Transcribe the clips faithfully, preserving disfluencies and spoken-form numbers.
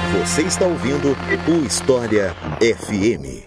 Você está ouvindo o História F M.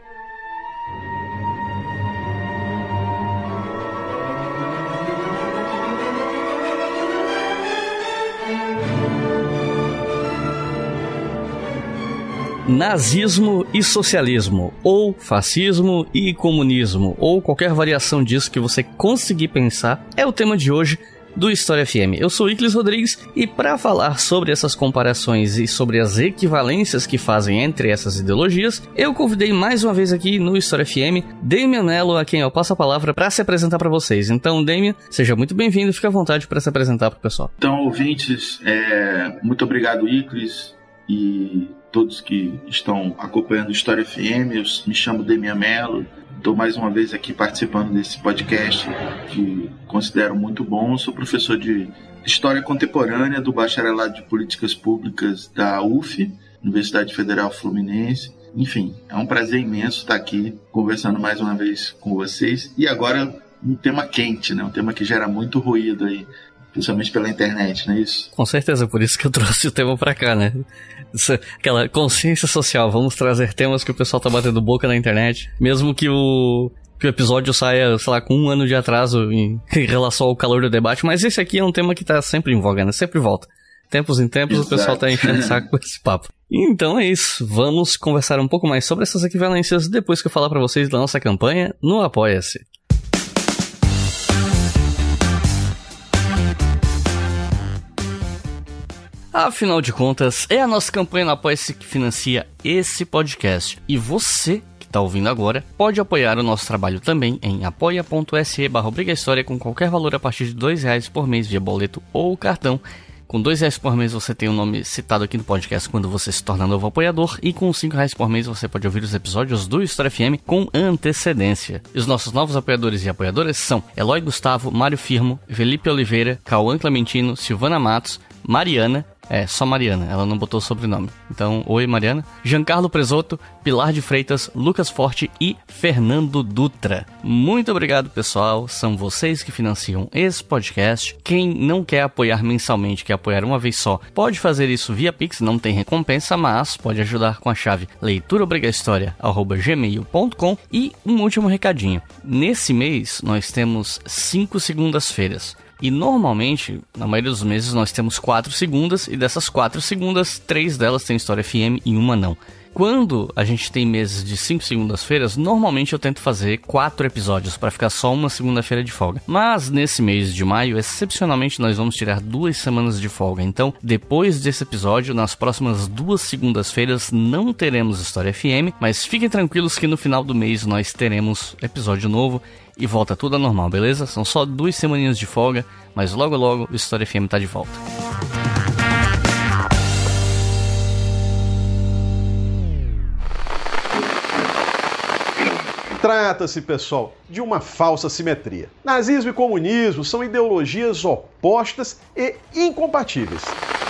Nazismo e socialismo, ou fascismo e comunismo, ou qualquer variação disso que você conseguir pensar, é o tema de hoje do História F M. Eu sou Iclis Rodrigues e para falar sobre essas comparações e sobre as equivalências que fazem entre essas ideologias, eu convidei mais uma vez aqui no História F M Damian Mello, a quem eu passo a palavra para se apresentar para vocês. Então, Damian, seja muito bem-vindo, fique à vontade para se apresentar para o pessoal. Então, ouvintes, é... muito obrigado, Iclis, e todos que estão acompanhando o História F M. Eu me chamo Damian Mello, estou mais uma vez aqui participando desse podcast que considero muito bom. Sou professor de História Contemporânea do Bacharelado de Políticas Públicas da U F, Universidade Federal Fluminense. Enfim, é um prazer imenso estar aqui conversando mais uma vez com vocês. E agora um tema quente, né? Um tema que gera muito ruído aí, principalmente pela internet, não é isso? Com certeza, por isso que eu trouxe o tema pra cá, né? Isso, aquela consciência social, vamos trazer temas que o pessoal tá batendo boca na internet, mesmo que o, que o episódio saia, sei lá, com um ano de atraso em, em relação ao calor do debate, mas esse aqui é um tema que tá sempre em voga, né? Sempre volta. Tempos em tempos Exato. O pessoal tá enchendo o saco com esse papo. Então é isso, vamos conversar um pouco mais sobre essas equivalências depois que eu falar pra vocês da nossa campanha no Apoia-se. Afinal de contas, é a nossa campanha no Apoia-se que financia esse podcast. E você que está ouvindo agora pode apoiar o nosso trabalho também em apoia.se barra Obriga História com qualquer valor a partir de dois reais por mês via boleto ou cartão. Com dois reais por mês você tem o nome citado aqui no podcast quando você se torna novo apoiador, e com cinco reais por mês você pode ouvir os episódios do História F M com antecedência. E os nossos novos apoiadores e apoiadoras são Eloy Gustavo, Mário Firmo, Felipe Oliveira, Cauã Clementino, Silvana Matos, Mariana, é, só Mariana, ela não botou o sobrenome. Então, oi Mariana. Giancarlo Presoto, Pilar de Freitas, Lucas Forte e Fernando Dutra. Muito obrigado, pessoal. São vocês que financiam esse podcast. Quem não quer apoiar mensalmente, quer apoiar uma vez só, pode fazer isso via Pix, não tem recompensa, mas pode ajudar com a chave leituraobrigahistoria arroba gmail ponto com. E um último recadinho. Nesse mês, nós temos cinco segundas-feiras. E normalmente, na maioria dos meses, nós temos quatro segundas, e dessas quatro segundas, três delas têm História F M e uma não. Quando a gente tem meses de cinco segundas-feiras, normalmente eu tento fazer quatro episódios para ficar só uma segunda-feira de folga. Mas nesse mês de maio, excepcionalmente, nós vamos tirar duas semanas de folga. Então, depois desse episódio, nas próximas duas segundas-feiras, não teremos História F M, mas fiquem tranquilos que no final do mês nós teremos episódio novo. E volta tudo ao normal, beleza? São só duas semaninhas de folga, mas logo logo o História F M tá de volta. Trata-se, pessoal, de uma falsa simetria. Nazismo e comunismo são ideologias opostas e incompatíveis.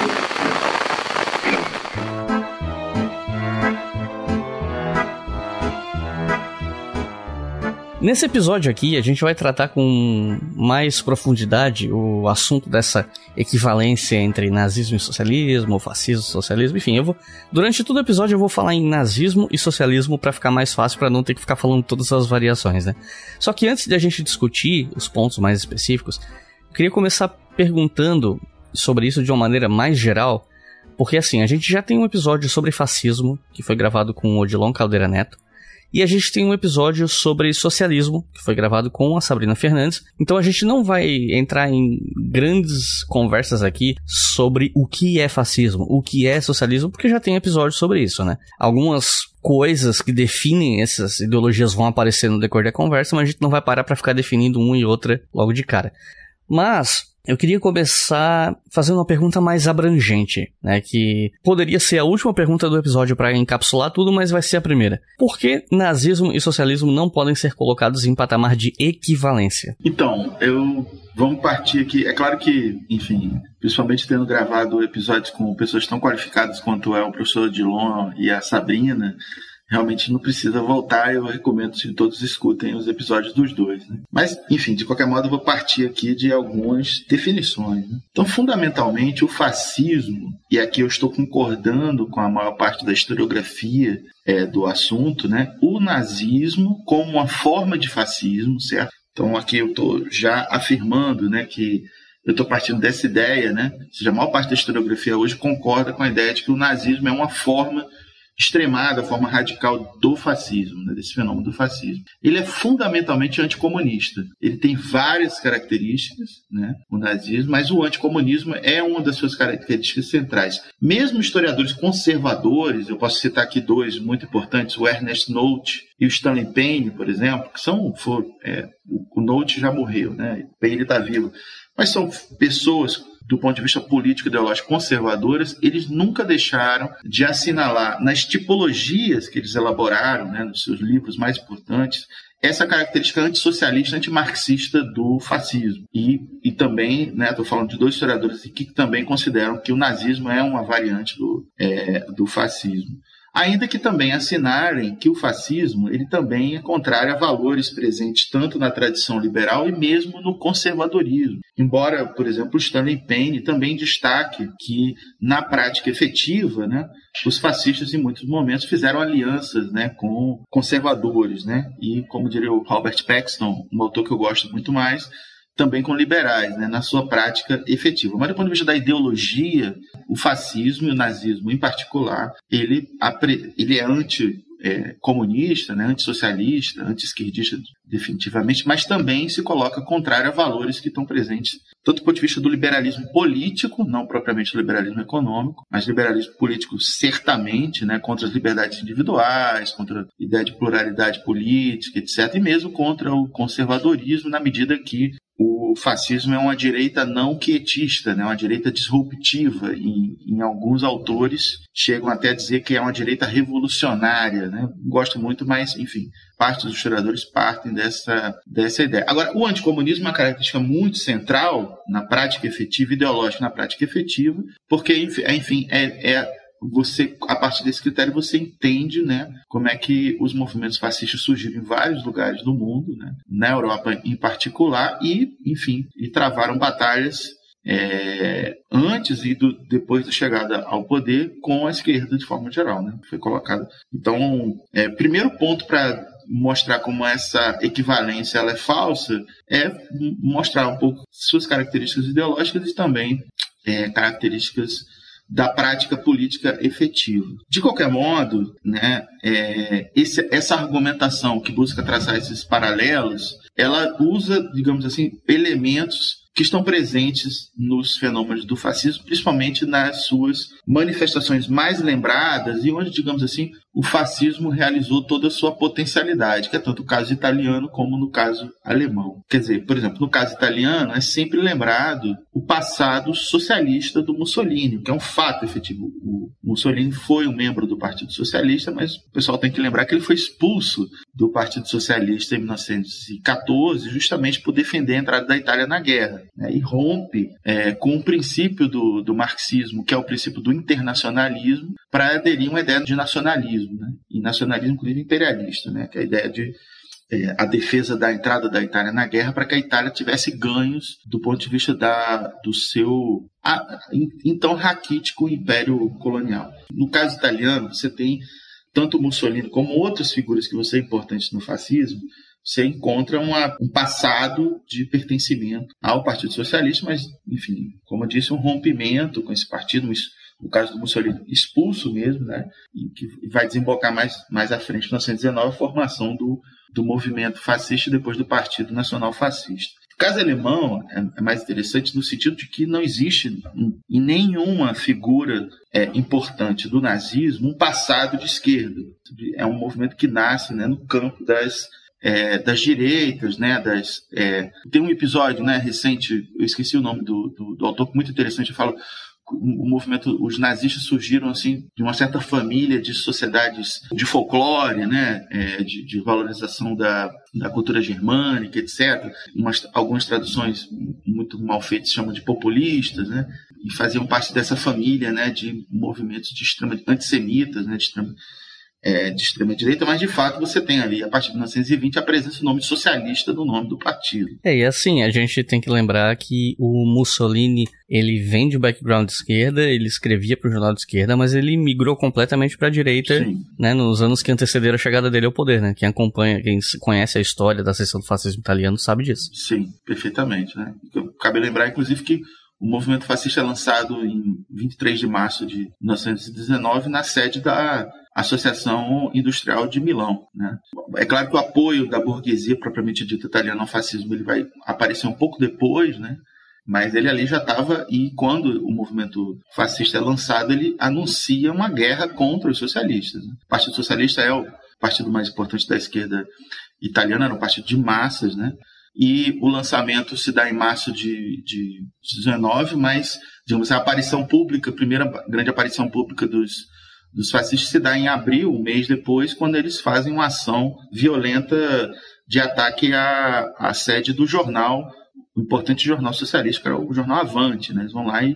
Nesse episódio aqui, a gente vai tratar com mais profundidade o assunto dessa equivalência entre nazismo e socialismo, fascismo e socialismo, enfim, eu vou, durante todo o episódio eu vou falar em nazismo e socialismo para ficar mais fácil, para não ter que ficar falando todas as variações, né? Só que antes de a gente discutir os pontos mais específicos, eu queria começar perguntando sobre isso de uma maneira mais geral, porque assim, a gente já tem um episódio sobre fascismo, que foi gravado com o Odilon Caldeira Neto, e a gente tem um episódio sobre socialismo, que foi gravado com a Sabrina Fernandes. Então a gente não vai entrar em grandes conversas aqui sobre o que é fascismo, o que é socialismo, porque já tem episódio sobre isso, né? Algumas coisas que definem essas ideologias vão aparecer no decorrer da conversa, mas a gente não vai parar para ficar definindo uma e outra logo de cara. Mas eu queria começar fazendo uma pergunta mais abrangente, né, que poderia ser a última pergunta do episódio para encapsular tudo, mas vai ser a primeira. Por que nazismo e socialismo não podem ser colocados em patamar de equivalência? Então, eu vamos partir aqui. É claro que, enfim, principalmente tendo gravado episódios com pessoas tão qualificadas quanto é o professor Odilon e a Sabrina, realmente não precisa voltar, eu recomendo que todos escutem os episódios dos dois, né? Mas, enfim, de qualquer modo, eu vou partir aqui de algumas definições, né? Então, fundamentalmente, o fascismo, e aqui eu estou concordando com a maior parte da historiografia é, do assunto, né? O nazismo como uma forma de fascismo, certo? Então, aqui eu estou já afirmando, né, que eu estou partindo dessa ideia, né? Ou seja, a maior parte da historiografia hoje concorda com a ideia de que o nazismo é uma forma extremada, a forma radical do fascismo, né, desse fenômeno do fascismo. Ele é fundamentalmente anticomunista. Ele tem várias características, né, o nazismo, mas o anticomunismo é uma das suas características centrais. Mesmo historiadores conservadores, eu posso citar aqui dois muito importantes, o Ernest Nolte e o Stanley Payne, por exemplo, que são, for, é, o Nolte já morreu, né, o Payne está vivo, mas são pessoas, do ponto de vista político e ideológico, conservadoras. Eles nunca deixaram de assinalar nas tipologias que eles elaboraram, né, nos seus livros mais importantes, essa característica antissocialista, antimarxista do fascismo. E, e também, né, estou falando de dois historiadores aqui que também consideram que o nazismo é uma variante do, é, do fascismo. Ainda que também assinarem que o fascismo ele também é contrário a valores presentes tanto na tradição liberal e mesmo no conservadorismo. Embora, por exemplo, Stanley Payne também destaque que, na prática efetiva, né, os fascistas, em muitos momentos, fizeram alianças, né, com conservadores, né, e, como diria o Robert Paxton, um autor que eu gosto muito mais, também com liberais, né, na sua prática efetiva. Mas do ponto de vista da ideologia, o fascismo e o nazismo em particular, ele, ele é anti-comunista, né, antissocialista, anti-esquerdista definitivamente, mas também se coloca contrário a valores que estão presentes, tanto do ponto de vista do liberalismo político, não propriamente do liberalismo econômico, mas liberalismo político certamente, né, contra as liberdades individuais, contra a ideia de pluralidade política, etcétera, e mesmo contra o conservadorismo, na medida que o fascismo é uma direita não quietista, né? Uma direita disruptiva, e em alguns autores chegam até a dizer que é uma direita revolucionária, né? Gosto muito, mas, enfim, parte dos historiadores partem dessa, dessa ideia. Agora, o anticomunismo é uma característica muito central na prática efetiva, ideológica na prática efetiva, porque, enfim, é... é você, a partir desse critério, você entende, né, como é que os movimentos fascistas surgiram em vários lugares do mundo, né, na Europa em particular, e, enfim, e travaram batalhas é, antes e do, depois da chegada ao poder com a esquerda de forma geral, né, foi colocado. Então, é, primeiro ponto para mostrar como essa equivalência ela é falsa é mostrar um pouco suas características ideológicas e também é, características da prática política efetiva. De qualquer modo, né, é, esse, essa argumentação que busca traçar esses paralelos, ela usa, digamos assim, elementos que estão presentes nos fenômenos do fascismo, principalmente nas suas manifestações mais lembradas e onde, digamos assim, o fascismo realizou toda a sua potencialidade, que é tanto o caso italiano como no caso alemão. Quer dizer, por exemplo, no caso italiano é sempre lembrado o passado socialista do Mussolini, que é um fato efetivo. O Mussolini foi um membro do Partido Socialista, mas o pessoal tem que lembrar que ele foi expulso do Partido Socialista em mil novecentos e catorze, justamente por defender a entrada da Itália na guerra, né, e rompe é, com o princípio do, do marxismo, que é o princípio do internacionalismo, para aderir a uma ideia de nacionalismo, né, e nacionalismo, inclusive, imperialista, né, que é a ideia de é, a defesa da entrada da Itália na guerra para que a Itália tivesse ganhos do ponto de vista da, do seu a, então raquítico império colonial. No caso italiano, você tem tanto Mussolini como outras figuras que vão ser importantes no fascismo. Você encontra uma, um passado de pertencimento ao Partido Socialista, mas, enfim, como eu disse, um rompimento com esse partido, no caso do Mussolini, expulso mesmo, né, e que vai desembocar mais, mais à frente, em mil novecentos e dezenove, a formação do, do movimento fascista e depois do Partido Nacional Fascista. O caso alemão é, é mais interessante no sentido de que não existe em nenhuma figura é, importante do nazismo um passado de esquerda. É um movimento que nasce, né, no campo das É, das direitas, né, das, é, tem um episódio, né, recente, eu esqueci o nome do, do, do autor, muito interessante, eu falo, o, o movimento, os nazistas surgiram assim, de uma certa família de sociedades de folclore, né, é, de, de valorização da, da cultura germânica, etcétera. Umas, algumas traduções muito mal feitas chamam de populistas, né, e faziam parte dessa família, né, de movimentos de extrema, antissemitas, né, de extrema, é, de extrema-direita, mas de fato você tem ali, a partir de mil novecentos e vinte, a presença do nome socialista no nome do partido. É, e assim, a gente tem que lembrar que o Mussolini, ele vem de background de esquerda, ele escrevia para o jornal de esquerda, mas ele migrou completamente para a direita, né, nos anos que antecederam a chegada dele ao poder, né? Quem acompanha, quem conhece a história da ascensão do fascismo italiano sabe disso. Sim, perfeitamente, né? Cabe lembrar, inclusive, que o movimento fascista é lançado em vinte e três de março de mil novecentos e dezenove na sede da Associação Industrial de Milão, né? É claro que o apoio da burguesia propriamente dita italiana ao fascismo ele vai aparecer um pouco depois, né? Mas ele ali já estava, e quando o movimento fascista é lançado, ele anuncia uma guerra contra os socialistas, né? O Partido Socialista é o partido mais importante da esquerda italiana, era um partido de massas, né? E o lançamento se dá em março de, de dezenove, mas, digamos, a aparição pública, a primeira grande aparição pública dos, dos fascistas se dá em abril, um mês depois, quando eles fazem uma ação violenta de ataque à, à sede do jornal, o importante jornal socialista, que era o jornal Avante, né? Eles vão lá e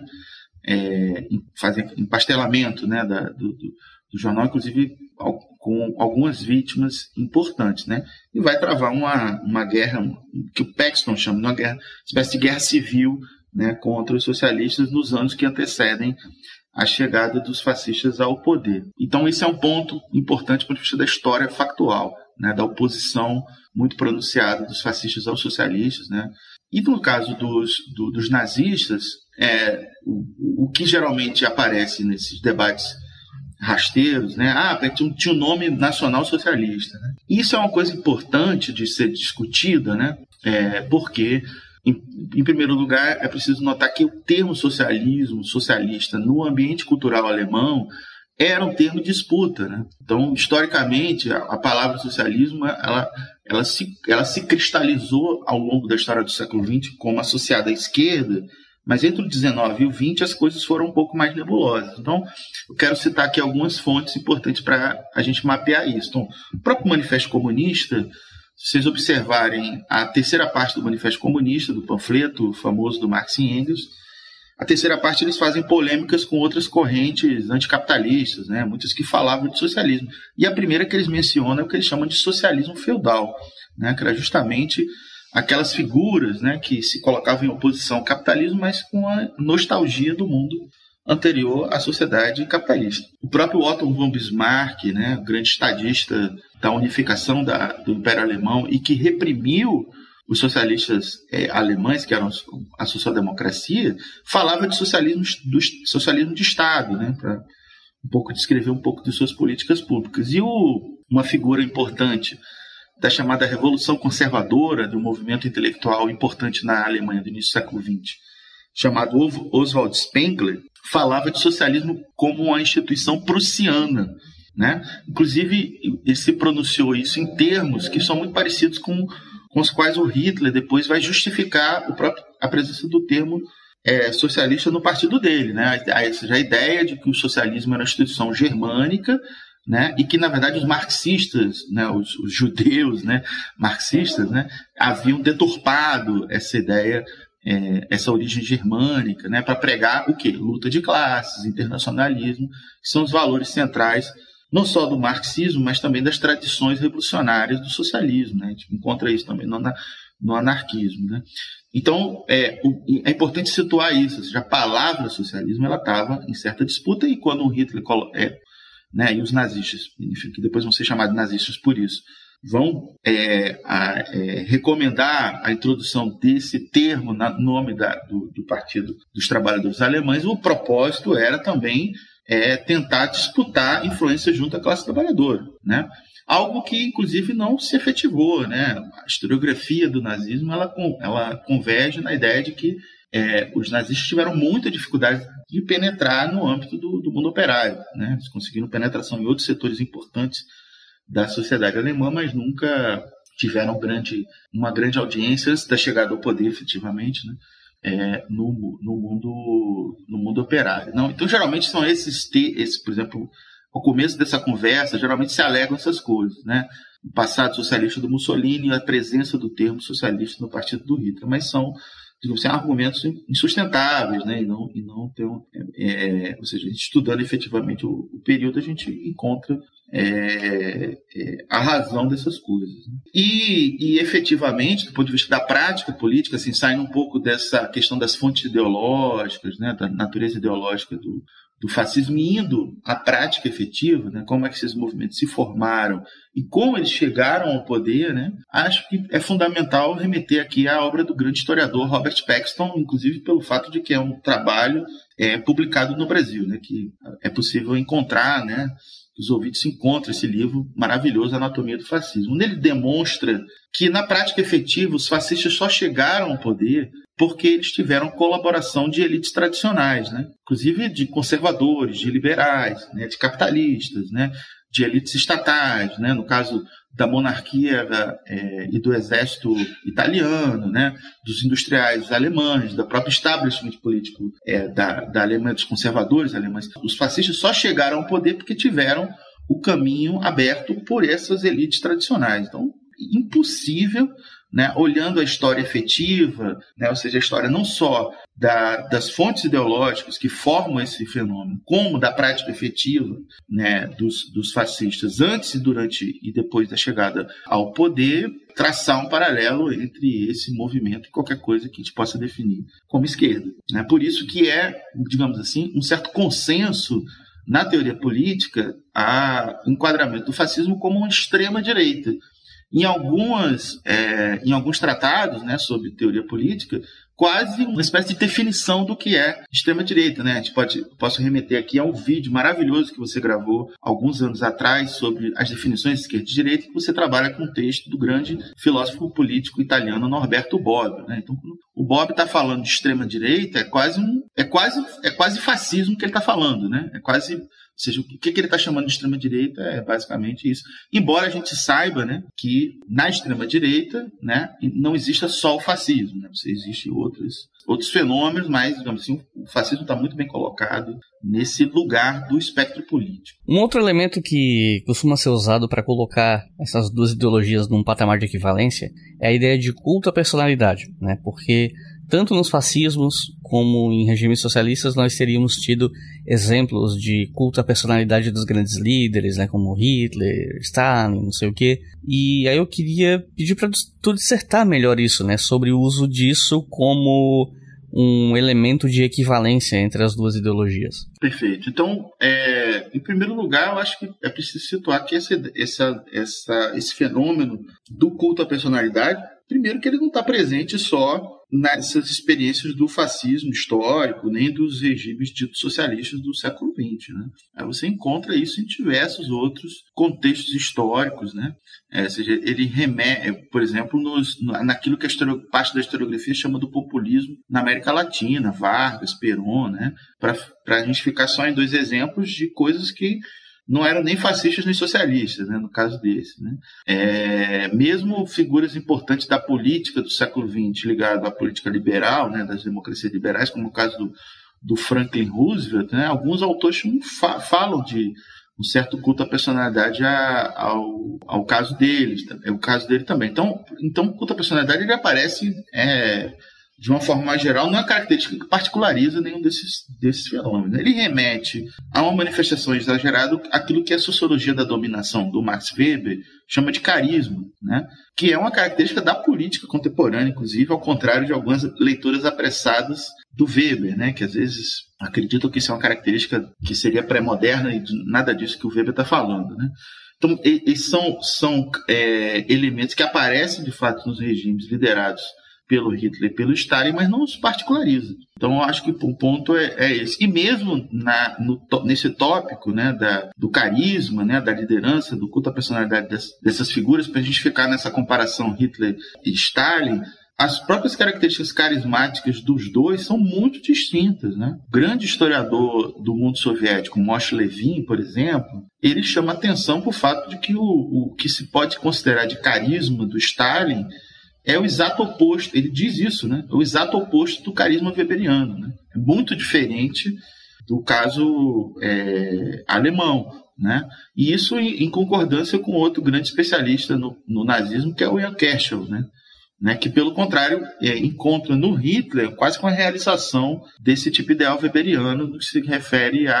é, fazem empastelamento, né, da, do, do, do jornal, inclusive com algumas vítimas importantes, né? E vai travar uma, uma guerra, que o Paxton chama de uma guerra, uma espécie de guerra civil, né, contra os socialistas nos anos que antecedem a chegada dos fascistas ao poder. Então, esse é um ponto importante para o ponto de vista da história factual, né, da oposição muito pronunciada dos fascistas aos socialistas, né? E no caso dos, do, dos nazistas, é, o, o que geralmente aparece nesses debates rasteiros, né? Ah, tinha um nome nacional socialista, né? Isso é uma coisa importante de ser discutida, né? É, porque, em, em primeiro lugar, é preciso notar que o termo socialismo, socialista, no ambiente cultural alemão, era um termo de disputa, né? Então, historicamente, a, a palavra socialismo, ela, ela, se, ela se cristalizou ao longo da história do século vinte como associada à esquerda, mas entre o dezenove e o vinte as coisas foram um pouco mais nebulosas. Então, eu quero citar aqui algumas fontes importantes para a gente mapear isso. Então, o próprio Manifesto Comunista, se vocês observarem a terceira parte do Manifesto Comunista, do panfleto famoso do Marx e Engels, a terceira parte eles fazem polêmicas com outras correntes anticapitalistas, né? Muitas que falavam de socialismo. E a primeira que eles mencionam é o que eles chamam de socialismo feudal, né? Que era justamente aquelas figuras, né, que se colocavam em oposição ao capitalismo, mas com a nostalgia do mundo anterior à sociedade capitalista. O próprio Otto von Bismarck, né, grande estadista da unificação da, do Império Alemão e que reprimiu os socialistas é, alemães, que eram a social-democracia, falava de socialismo, do socialismo de Estado, né, para um pouco descrever um pouco de suas políticas públicas. E o, uma figura importante da chamada Revolução Conservadora, de um movimento intelectual importante na Alemanha do início do século vinte, chamado Oswald Spengler, falava de socialismo como uma instituição prussiana, né? Inclusive, ele se pronunciou isso em termos que são muito parecidos com, com os quais o Hitler depois vai justificar o próprio, a presença do termo é, socialista no partido dele, né? A, a, a ideia de que o socialismo era uma instituição germânica, né, e que, na verdade, os marxistas, né, os, os judeus, né, marxistas, né, haviam deturpado essa ideia, é, essa origem germânica, né, para pregar o quê? Luta de classes, internacionalismo, que são os valores centrais, não só do marxismo, mas também das tradições revolucionárias do socialismo, né? A gente encontra isso também no, no anarquismo, né? Então, é, o, é importante situar isso, ou seja, a palavra socialismo ela estava em certa disputa, e quando o Hitler... É, né, e os nazistas, enfim, que depois vão ser chamados nazistas por isso, vão é, a, é, recomendar a introdução desse termo no nome da, do, do Partido dos Trabalhadores Alemães. O propósito era também é, tentar disputar influência junto à classe trabalhadora, né? Algo que, inclusive, não se efetivou, né? A historiografia do nazismo ela, ela converge na ideia de que É, os nazistas tiveram muita dificuldade de penetrar no âmbito do, do mundo operário, né? Eles conseguiram penetração em outros setores importantes da sociedade alemã, mas nunca tiveram grande, uma grande audiência antes da chegada ao poder, efetivamente, né? É, no, no, mundo, no mundo operário. Não, então, geralmente, são esses, esses, por exemplo, ao começo dessa conversa, geralmente se alegam essas coisas, né? O passado socialista do Mussolini e a presença do termo socialista no partido do Hitler, mas são digamos assim, argumentos insustentáveis, né? E não, e não ter um, é, ou seja, a gente estudando efetivamente o, o período, a gente encontra é, é, a razão dessas coisas. E, e, efetivamente, do ponto de vista da prática política, assim, saindo um pouco dessa questão das fontes ideológicas, né, da natureza ideológica do, do fascismo, indo à prática efetiva, né, como é que esses movimentos se formaram e como eles chegaram ao poder, né, acho que é fundamental remeter aqui à obra do grande historiador Robert Paxton, inclusive pelo fato de que é um trabalho é, publicado no Brasil, né, que é possível encontrar, né, os ouvintes encontram esse livro maravilhoso, Anatomia do Fascismo. Nele demonstra que, na prática efetiva, os fascistas só chegaram ao poder porque eles tiveram colaboração de elites tradicionais, né? Inclusive de conservadores, de liberais, né? De capitalistas, né? De elites estatais, né? No caso da monarquia é, e do exército italiano, né? Dos industriais alemães, da própria establishment político é, da, da Alemanha, dos conservadores alemães. Os fascistas só chegaram ao poder porque tiveram o caminho aberto por essas elites tradicionais. Então, impossível, né, olhando a história efetiva, né, ou seja, a história não só da, das fontes ideológicas que formam esse fenômeno, como da prática efetiva, né, dos, dos fascistas antes, e durante e depois da chegada ao poder, traçar um paralelo entre esse movimento e qualquer coisa que a gente possa definir como esquerda. Né? Por isso que é, digamos assim, um certo consenso na teoria política a enquadramento do fascismo como uma extrema-direita. Em, algumas, é, em alguns tratados, né, sobre teoria política, quase uma espécie de definição do que é extrema-direita. Né? A gente pode, posso remeter aqui a um vídeo maravilhoso que você gravou alguns anos atrás sobre as definições de esquerda e direita, que você trabalha com um texto do grande filósofo político italiano Norberto Bobbio. Né? Então, o Bobbio está falando de extrema-direita, é quase, um, é, quase, é quase fascismo que ele está falando. Né? É quase... Ou seja, o que ele está chamando de extrema-direita é basicamente isso. Embora a gente saiba, né, que na extrema-direita, né, não exista só o fascismo. Né, você existe outros, outros fenômenos, mas, digamos assim, o fascismo está muito bem colocado nesse lugar do espectro político. Um outro elemento que costuma ser usado para colocar essas duas ideologias num patamar de equivalência é a ideia de culto à personalidade, né, porque tanto nos fascismos como em regimes socialistas nós teríamos tido exemplos de culto à personalidade dos grandes líderes, né, como Hitler, Stalin, não sei o quê. E aí eu queria pedir para tu dissertar melhor isso, né, sobre o uso disso como um elemento de equivalência entre as duas ideologias. Perfeito. Então, é, em primeiro lugar, eu acho que é preciso situar que esse, essa, essa, esse fenômeno do culto à personalidade, primeiro que ele não está presente só nessas experiências do fascismo histórico, nem dos regimes ditos socialistas do século vinte. Né? Aí você encontra isso em diversos outros contextos históricos. Né? É, ou seja, ele remete, por exemplo, nos, naquilo que a história, parte da historiografia chama do populismo na América Latina, Vargas, Perón, né? Para a gente ficar só em dois exemplos de coisas que não eram nem fascistas nem socialistas, né, no caso desse. Né? É, mesmo figuras importantes da política do século vinte ligado à política liberal, né, das democracias liberais, como o caso do, do Franklin Roosevelt, né, alguns autores fa- falam de um certo culto à personalidade a, ao, ao caso deles, é o caso dele também. Então, então o culto à personalidade ele aparece... É, de uma forma mais geral, não é uma característica que particulariza nenhum desses, desses fenômenos. Ele remete a uma manifestação exagerada, aquilo que a sociologia da dominação do Max Weber chama de carisma, né? Que é uma característica da política contemporânea, inclusive, ao contrário de algumas leituras apressadas do Weber, né? Que às vezes acreditam que isso é uma característica que seria pré-moderna e nada disso que o Weber está falando, né? Então, esses são, são é, elementos que aparecem, de fato, nos regimes liderados pelo Hitler e pelo Stalin, mas não os particulariza. Então, eu acho que o ponto é, é esse. E mesmo na, no, nesse tópico, né, da, do carisma, né, da liderança, do culto à personalidade dessas, dessas figuras, para a gente ficar nessa comparação Hitler e Stalin, as próprias características carismáticas dos dois são muito distintas. Né? O grande historiador do mundo soviético, Moshe Levin, por exemplo, ele chama atenção para o fato de que o, o que se pode considerar de carisma do Stalin é o exato oposto, ele diz isso, né? É o exato oposto do carisma weberiano. Né? É muito diferente do caso é, alemão. Né? E isso em, em concordância com outro grande especialista no, no nazismo, que é o Ian Kershaw, né? Né? Que, pelo contrário, é, encontra no Hitler quase com a realização desse tipo ideal weberiano no que se refere à,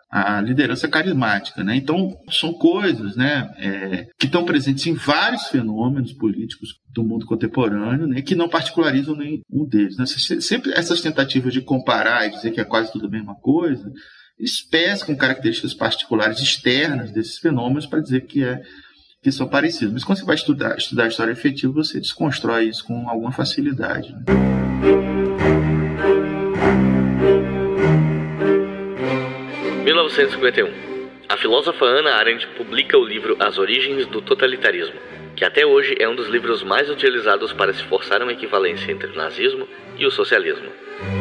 a liderança carismática, né? Então, são coisas, né, é, que estão presentes em vários fenômenos políticos do mundo contemporâneo, né, que não particularizam nenhum deles, né? Sempre essas tentativas de comparar e dizer que é quase tudo a mesma coisa, eles pescam características particulares externas desses fenômenos para dizer que, é, que são parecidos. Mas quando você vai estudar, estudar a história efetiva, você desconstrói isso com alguma facilidade, né? mil novecentos e cinquenta e um. A filósofa Hannah Arendt publica o livro As Origens do Totalitarismo, que até hoje é um dos livros mais utilizados para se forçar uma equivalência entre o nazismo e o socialismo.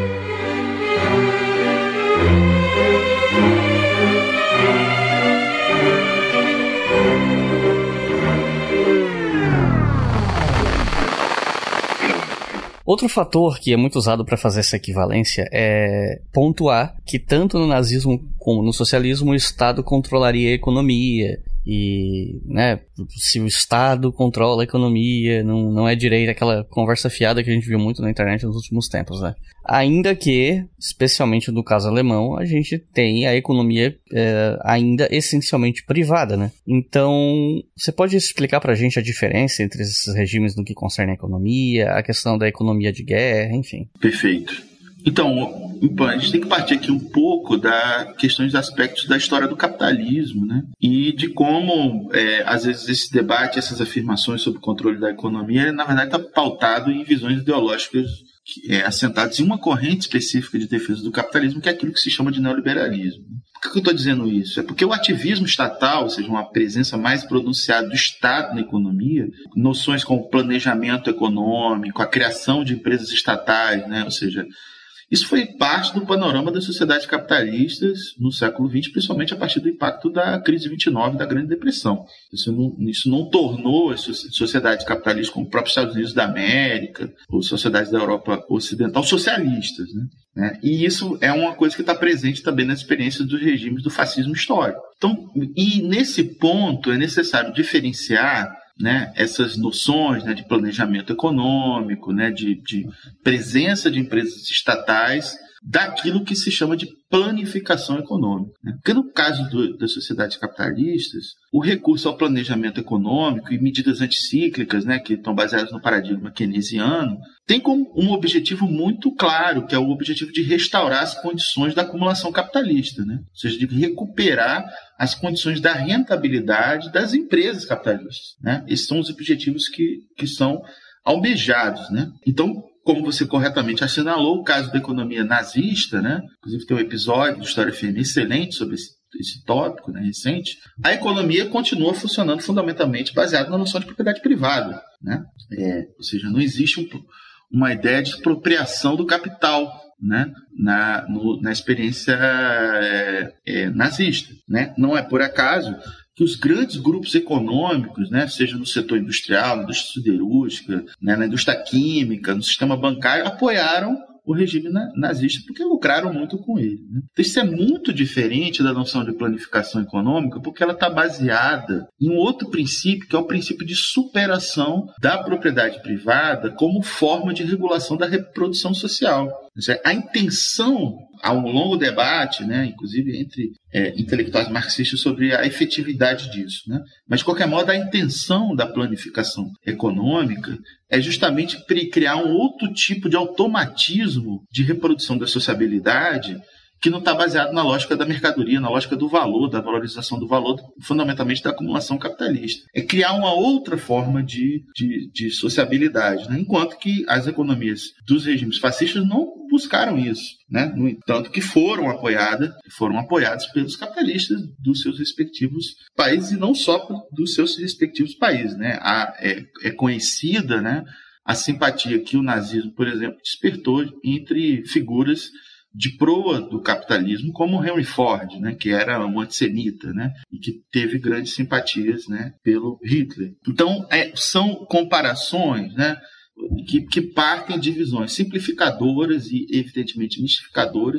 Outro fator que é muito usado para fazer essa equivalência é pontuar que tanto no nazismo como no socialismo o Estado controlaria a economia. E, né, se o Estado controla a economia, não, não é direito, aquela conversa fiada que a gente viu muito na internet nos últimos tempos, né? Ainda que, especialmente no caso alemão, a gente tem a economia é, ainda essencialmente privada, né? Então, você pode explicar pra gente a diferença entre esses regimes no que concerne a economia, a questão da economia de guerra, enfim? Perfeito. Então, a gente tem que partir aqui um pouco da questões dos aspectos da história do capitalismo, né? E de como, é, às vezes, esse debate, essas afirmações sobre o controle da economia, na verdade, está pautado em visões ideológicas que, é, assentadas em uma corrente específica de defesa do capitalismo, que é aquilo que se chama de neoliberalismo. Por que eu estou dizendo isso? É porque o ativismo estatal, ou seja, uma presença mais pronunciada do Estado na economia, noções como planejamento econômico, a criação de empresas estatais, né? Ou seja, isso foi parte do panorama das sociedades capitalistas no século vinte, principalmente a partir do impacto da crise de vinte e nove, da Grande Depressão. Isso não, isso não tornou as sociedades capitalistas como os próprios Estados Unidos da América ou sociedades da Europa Ocidental socialistas, né? E isso é uma coisa que está presente também nas experiências dos regimes do fascismo histórico. Então, e nesse ponto é necessário diferenciar, né, essas noções, né, de planejamento econômico, né, de, de presença de empresas estatais, daquilo que se chama de planificação econômica, né? Porque no caso do, das sociedades capitalistas, o recurso ao planejamento econômico e medidas anticíclicas, né, que estão baseadas no paradigma keynesiano, tem como um objetivo muito claro, que é o objetivo de restaurar as condições da acumulação capitalista, né? Ou seja, de recuperar as condições da rentabilidade das empresas capitalistas, né? Esses são os objetivos que, que são almejados, né? Então, como você corretamente assinalou, o caso da economia nazista, né? Inclusive tem um episódio do História F M excelente sobre esse, esse tópico, né, recente. A economia continua funcionando fundamentalmente baseada na noção de propriedade privada, né? É, ou seja, não existe um, uma ideia de expropriação do capital, né, na, no, na experiência é, é, nazista, né? Não é por acaso que os grandes grupos econômicos, né, seja no setor industrial, na indústria siderúrgica, né, na indústria química, no sistema bancário, apoiaram o regime nazista porque lucraram muito com ele, né? Então isso é muito diferente da noção de planificação econômica, porque ela está baseada em um outro princípio, que é o princípio de superação da propriedade privada como forma de regulação da reprodução social. A intenção, há um longo debate, né, inclusive entre é, intelectuais marxistas, sobre a efetividade disso, né? Mas, de qualquer modo, a intenção da planificação econômica é justamente criar um outro tipo de automatismo de reprodução da sociabilidade que não está baseado na lógica da mercadoria, na lógica do valor, da valorização do valor, fundamentalmente da acumulação capitalista. É criar uma outra forma de, de, de sociabilidade, né? Enquanto que as economias dos regimes fascistas não buscaram isso, né? No entanto, que foram apoiadas, foram apoiadas pelos capitalistas dos seus respectivos países, e não só dos seus respectivos países, né? A, é, é conhecida, né, a simpatia que o nazismo, por exemplo, despertou entre figuras de proa do capitalismo, como Henry Ford, né, que era um antissemita, né, e que teve grandes simpatias, né, pelo Hitler. Então, é, são comparações, né, que, que partem de visões simplificadoras e, evidentemente, mistificadoras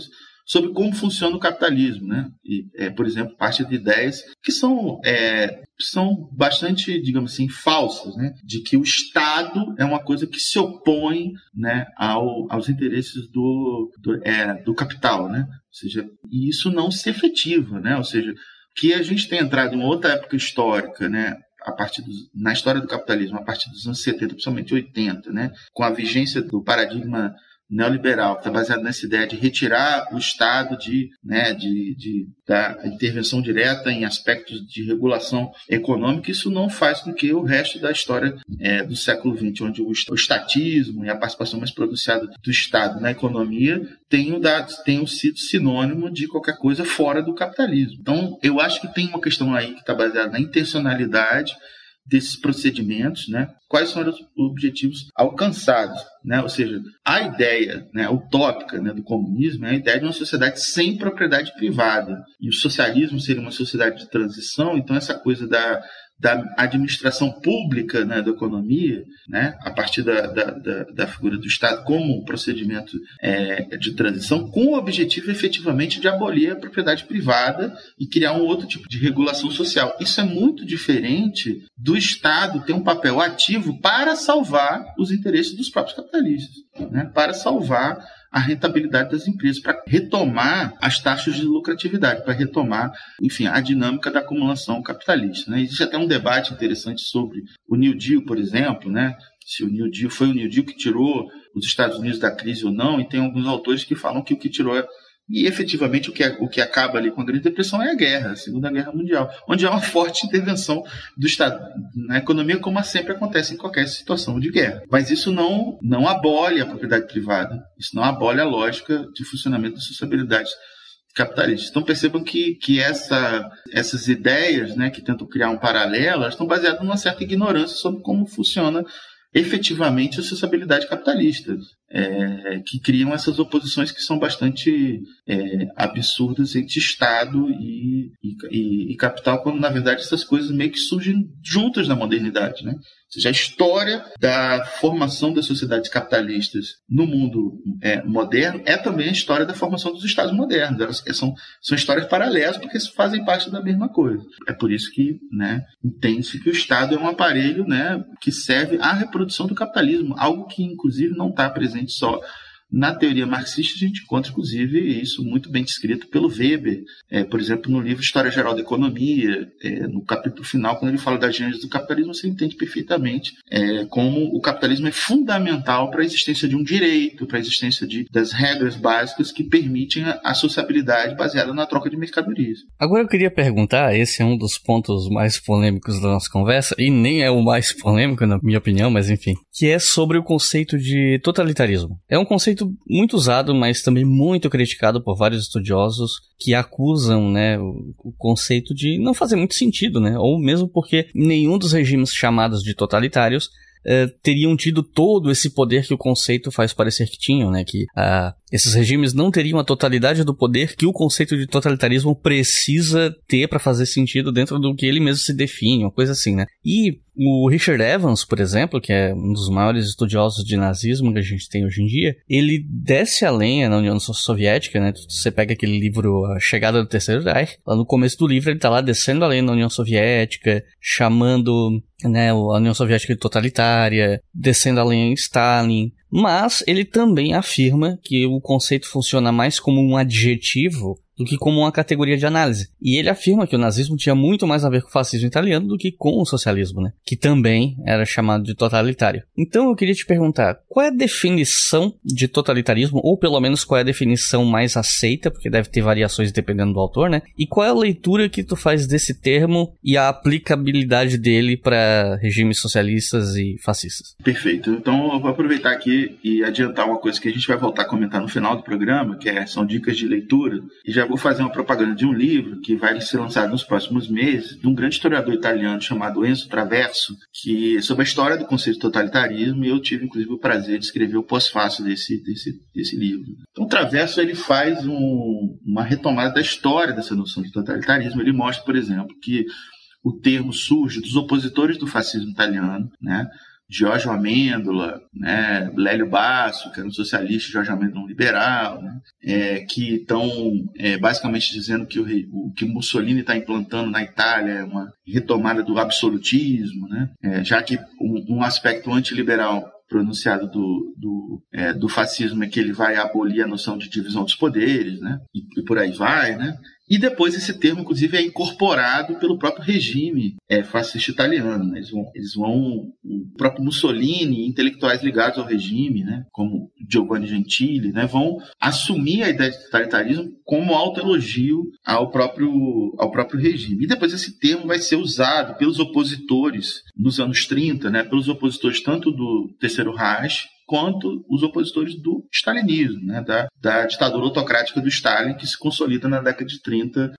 sobre como funciona o capitalismo, né? E, é, por exemplo, parte de ideias que são, é, são bastante, digamos assim, falsas, né? De que o Estado é uma coisa que se opõe, né, ao, aos interesses do, do, é, do capital, né? Ou seja, e isso não se efetiva, né? Ou seja, que a gente tem entrado em outra época histórica, né? A partir dos, na história do capitalismo, a partir dos anos setenta, principalmente oitenta, né? Com a vigência do paradigma neoliberal, que está baseado nessa ideia de retirar o Estado de, né, de, de, da intervenção direta em aspectos de regulação econômica. Isso não faz com que o resto da história é, do século vinte, onde o, o estatismo e a participação mais pronunciada do Estado na economia tenham, dado, tenham sido sinônimo de qualquer coisa fora do capitalismo. Então, eu acho que tem uma questão aí que está baseada na intencionalidade desses procedimentos, né? Quais são os objetivos alcançados, né? Ou seja, a ideia, né, utópica, né, do comunismo é a ideia de uma sociedade sem propriedade privada. E o socialismo seria uma sociedade de transição, então essa coisa da, da administração pública, né, da economia, né, a partir da, da, da, da figura do Estado como um procedimento é, de transição, com o objetivo efetivamente de abolir a propriedade privada e criar um outro tipo de regulação social. Isso é muito diferente do Estado ter um papel ativo para salvar os interesses dos próprios capitalistas, né, para salvar a rentabilidade das empresas, para retomar as taxas de lucratividade, para retomar, enfim, a dinâmica da acumulação capitalista, né? Existe até um debate interessante sobre o New Deal, por exemplo, né? Se o New Deal foi o New Deal que tirou os Estados Unidos da crise ou não, e tem alguns autores que falam que o que tirou... E, efetivamente, o que, o que acaba ali com a Grande Depressão é a guerra, a Segunda Guerra Mundial, onde há uma forte intervenção do Estado na economia, como sempre acontece em qualquer situação de guerra. Mas isso não, não abole a propriedade privada, isso não abole a lógica de funcionamento da sociabilidade capitalista. Então, percebam que, que essa, essas ideias, né, que tentam criar um paralelo, elas estão baseadas numa certa ignorância sobre como funciona efetivamente a sociabilidade capitalista, é, que criam essas oposições que são bastante é, absurdas entre Estado e, e, e capital, quando na verdade essas coisas meio que surgem juntas na modernidade, né? Ou seja, a história da formação das sociedades capitalistas no mundo é, moderno é também a história da formação dos Estados modernos. Elas são, são histórias paralelas porque fazem parte da mesma coisa. É por isso que, né, entende-se que o Estado é um aparelho, né, que serve à reprodução do capitalismo, algo que, inclusive, não está presente só na teoria marxista. A gente encontra, inclusive, isso muito bem descrito pelo Weber, é, por exemplo, no livro História Geral da Economia, é, no capítulo final, quando ele fala da gênese do capitalismo, você entende perfeitamente é, como o capitalismo é fundamental para a existência de um direito, para a existência de, das regras básicas que permitem a, a sociabilidade baseada na troca de mercadorias. Agora eu queria perguntar, esse é um dos pontos mais polêmicos da nossa conversa, e nem é o mais polêmico, na minha opinião, mas enfim, que é sobre o conceito de totalitarismo. É um conceito muito usado, mas também muito criticado por vários estudiosos que acusam, né, o, o conceito de não fazer muito sentido, né, ou mesmo porque nenhum dos regimes chamados de totalitários eh, teriam tido todo esse poder que o conceito faz parecer que tinham, né, que ah, esses regimes não teriam a totalidade do poder que o conceito de totalitarismo precisa ter para fazer sentido dentro do que ele mesmo se define, uma coisa assim, né. E o Richard Evans, por exemplo, que é um dos maiores estudiosos de nazismo que a gente tem hoje em dia, ele desce a lenha na União Soviética, né? Você pega aquele livro A Chegada do Terceiro Reich, lá no começo do livro ele tá lá descendo a lenha na União Soviética, chamando, né, a União Soviética de totalitária, descendo a lenha em Stalin. Mas ele também afirma que o conceito funciona mais como um adjetivo do que como uma categoria de análise. E ele afirma que o nazismo tinha muito mais a ver com o fascismo italiano do que com o socialismo, né? Que também era chamado de totalitário. Então eu queria te perguntar, qual é a definição de totalitarismo, ou pelo menos qual é a definição mais aceita, porque deve ter variações dependendo do autor, né? E qual é a leitura que tu faz desse termo e a aplicabilidade dele para regimes socialistas e fascistas? Perfeito. Então eu vou aproveitar aqui e adiantar uma coisa que a gente vai voltar a comentar no final do programa, que é, são dicas de leitura, e já vou fazer uma propaganda de um livro que vai ser lançado nos próximos meses, de um grande historiador italiano chamado Enzo Traverso, que é sobre a história do conceito de totalitarismo, e eu tive, inclusive, o prazer de escrever o pós-fácio desse, desse, desse livro. Então, o Traverso ele faz um, uma retomada da história dessa noção de totalitarismo. Ele mostra, por exemplo, que o termo surge dos opositores do fascismo italiano, né? Giorgio Amêndola, né, Lélio Basso, que era um socialista, Giorgio Amêndola um liberal, né, é, que estão é, basicamente dizendo que o, o que Mussolini está implantando na Itália é uma retomada do absolutismo, né, é, já que um, um aspecto antiliberal pronunciado do, do, é, do fascismo é que ele vai abolir a noção de divisão dos poderes, né? E, e por aí vai, né? E depois esse termo, inclusive, é incorporado pelo próprio regime é, fascista italiano, né? Eles vão, eles vão, o próprio Mussolini, intelectuais ligados ao regime, né? Como Giovanni Gentili, né? Vão assumir a ideia de totalitarismo como autoelogio ao próprio, ao próprio regime. E depois esse termo vai ser usado pelos opositores nos anos trinta, né? Pelos opositores tanto do Terceiro Reich quanto os opositores do stalinismo, né, da, da ditadura autocrática do Stalin, que se consolida na década de trinta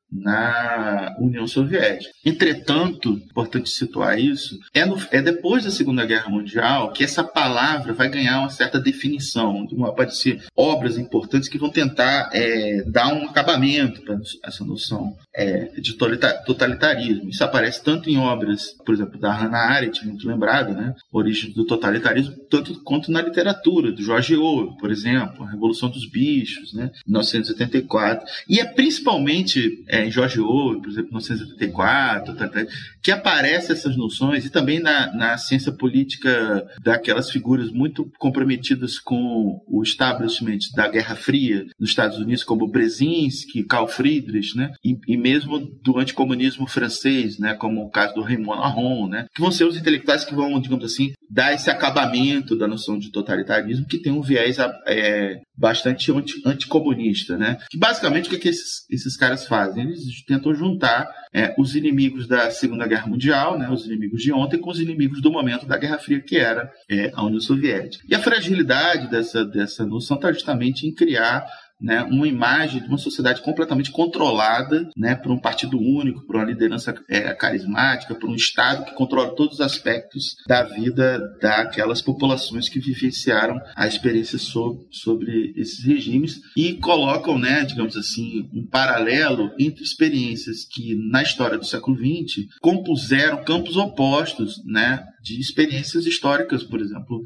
na União Soviética. Entretanto, importante situar isso, é, no, é depois da Segunda Guerra Mundial que essa palavra vai ganhar uma certa definição, onde vão aparecer obras importantes que vão tentar é, dar um acabamento para essa noção é, de totalitarismo. Isso aparece tanto em obras, por exemplo, da Hannah Arendt, muito lembrada, né, Origem do Totalitarismo, tanto quanto na literatura literatura, do George Orwell, por exemplo, A Revolução dos Bichos, né, mil novecentos e oitenta e quatro. E é principalmente é, em George Orwell, por exemplo, mil novecentos e oitenta e quatro, que aparecem essas noções, e também na, na ciência política daquelas figuras muito comprometidas com o establishment da Guerra Fria nos Estados Unidos, como Brzezinski, Carl Friedrich, né, e, e mesmo do anticomunismo francês, né, como o caso do Raymond Aron, né, que vão ser os intelectuais que vão, digamos assim, dar esse acabamento da noção de totalitarismo, que tem um viés é, bastante anti, anticomunista, né? Que basicamente o que, é que esses, esses caras fazem? Eles tentam juntar é, os inimigos da Segunda Guerra Mundial, né, os inimigos de ontem, com os inimigos do momento da Guerra Fria, que era é, a União Soviética. E a fragilidade dessa, dessa noção está justamente em criar, né, uma imagem de uma sociedade completamente controlada, né, por um partido único, por uma liderança é, carismática, por um Estado que controla todos os aspectos da vida daquelas populações que vivenciaram a experiência sobre, sobre esses regimes, e colocam, né, digamos assim, um paralelo entre experiências que na história do século vinte compuseram campos opostos, né, de experiências históricas, por exemplo.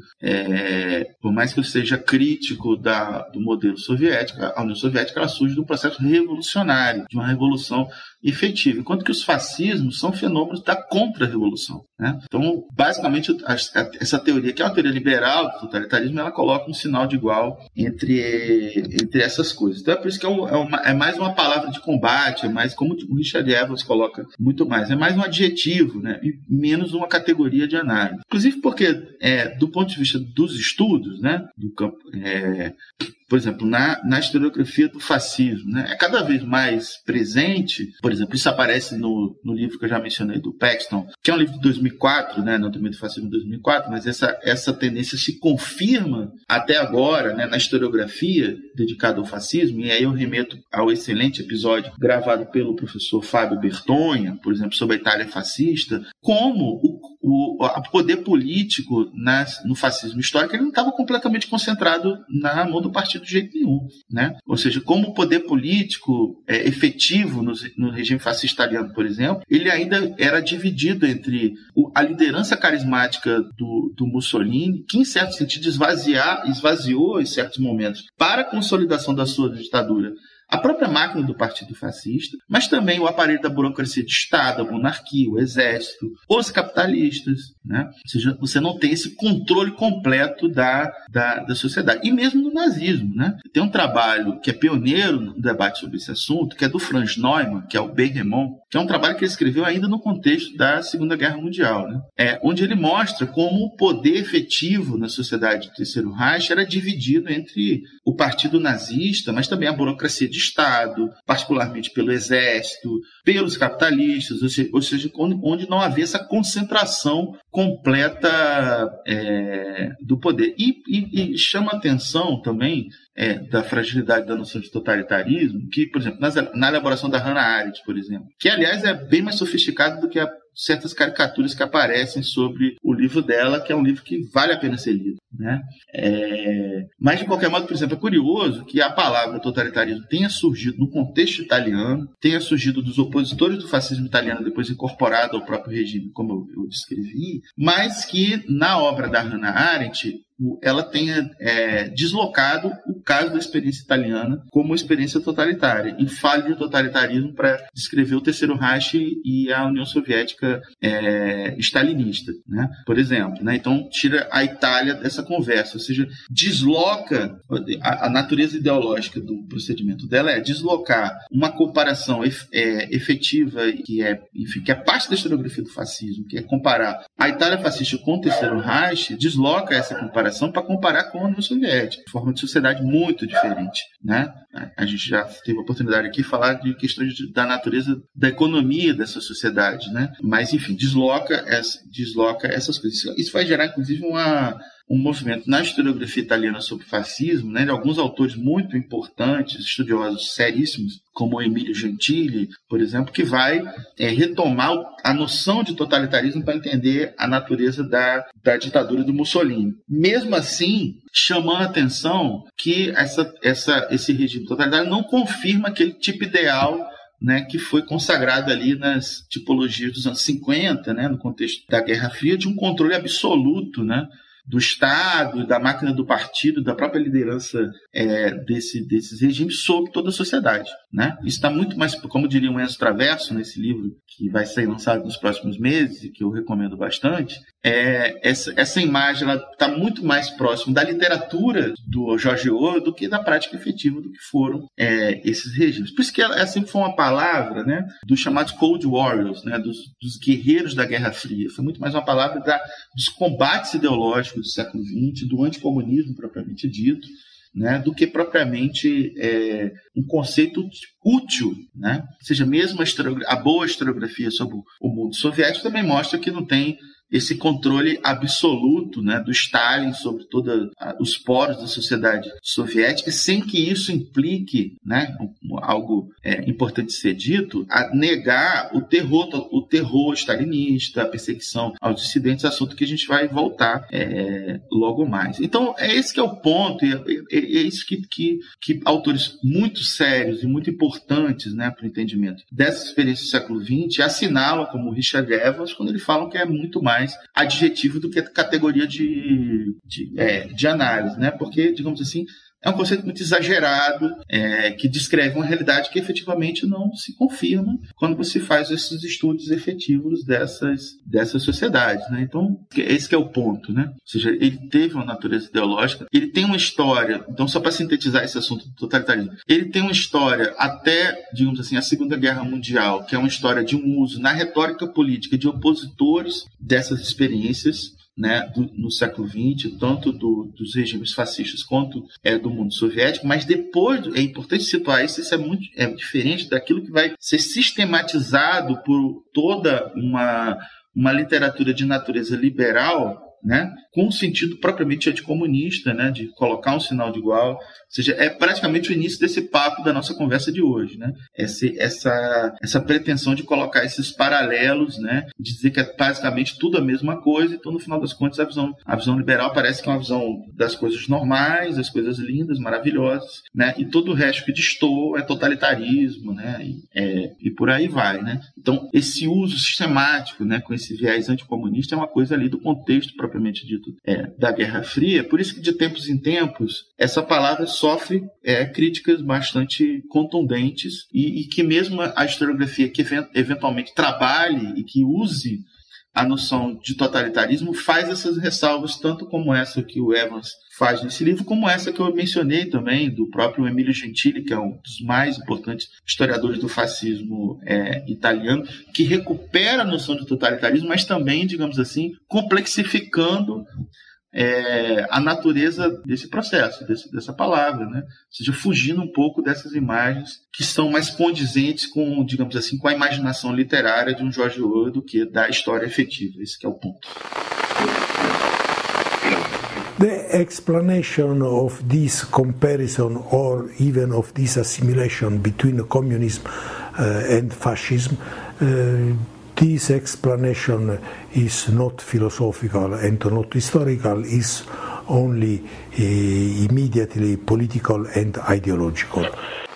É, por mais que eu seja crítico da, do modelo soviético, a União Soviética ela surge de um processo revolucionário, de uma revolução efetiva, enquanto que os fascismos são fenômenos da contra-revolução, né? Então, basicamente, a, a, essa teoria, que é uma teoria liberal do totalitarismo, ela coloca um sinal de igual entre, entre essas coisas. Então, é por isso que é, um, é, uma, é mais uma palavra de combate, é mais, como o Richard Evans coloca muito mais, é mais um adjetivo, né? E menos uma categoria de análise. Inclusive porque, é, do ponto de vista dos estudos, né, do campo, é, por exemplo, na, na historiografia do fascismo, né, é cada vez mais presente. Por exemplo, isso aparece no, no livro que eu já mencionei, do Paxton, que é um livro de dois mil e quatro, né, não também do fascismo de dois mil e quatro, mas essa, essa tendência se confirma até agora, né, na historiografia dedicada ao fascismo, e aí eu remeto ao excelente episódio gravado pelo professor Fábio Bertonha, por exemplo, sobre a Itália fascista, como o O, o poder político na, no fascismo histórico ele não estava completamente concentrado na mão do partido de jeito nenhum, né? Ou seja, como o poder político é, efetivo no, no regime fascista italiano, por exemplo, ele ainda era dividido entre o, a liderança carismática do, do Mussolini, que em certo sentido esvaziar, esvaziou em certos momentos para a consolidação da sua ditadura a própria máquina do partido fascista, mas também o aparelho da burocracia de Estado, a monarquia, o exército, os capitalistas, né? Ou seja, você não tem esse controle completo da, da, da sociedade. E mesmo no nazismo, né? Tem um trabalho que é pioneiro no debate sobre esse assunto, que é do Franz Neumann, que é o Berremont, que é um trabalho que ele escreveu ainda no contexto da Segunda Guerra Mundial, né? É, onde ele mostra como o poder efetivo na sociedade do Terceiro Reich era dividido entre o partido nazista, mas também a burocracia de Estado, particularmente pelo exército, pelos capitalistas, ou seja, onde não havia essa concentração completa é, do poder. E, e, e chama atenção também é, da fragilidade da noção de totalitarismo, que, por exemplo, nas, na elaboração da Hannah Arendt, por exemplo, que, aliás, é bem mais sofisticado do que a certas caricaturas que aparecem sobre o livro dela, que é um livro que vale a pena ser lido, né? É... Mas, de qualquer modo, por exemplo, é curioso que a palavra totalitarismo tenha surgido no contexto italiano, tenha surgido dos opositores do fascismo italiano, depois incorporado ao próprio regime, como eu descrevi, mas que na obra da Hannah Arendt ela tenha é, deslocado o caso da experiência italiana como experiência totalitária e fale de totalitarismo para descrever o Terceiro Reich e a União Soviética é, stalinista, né? Por exemplo, né? Então tira a Itália dessa conversa, ou seja, desloca a, a natureza ideológica do procedimento dela é deslocar uma comparação ef, é, efetiva que é, enfim, que é parte da historiografia do fascismo, que é comparar a Itália fascista com o Terceiro Reich, desloca essa comparação para comparar com a União Soviética, de forma de sociedade muito diferente, né? A gente já teve a oportunidade aqui de falar de questões de, da natureza da economia dessa sociedade, né? Mas, enfim, desloca, essa, desloca essas coisas. Isso vai gerar, inclusive, uma, um movimento na historiografia italiana sobre fascismo, né? De alguns autores muito importantes, estudiosos seríssimos, como o Emílio Gentili, por exemplo, que vai é, retomar a noção de totalitarismo para entender a natureza da, da ditadura do Mussolini. Mesmo assim, chamando a atenção que essa, essa, esse regime totalitário não confirma aquele tipo ideal, né, que foi consagrado ali nas tipologias dos anos cinquenta, né, no contexto da Guerra Fria, de um controle absoluto, né, do Estado, da máquina do partido, da própria liderança é, desse, desses regimes sobre toda a sociedade, né? Isso está muito mais, como diria o Enzo Traverso, nesse livro que vai ser lançado nos próximos meses e que eu recomendo bastante, é, essa, essa imagem está muito mais próxima da literatura do George Orwell do que da prática efetiva do que foram é, esses regimes. Por isso que ela, ela sempre foi uma palavra, né, dos chamados Cold Warriors, né, dos, dos guerreiros da Guerra Fria. Foi muito mais uma palavra da, dos combates ideológicos do século vinte, do anticomunismo propriamente dito, né, do que propriamente é, um conceito útil, né? Ou seja, mesmo a, a boa historiografia sobre o mundo soviético também mostra que não tem esse controle absoluto, né, do Stalin sobre todos os poros da sociedade soviética, sem que isso implique, né, algo é, importante de ser dito, a negar o terror, o terror stalinista, a perseguição aos dissidentes, assunto que a gente vai voltar é, logo mais. Então, é esse que é o ponto, e é, é, é isso que, que, que autores muito sérios e muito importantes, né, para o entendimento dessa experiência do século vinte assinalam, como Richard Evans, quando eles falam que é muito mais adjetivo do que categoria de, de, é, de análise, né? Porque, digamos assim, é um conceito muito exagerado, é, que descreve uma realidade que efetivamente não se confirma quando você faz esses estudos efetivos dessas, dessas sociedades, né? Então, esse que é o ponto, né? Ou seja, ele teve uma natureza ideológica, ele tem uma história, então só para sintetizar esse assunto do totalitarismo, ele tem uma história até, digamos assim, a Segunda Guerra Mundial, que é uma história de um uso na retórica política de opositores dessas experiências, né, do, no século vinte, tanto do, dos regimes fascistas quanto é, do mundo soviético, mas depois, é importante situar isso, isso é muito é diferente daquilo que vai ser sistematizado por toda uma, uma literatura de natureza liberal, né, com um sentido propriamente anticomunista, né, de colocar um sinal de igual. Ou seja, é praticamente o início desse papo da nossa conversa de hoje, né? Essa, essa, essa pretensão de colocar esses paralelos, né, de dizer que é basicamente tudo a mesma coisa. Então, no final das contas, a visão, a visão liberal parece que é uma visão das coisas normais, das coisas lindas, maravilhosas, né? E todo o resto que destoa é totalitarismo, né? E, é, e por aí vai, né? Então, esse uso sistemático, né, com esse viés anticomunista é uma coisa ali do contexto propriamente dito é, da Guerra Fria. Por isso que, de tempos em tempos, essa palavra sofre é, críticas bastante contundentes e, e que mesmo a historiografia que eventualmente trabalhe e que use a noção de totalitarismo faz essas ressalvas, tanto como essa que o Evans faz nesse livro, como essa que eu mencionei também, do próprio Emílio Gentili, que é um dos mais importantes historiadores do fascismo é, italiano, que recupera a noção de totalitarismo, mas também, digamos assim, complexificando É, a natureza desse processo, desse, dessa palavra, né? Ou seja, fugindo um pouco dessas imagens que são mais condizentes com, digamos assim, com a imaginação literária de um George Orwell do que da história efetiva. Esse que é o ponto. The explanation of this comparison or even of this assimilation between communism uh, and fascism uh, this explanation is not philosophical and not historical, is only uh, immediately political and ideological.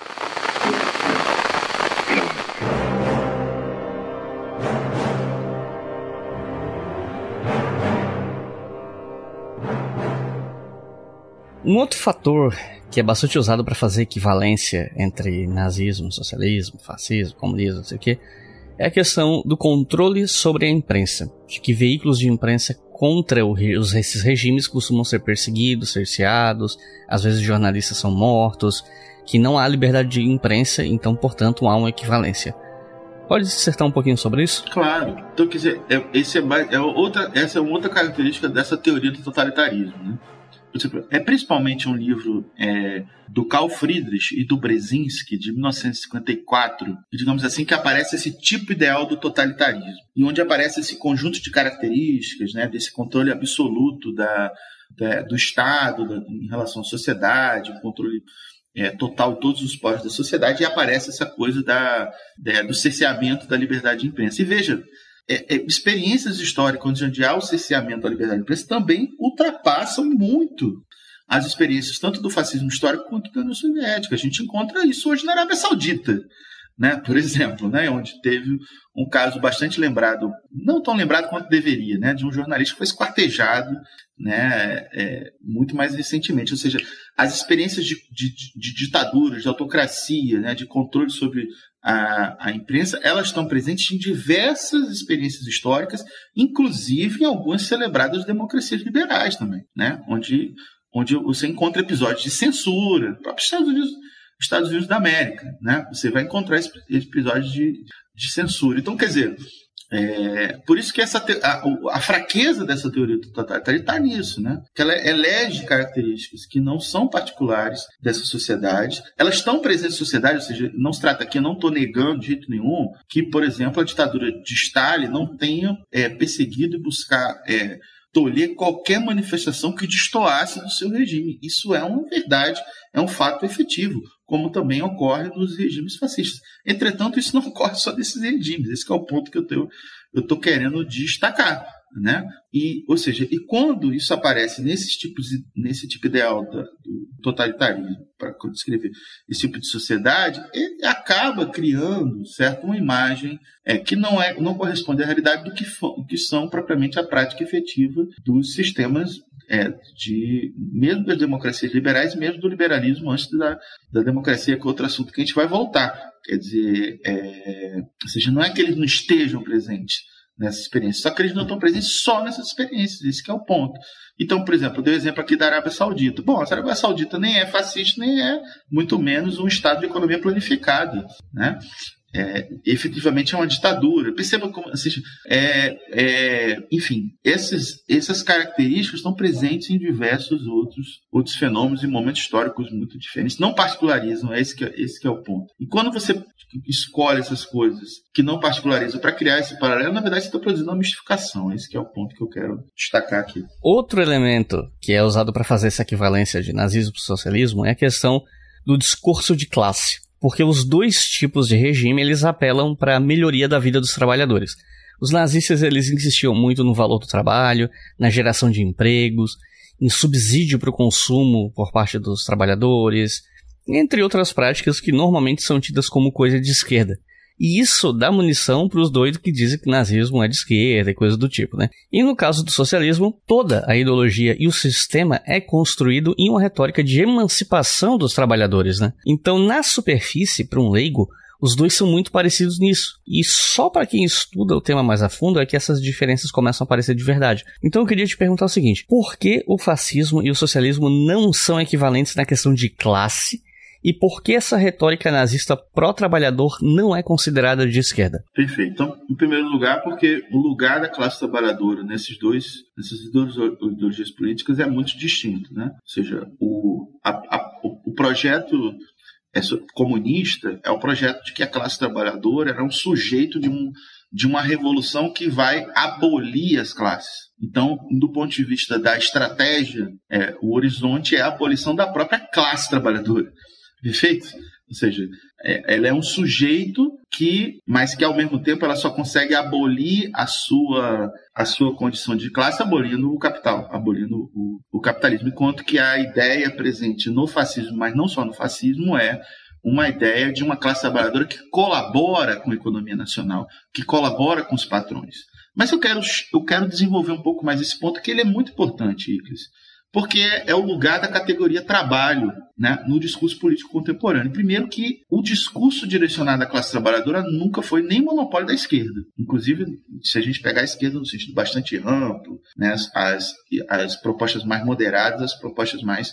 Um outro fator que é bastante usado para fazer equivalência entre nazismo, socialismo, fascismo, comunismo, não sei o que, é a questão do controle sobre a imprensa, de que veículos de imprensa contra os, esses regimes costumam ser perseguidos, cerceados, às vezes jornalistas são mortos, que não há liberdade de imprensa, então, portanto, há uma equivalência. Pode dissertar um pouquinho sobre isso? Claro. Então, quer dizer, é, esse é, é outra, essa é uma outra característica dessa teoria do totalitarismo, né? É principalmente um livro é, do Carl Friedrich e do Brzezinski, de mil novecentos e cinquenta e quatro, digamos assim, que aparece esse tipo ideal do totalitarismo, e onde aparece esse conjunto de características, né, desse controle absoluto da, da, do Estado da, em relação à sociedade, um controle é, total de todos os poros da sociedade, e aparece essa coisa da, da, do cerceamento da liberdade de imprensa. E veja, É, é, experiências históricas onde há o cerceamento da liberdade de imprensa também ultrapassam muito as experiências tanto do fascismo histórico quanto da União Soviética. A gente encontra isso hoje na Arábia Saudita, né? Por exemplo, né? Onde teve um caso bastante lembrado, não tão lembrado quanto deveria, né? De um jornalista que foi esquartejado, né? É, muito mais recentemente. Ou seja, as experiências de, de, de ditaduras, de autocracia, né? De controle sobre A, a imprensa, elas estão presentes em diversas experiências históricas, inclusive em algumas celebradas democracias liberais também, né? onde, onde você encontra episódios de censura, próprios Estados Unidos, Estados Unidos da América, né? Você vai encontrar episódios de, de censura. Então, quer dizer, é, por isso que essa te, a, a fraqueza dessa teoria do totalitarismo está nisso, né? Que ela elege características que não são particulares dessa sociedade, elas estão presentes na sociedade, ou seja, não se trata aqui, eu não estou negando de jeito nenhum que, por exemplo, a ditadura de Stalin não tenha é, perseguido e buscar é, tolher qualquer manifestação que destoasse do seu regime. Isso é uma verdade, é um fato efetivo, como também ocorre nos regimes fascistas. Entretanto, isso não ocorre só desses regimes. Esse é o ponto que eu estou querendo destacar, né? E, ou seja, e quando isso aparece nesses tipos, nesse tipo ideal da, do totalitarismo, para descrever esse tipo de sociedade, ele acaba criando, certo, uma imagem é, que não, é, não corresponde à realidade do que, do que são propriamente a prática efetiva dos sistemas É, de, mesmo das democracias liberais, mesmo do liberalismo antes da, da democracia, que é outro assunto que a gente vai voltar. Quer dizer, é, ou seja, não é que eles não estejam presentes nessa experiência, só que eles não estão presentes só nessas experiências, esse que é o ponto. Então, por exemplo, eu dei o exemplo aqui da Arábia Saudita. Bom, a Arábia Saudita nem é fascista, nem é, muito menos, um estado de economia planificada, né? É, efetivamente é uma ditadura. Perceba como, assim, é, é, enfim, esses, essas características estão presentes em diversos outros, outros fenômenos e momentos históricos muito diferentes. Não particularizam, é esse que é, esse que é o ponto. E quando você escolhe essas coisas que não particularizam para criar esse paralelo, na verdade você está produzindo uma mistificação. Esse que é o ponto que eu quero destacar aqui. Outro elemento que é usado para fazer essa equivalência de nazismo e socialismo é a questão do discurso de classe. Porque os dois tipos de regime, eles apelam para a melhoria da vida dos trabalhadores. Os nazistas, eles insistiam muito no valor do trabalho, na geração de empregos, em subsídio para o consumo por parte dos trabalhadores, entre outras práticas que normalmente são tidas como coisa de esquerda. E isso dá munição para os doidos que dizem que nazismo é de esquerda e coisa do tipo, né? E no caso do socialismo, toda a ideologia e o sistema é construído em uma retórica de emancipação dos trabalhadores, né? Então, na superfície, para um leigo, os dois são muito parecidos nisso. E só para quem estuda o tema mais a fundo é que essas diferenças começam a aparecer de verdade. Então eu queria te perguntar o seguinte: por que o fascismo e o socialismo não são equivalentes na questão de classe? E por que essa retórica nazista pró-trabalhador não é considerada de esquerda? Perfeito. Então, em primeiro lugar, porque o lugar da classe trabalhadora nesses dois, nessas ideologias políticas é muito distinto, né? Ou seja, o, a, a, o projeto comunista é o projeto de que a classe trabalhadora era um sujeito de, um, de uma revolução que vai abolir as classes. Então, do ponto de vista da estratégia, é, o horizonte é a abolição da própria classe trabalhadora. Perfeito? Ou seja, é, ela é um sujeito que, mas que ao mesmo tempo ela só consegue abolir a sua, a sua condição de classe abolindo o capital, abolindo o, o capitalismo, enquanto que a ideia presente no fascismo, mas não só no fascismo, é uma ideia de uma classe trabalhadora que colabora com a economia nacional, que colabora com os patrões. Mas eu quero, eu quero desenvolver um pouco mais esse ponto, que ele é muito importante, Iclis, porque é o lugar da categoria trabalho, né, no discurso político contemporâneo. Primeiro que o discurso direcionado à classe trabalhadora nunca foi nem monopólio da esquerda. Inclusive, se a gente pegar a esquerda no sentido bastante amplo, né, as, as propostas mais moderadas, as propostas mais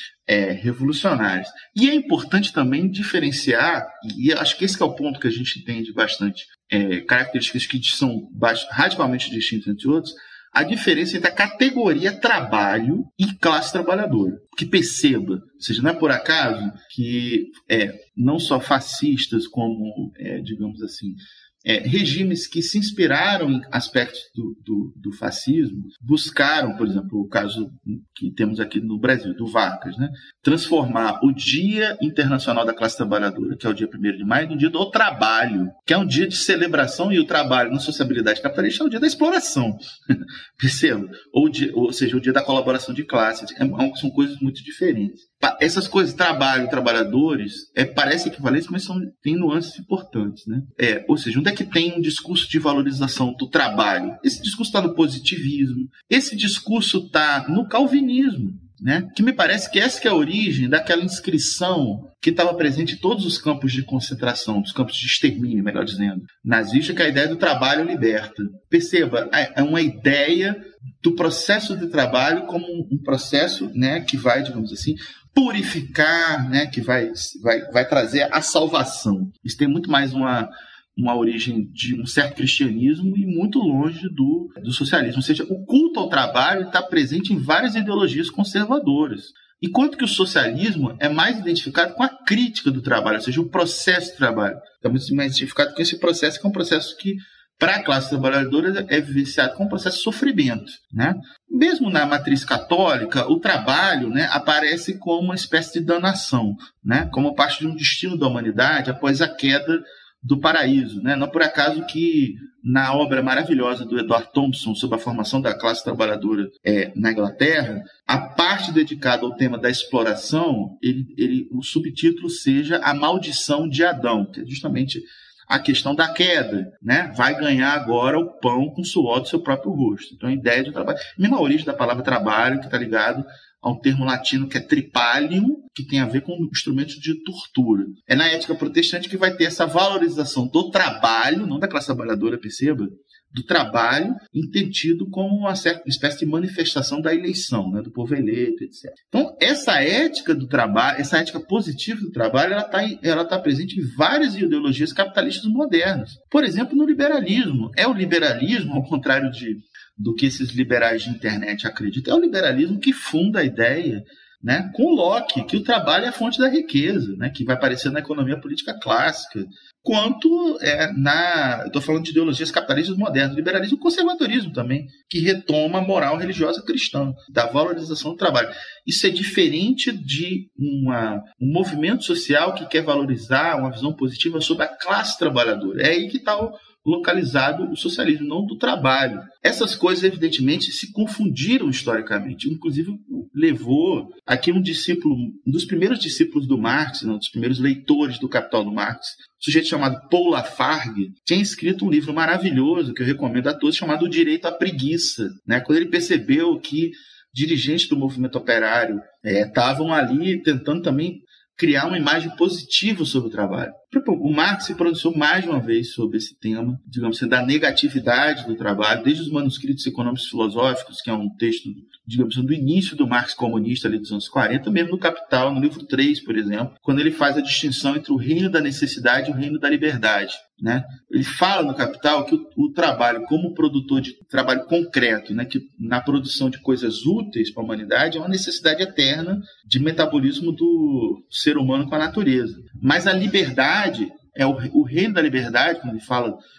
é, revolucionárias. E é importante também diferenciar, e acho que esse que é o ponto que a gente entende bastante, é, características que são radicalmente distintas entre outros, a diferença entre a categoria trabalho e classe trabalhadora. Que perceba, ou seja, não é por acaso que é, não só fascistas como, é, digamos assim, é, regimes que se inspiraram em aspectos do, do, do fascismo, buscaram, por exemplo, o caso que temos aqui no Brasil, do Vargas, né, transformar o Dia Internacional da Classe Trabalhadora, que é o dia primeiro de maio, no dia do trabalho, que é um dia de celebração, e o trabalho na sociabilidade capitalista é o dia da exploração. Perceba? Ou, dia, ou seja, o dia da colaboração de classes. É, são coisas muito diferentes. Essas coisas, trabalho, trabalhadores, é, parecem equivalentes, mas são, tem nuances importantes, né? É, ou seja, onde é que tem um discurso de valorização do trabalho? Esse discurso está no positivismo, esse discurso está no calvinismo, né? Que me parece que essa que é a origem daquela inscrição que estava presente em todos os campos de concentração, dos campos de extermínio, melhor dizendo, nazista, que é a ideia do trabalho liberta. Perceba, é uma ideia do processo de trabalho como um processo, né, que vai, digamos assim, purificar, né, que vai, vai, vai trazer a salvação. Isso tem muito mais uma, uma origem de um certo cristianismo e muito longe do, do socialismo. Ou seja, o culto ao trabalho está presente em várias ideologias conservadoras. Enquanto que o socialismo é mais identificado com a crítica do trabalho, ou seja, o processo de trabalho. Está muito mais identificado com esse processo, que é um processo que, para a classe trabalhadora, é vivenciado como um processo de sofrimento, né? Mesmo na matriz católica, o trabalho, né, aparece como uma espécie de danação, né? Como parte de um destino da humanidade após a queda do paraíso, né? Não por acaso que na obra maravilhosa do Edward Thompson sobre a formação da classe trabalhadora é, na Inglaterra, a parte dedicada ao tema da exploração, ele, ele, o subtítulo seja A Maldição de Adão, que é justamente a questão da queda, né? Vai ganhar agora o pão com o suor do seu próprio rosto. Então a ideia de trabalho, a mesma origem da palavra trabalho, que está ligado a um termo latino que é tripalium, que tem a ver com instrumentos de tortura. É na ética protestante que vai ter essa valorização do trabalho, não da classe trabalhadora, perceba, do trabalho, entendido como uma certa espécie de manifestação da eleição, né, do povo eleito, etcétera. Então, essa ética do trabalho, essa ética positiva do trabalho, ela está ela tá presente em várias ideologias capitalistas modernas. Por exemplo, no liberalismo. É o liberalismo, ao contrário de, do que esses liberais de internet acreditam, é o liberalismo que funda a ideia, né, com Locke, que o trabalho é a fonte da riqueza, né, que vai aparecer na economia política clássica, quanto é, na... Estou falando de ideologias capitalistas modernas, liberalismo e conservadorismo também, que retoma a moral religiosa cristã, da valorização do trabalho. Isso é diferente de uma, um movimento social que quer valorizar uma visão positiva sobre a classe trabalhadora. É aí que está o localizado o socialismo, não do trabalho. Essas coisas, evidentemente, se confundiram historicamente. Inclusive, levou aqui um discípulo, um dos primeiros discípulos do Marx, um dos primeiros leitores do Capital do Marx, um sujeito chamado Paul Lafargue, tinha escrito um livro maravilhoso, que eu recomendo a todos, chamado O Direito à Preguiça, né? Quando ele percebeu que dirigentes do movimento operário estavam é, ali tentando também criar uma imagem positiva sobre o trabalho. O Marx se pronunciou mais de uma vez sobre esse tema, digamos assim, da negatividade do trabalho, desde os manuscritos econômicos filosóficos, que é um texto, digamos assim, do início do Marx comunista ali dos anos quarenta, mesmo no Capital, no livro três, por exemplo, quando ele faz a distinção entre o reino da necessidade e o reino da liberdade, né? Ele fala no Capital que o, o trabalho como produtor de trabalho concreto, né, que na produção de coisas úteis para a humanidade é uma necessidade eterna de metabolismo do ser humano com a natureza. Mas a liberdade é o, o reino da liberdade, quando ele fala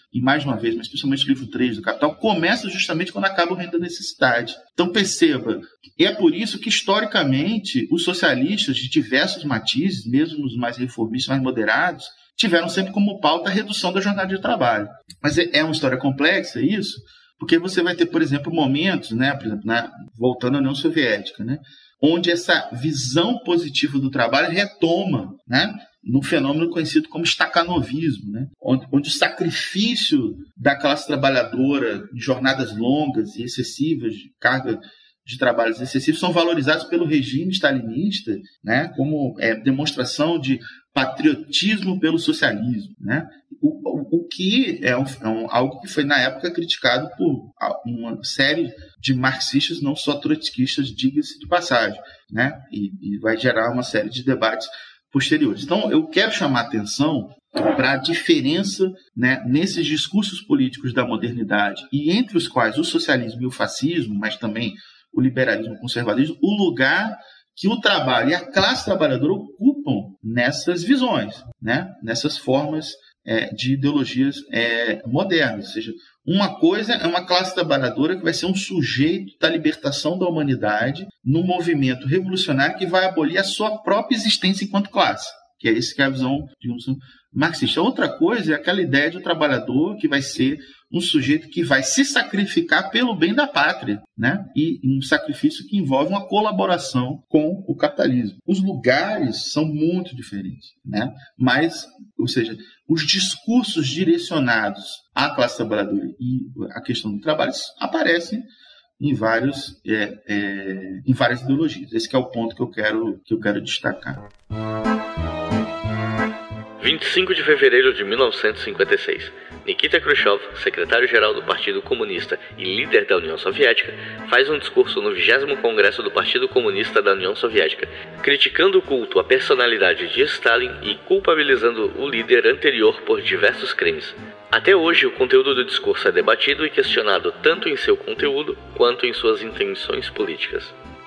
e mais uma vez, mas principalmente o livro três do Capital, começa justamente quando acaba o Reino da Necessidade. Então perceba, é por isso que historicamente os socialistas de diversos matizes, mesmo os mais reformistas, mais moderados, tiveram sempre como pauta a redução da jornada de trabalho. Mas é uma história complexa isso, porque você vai ter, por exemplo, momentos, né, por exemplo, na, voltando à União Soviética, né, onde essa visão positiva do trabalho retoma, né, num fenômeno conhecido como stakhanovismo, né, onde, onde o sacrifício da classe trabalhadora em jornadas longas e excessivas, de carga de trabalhos excessivos, são valorizados pelo regime stalinista, né, como é, demonstração de patriotismo pelo socialismo, né? O, o, o que é, um, é um, algo que foi, na época, criticado por uma série de marxistas, não só trotskistas, diga-se de passagem, né? E, e vai gerar uma série de debates posteriores. Então, eu quero chamar a atenção para a diferença, né, nesses discursos políticos da modernidade, e entre os quais o socialismo e o fascismo, mas também o liberalismo e o conservadorismo, o lugar que o trabalho e a classe trabalhadora ocupam nessas visões, né? Nessas formas é, de ideologias é, modernas. Ou seja, uma coisa é uma classe trabalhadora que vai ser um sujeito da libertação da humanidade num movimento revolucionário que vai abolir a sua própria existência enquanto classe, que é esse que é a visão, digamos, marxista. Outra coisa é aquela ideia de um trabalhador que vai ser um sujeito que vai se sacrificar pelo bem da pátria, né? E um sacrifício que envolve uma colaboração com o capitalismo. Os lugares são muito diferentes, né? Mas, ou seja, os discursos direcionados à classe trabalhadora e à questão do trabalho aparecem em, vários, é, é, em várias ideologias. Esse que é o ponto que eu quero, que eu quero destacar. vinte e cinco de fevereiro de mil novecentos e cinquenta e seis. Nikita Khrushchev, secretário-geral do Partido Comunista e líder da União Soviética, faz um discurso no vigésimo Congresso do Partido Comunista da União Soviética, criticando o culto à personalidade de Stalin e culpabilizando o líder anterior por diversos crimes. Até hoje, o conteúdo do discurso é debatido e questionado tanto em seu conteúdo quanto em suas intenções políticas.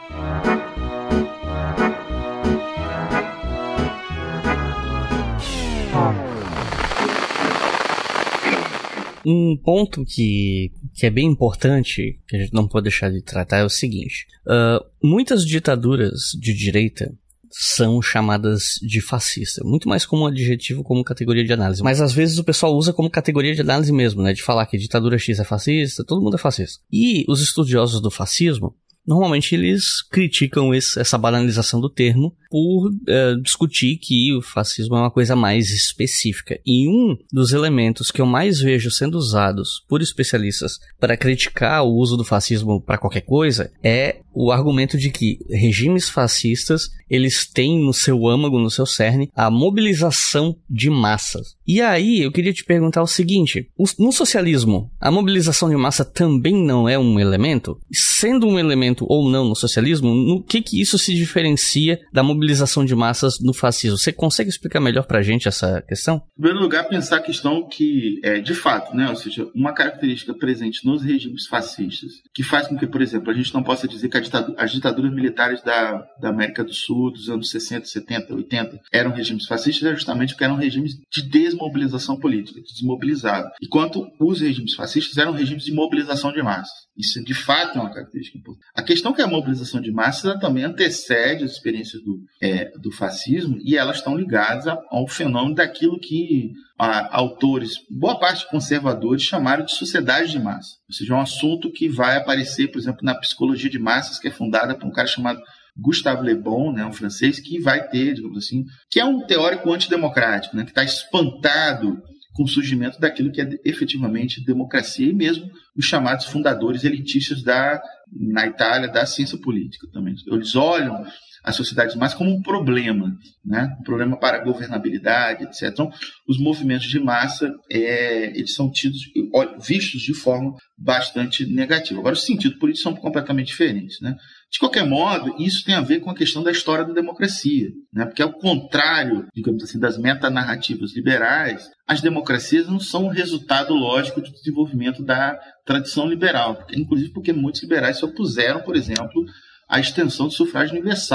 Um ponto que, que é bem importante, que a gente não pode deixar de tratar, é o seguinte. Uh, muitas ditaduras de direita são chamadas de fascista, muito mais como adjetivo, como categoria de análise. Mas às vezes o pessoal usa como categoria de análise mesmo, né? De falar que ditadura X é fascista, todo mundo é fascista. E os estudiosos do fascismo, normalmente eles criticam esse, essa banalização do termo por uh, discutir que o fascismo é uma coisa mais específica. E um dos elementos que eu mais vejo sendo usados por especialistas para criticar o uso do fascismo para qualquer coisa é o argumento de que regimes fascistas, eles têm no seu âmago, no seu cerne, a mobilização de massas. E aí eu queria te perguntar o seguinte: no socialismo, a mobilização de massa também não é um elemento? Sendo um elemento ou não no socialismo, no que que isso se diferencia da mobilização de massas no fascismo? Você consegue explicar melhor pra gente essa questão? Em primeiro lugar, pensar a questão que, é, de fato, né, ou seja, uma característica presente nos regimes fascistas, que faz com que, por exemplo, a gente não possa dizer que a ditadura, as ditaduras militares da, da América do Sul dos anos sessenta, setenta, oitenta eram regimes fascistas, é justamente porque eram regimes de desmobilização política, de desmobilizado. Enquanto os regimes fascistas eram regimes de mobilização de massas. Isso, de fato, é uma característica importante. A questão que a mobilização de massas ela também antecede as experiências do, é, do fascismo, e elas estão ligadas a, ao fenômeno daquilo que a, autores, boa parte conservadores, chamaram de sociedade de massa. Ou seja, é um assunto que vai aparecer, por exemplo, na psicologia de massas, que é fundada por um cara chamado Gustave Le Bon, né, um francês, que vai ter, digamos assim, que é um teórico antidemocrático, né, que está espantado com o surgimento daquilo que é efetivamente democracia, e mesmo os chamados fundadores elitistas da, na Itália da ciência política também. Eles olham a sociedade mais como um problema, né? Um problema para a governabilidade, etcétera. Então, os movimentos de massa é, eles são tidos, vistos de forma bastante negativa. Agora, os sentidos políticos são completamente diferentes, né? De qualquer modo, isso tem a ver com a questão da história da democracia, né? Porque, ao contrário, digamos assim, das metanarrativas liberais, as democracias não são um resultado lógico de desenvolvimento da tradição liberal, inclusive porque muitos liberais se opuseram, por exemplo, a extensão do sufrágio universal.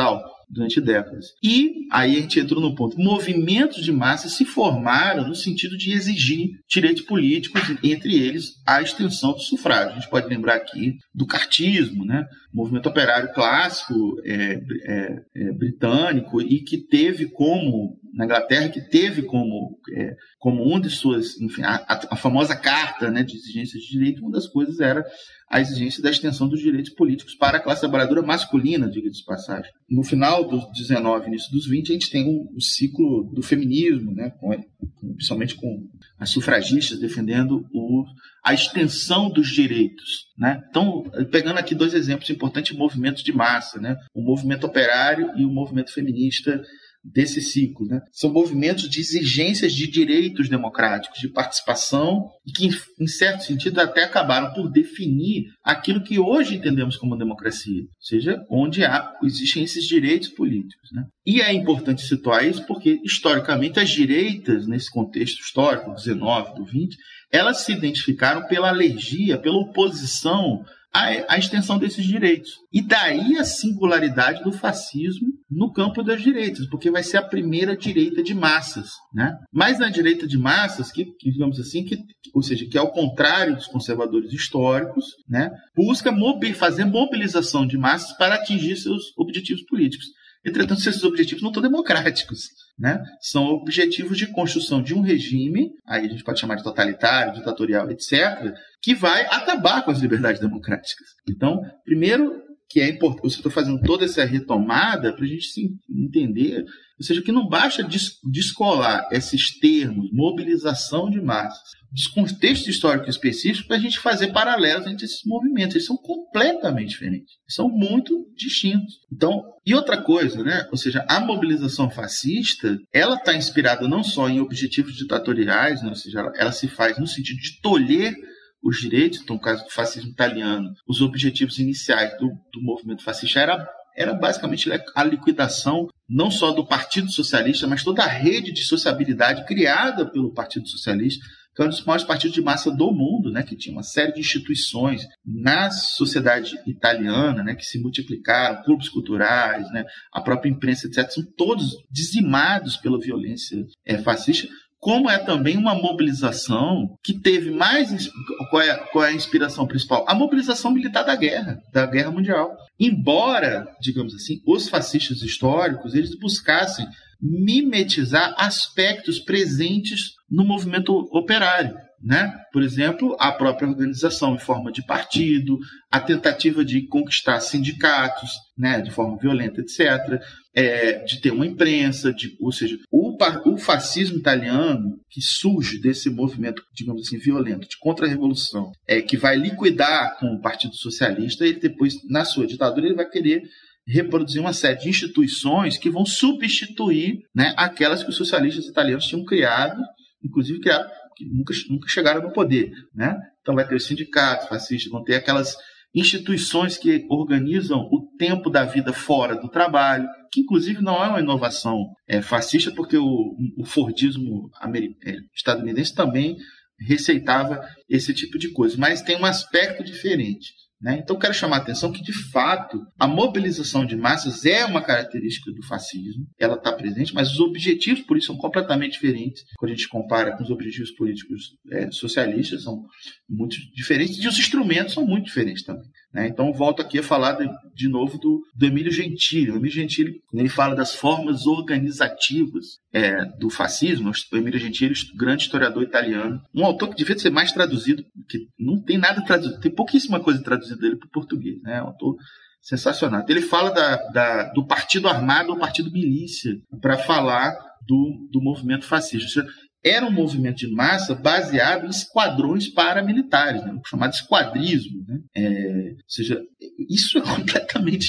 durante décadas. E aí a gente entrou no ponto. Movimentos de massa se formaram no sentido de exigir direitos políticos, entre eles a extensão do sufrágio. A gente pode lembrar aqui do cartismo, né? O movimento operário clássico é, é, é, britânico, e que teve como, na Inglaterra, que teve como, é, como uma de suas, enfim, a, a famosa carta, né, de exigências de direito, uma das coisas era a exigência da extensão dos direitos políticos para a classe trabalhadora masculina, diga-se de passagem. No final dos dezenove, início dos vinte, a gente tem o, o ciclo do feminismo, né, com, principalmente com as sufragistas defendendo o, a extensão dos direitos, né? Então, pegando aqui dois exemplos importantes de movimentos de massa, né, o movimento operário e o movimento feminista desse ciclo, né? São movimentos de exigências de direitos democráticos, de participação, e que, em certo sentido, até acabaram por definir aquilo que hoje entendemos como democracia, ou seja, onde há, existem esses direitos políticos, né? E é importante situar isso porque, historicamente, as direitas, nesse contexto histórico, do dezenove, do vinte, elas se identificaram pela alergia, pela oposição A, a extensão desses direitos. E daí a singularidade do fascismo no campo das direitas, porque vai ser a primeira direita de massas, né? Mas na direita de massas, que, que digamos assim, que, ou seja, que ao contrário dos conservadores históricos, né, busca mobi- fazer mobilização de massas para atingir seus objetivos políticos. Entretanto, esses objetivos não estão democráticos, né? São objetivos de construção de um regime, aí a gente pode chamar de totalitário, ditatorial, etcétera, que vai acabar com as liberdades democráticas. Então, primeiro, que é importante, eu estou fazendo toda essa retomada para a gente se entender, ou seja, que não basta descolar esses termos, mobilização de massas, dos contextos históricos específicos, para a gente fazer paralelos entre esses movimentos. Eles são completamente diferentes, são muito distintos. Então, e outra coisa, né? Ou seja, a mobilização fascista, ela está inspirada não só em objetivos ditatoriais, né? Ou seja, ela, ela se faz no sentido de tolher os direitos. Então, no caso do fascismo italiano, os objetivos iniciais do, do movimento fascista era, era basicamente a liquidação não só do Partido Socialista, mas toda a rede de sociabilidade criada pelo Partido Socialista, que é um dos maiores partidos de massa do mundo, né, que tinha uma série de instituições na sociedade italiana, né, que se multiplicaram, clubes culturais, né, a própria imprensa, etcétera, são todos dizimados pela violência é, fascista, como é também uma mobilização que teve mais... Qual é, qual é a inspiração principal? A mobilização militar da guerra, da Guerra Mundial. Embora, digamos assim, os fascistas históricos, eles buscassem mimetizar aspectos presentes no movimento operário, né? Por exemplo, a própria organização em forma de partido, a tentativa de conquistar sindicatos, né, de forma violenta, etcétera, é, de ter uma imprensa, de, ou seja, o, o fascismo italiano que surge desse movimento, digamos assim, violento, de contra-revolução, é, que vai liquidar com o Partido Socialista, ele depois, na sua ditadura, ele vai querer reproduzir uma série de instituições que vão substituir, né, aquelas que os socialistas italianos tinham criado, inclusive criado, que nunca, nunca chegaram no poder, né? Então vai ter os sindicatos fascistas, vão ter aquelas instituições que organizam o tempo da vida fora do trabalho, que inclusive não é uma inovação é, fascista, porque o, o Fordismo é, estadunidense também receitava esse tipo de coisa, mas tem um aspecto diferente, né? Então, quero chamar a atenção que, de fato, a mobilização de massas é uma característica do fascismo, ela está presente, mas os objetivos, por isso, são completamente diferentes quando a gente compara com os objetivos políticos é, socialistas, são muito diferentes, e os instrumentos são muito diferentes também, né? Então, volto aqui a falar de, de novo do, do Emílio Gentili. O Emílio Gentili, ele fala das formas organizativas é, do fascismo. O Emílio Gentili, grande historiador italiano, um autor que devia ser mais traduzido, que não tem nada traduzido, tem pouquíssima coisa traduzida dele para o português, né? É um autor sensacional. Ele fala da, da, do partido armado ou partido milícia para falar do, do movimento fascista. Ou seja, era um movimento de massa baseado em esquadrões paramilitares, né? Chamado esquadrismo, né? É, ou seja, isso é completamente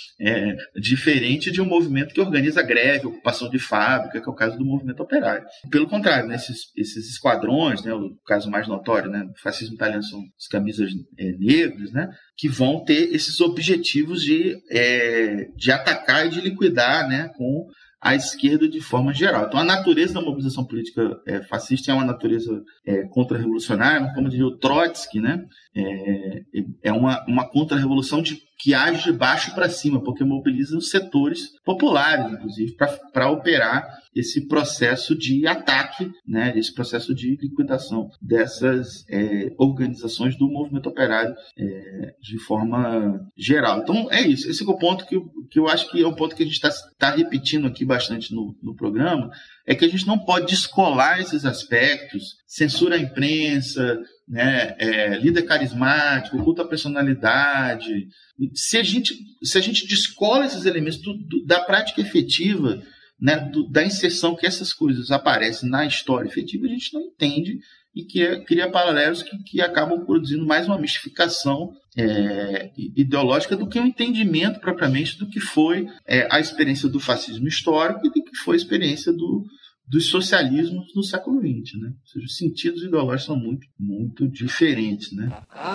é, diferente de um movimento que organiza greve, ocupação de fábrica, que é o caso do movimento operário. Pelo contrário, né? esses, esses esquadrões, né? O caso mais notório, né? O fascismo italiano são as camisas é, negras, né? Que vão ter esses objetivos de, é, de atacar e de liquidar, né? Com à esquerda de forma geral. Então, a natureza da mobilização política é, fascista é uma natureza é, contra-revolucionária, como diria o Trotsky, né? É, é uma, uma contra-revolução de que age de baixo para cima, porque mobiliza os setores populares, inclusive, para operar esse processo de ataque, né, esse processo de liquidação dessas é, organizações do movimento operário é, de forma geral. Então, é isso. Esse é o ponto que eu, que eu acho que é um ponto que a gente está tá repetindo aqui bastante no, no programa, é que a gente não pode descolar esses aspectos, censura à imprensa, né, é, líder carismático, culto à personalidade. Se a gente, se a gente descola esses elementos do, do, da prática efetiva, né, do, da inserção que essas coisas aparecem na história efetiva, a gente não entende e que é, cria paralelos que, que acabam produzindo mais uma mistificação é, ideológica do que um entendimento propriamente do que foi é, a experiência do fascismo histórico e do que foi a experiência do, dos socialismos no século vinte. Né? Ou seja, os sentidos ideológicos são muito, muito diferentes. Né?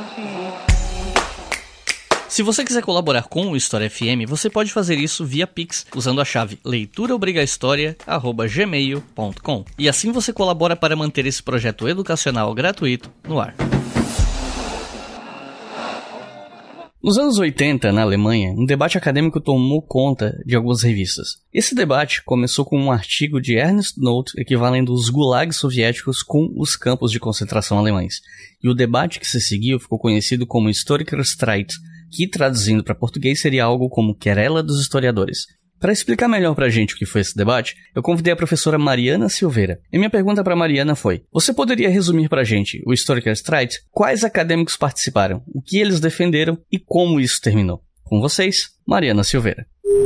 Se você quiser colaborar com o História F M, você pode fazer isso via Pix, usando a chave leitura obriga história arroba gmail ponto com. E assim você colabora para manter esse projeto educacional gratuito no ar. Nos anos oitenta, na Alemanha, um debate acadêmico tomou conta de algumas revistas. Esse debate começou com um artigo de Ernst Nolte equivalendo os gulags soviéticos com os campos de concentração alemães. E o debate que se seguiu ficou conhecido como Historikerstreit, que traduzindo para português seria algo como querela dos historiadores. Para explicar melhor pra gente o que foi esse debate, eu convidei a professora Mariana Silveira. E minha pergunta para Mariana foi: você poderia resumir pra gente o Historikerstreit? Quais acadêmicos participaram, o que eles defenderam e como isso terminou? Com vocês, Mariana Silveira.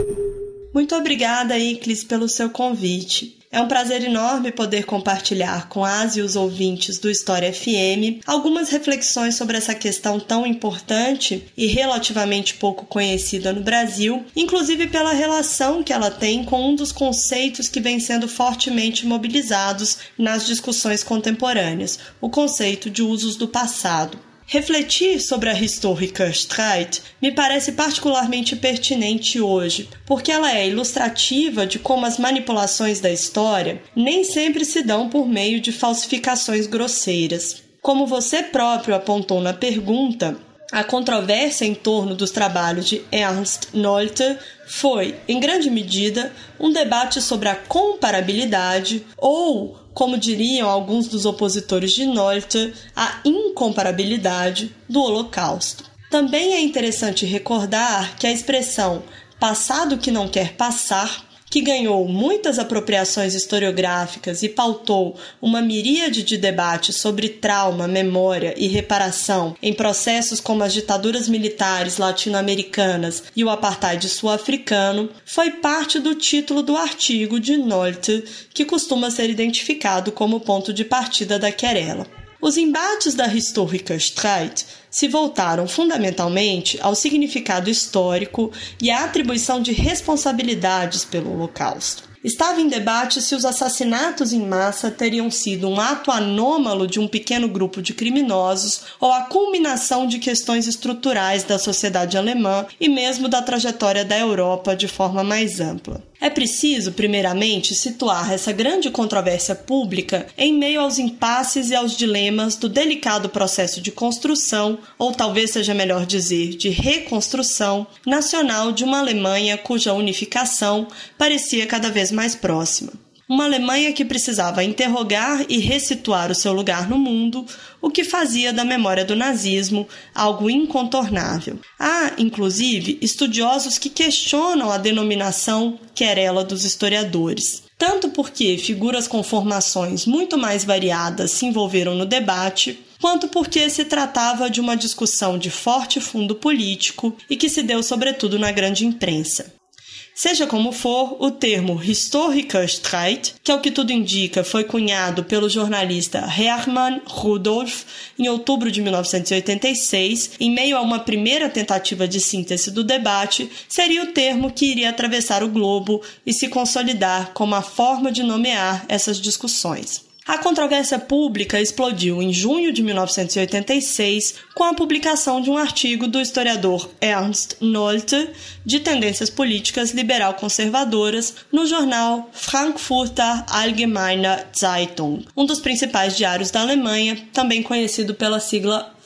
Muito obrigada, Iclis, pelo seu convite. É um prazer enorme poder compartilhar com as e os ouvintes do História F M algumas reflexões sobre essa questão tão importante e relativamente pouco conhecida no Brasil, inclusive pela relação que ela tem com um dos conceitos que vem sendo fortemente mobilizados nas discussões contemporâneas, o conceito de usos do passado. Refletir sobre a Historikerstreit me parece particularmente pertinente hoje, porque ela é ilustrativa de como as manipulações da história nem sempre se dão por meio de falsificações grosseiras. Como você próprio apontou na pergunta, a controvérsia em torno dos trabalhos de Ernst Nolte foi, em grande medida, um debate sobre a comparabilidade ou, como diriam alguns dos opositores de Nolte, a incomparabilidade do Holocausto. Também é interessante recordar que a expressão passado que não quer passar, que ganhou muitas apropriações historiográficas e pautou uma miríade de debates sobre trauma, memória e reparação em processos como as ditaduras militares latino-americanas e o apartheid sul-africano, foi parte do título do artigo de Nolte, que costuma ser identificado como ponto de partida da querela. Os embates da Historikerstreit se voltaram fundamentalmente ao significado histórico e à atribuição de responsabilidades pelo Holocausto. Estava em debate se os assassinatos em massa teriam sido um ato anômalo de um pequeno grupo de criminosos ou a culminação de questões estruturais da sociedade alemã e mesmo da trajetória da Europa de forma mais ampla. É preciso, primeiramente, situar essa grande controvérsia pública em meio aos impasses e aos dilemas do delicado processo de construção, ou talvez seja melhor dizer, de reconstrução, nacional de uma Alemanha cuja unificação parecia cada vez mais próxima. Uma Alemanha que precisava interrogar e ressituar o seu lugar no mundo, o que fazia da memória do nazismo algo incontornável. Há, inclusive, estudiosos que questionam a denominação querela dos historiadores, tanto porque figuras com formações muito mais variadas se envolveram no debate, quanto porque se tratava de uma discussão de forte fundo político e que se deu sobretudo na grande imprensa. Seja como for, o termo Historikerstreit, que ao que tudo indica foi cunhado pelo jornalista Hermann Rudolph em outubro de mil novecentos e oitenta e seis, em meio a uma primeira tentativa de síntese do debate, seria o termo que iria atravessar o globo e se consolidar como a forma de nomear essas discussões. A controvérsia pública explodiu em junho de mil novecentos e oitenta e seis com a publicação de um artigo do historiador Ernst Nolte, de tendências políticas liberal-conservadoras, no jornal Frankfurter Allgemeine Zeitung, um dos principais diários da Alemanha, também conhecido pela sigla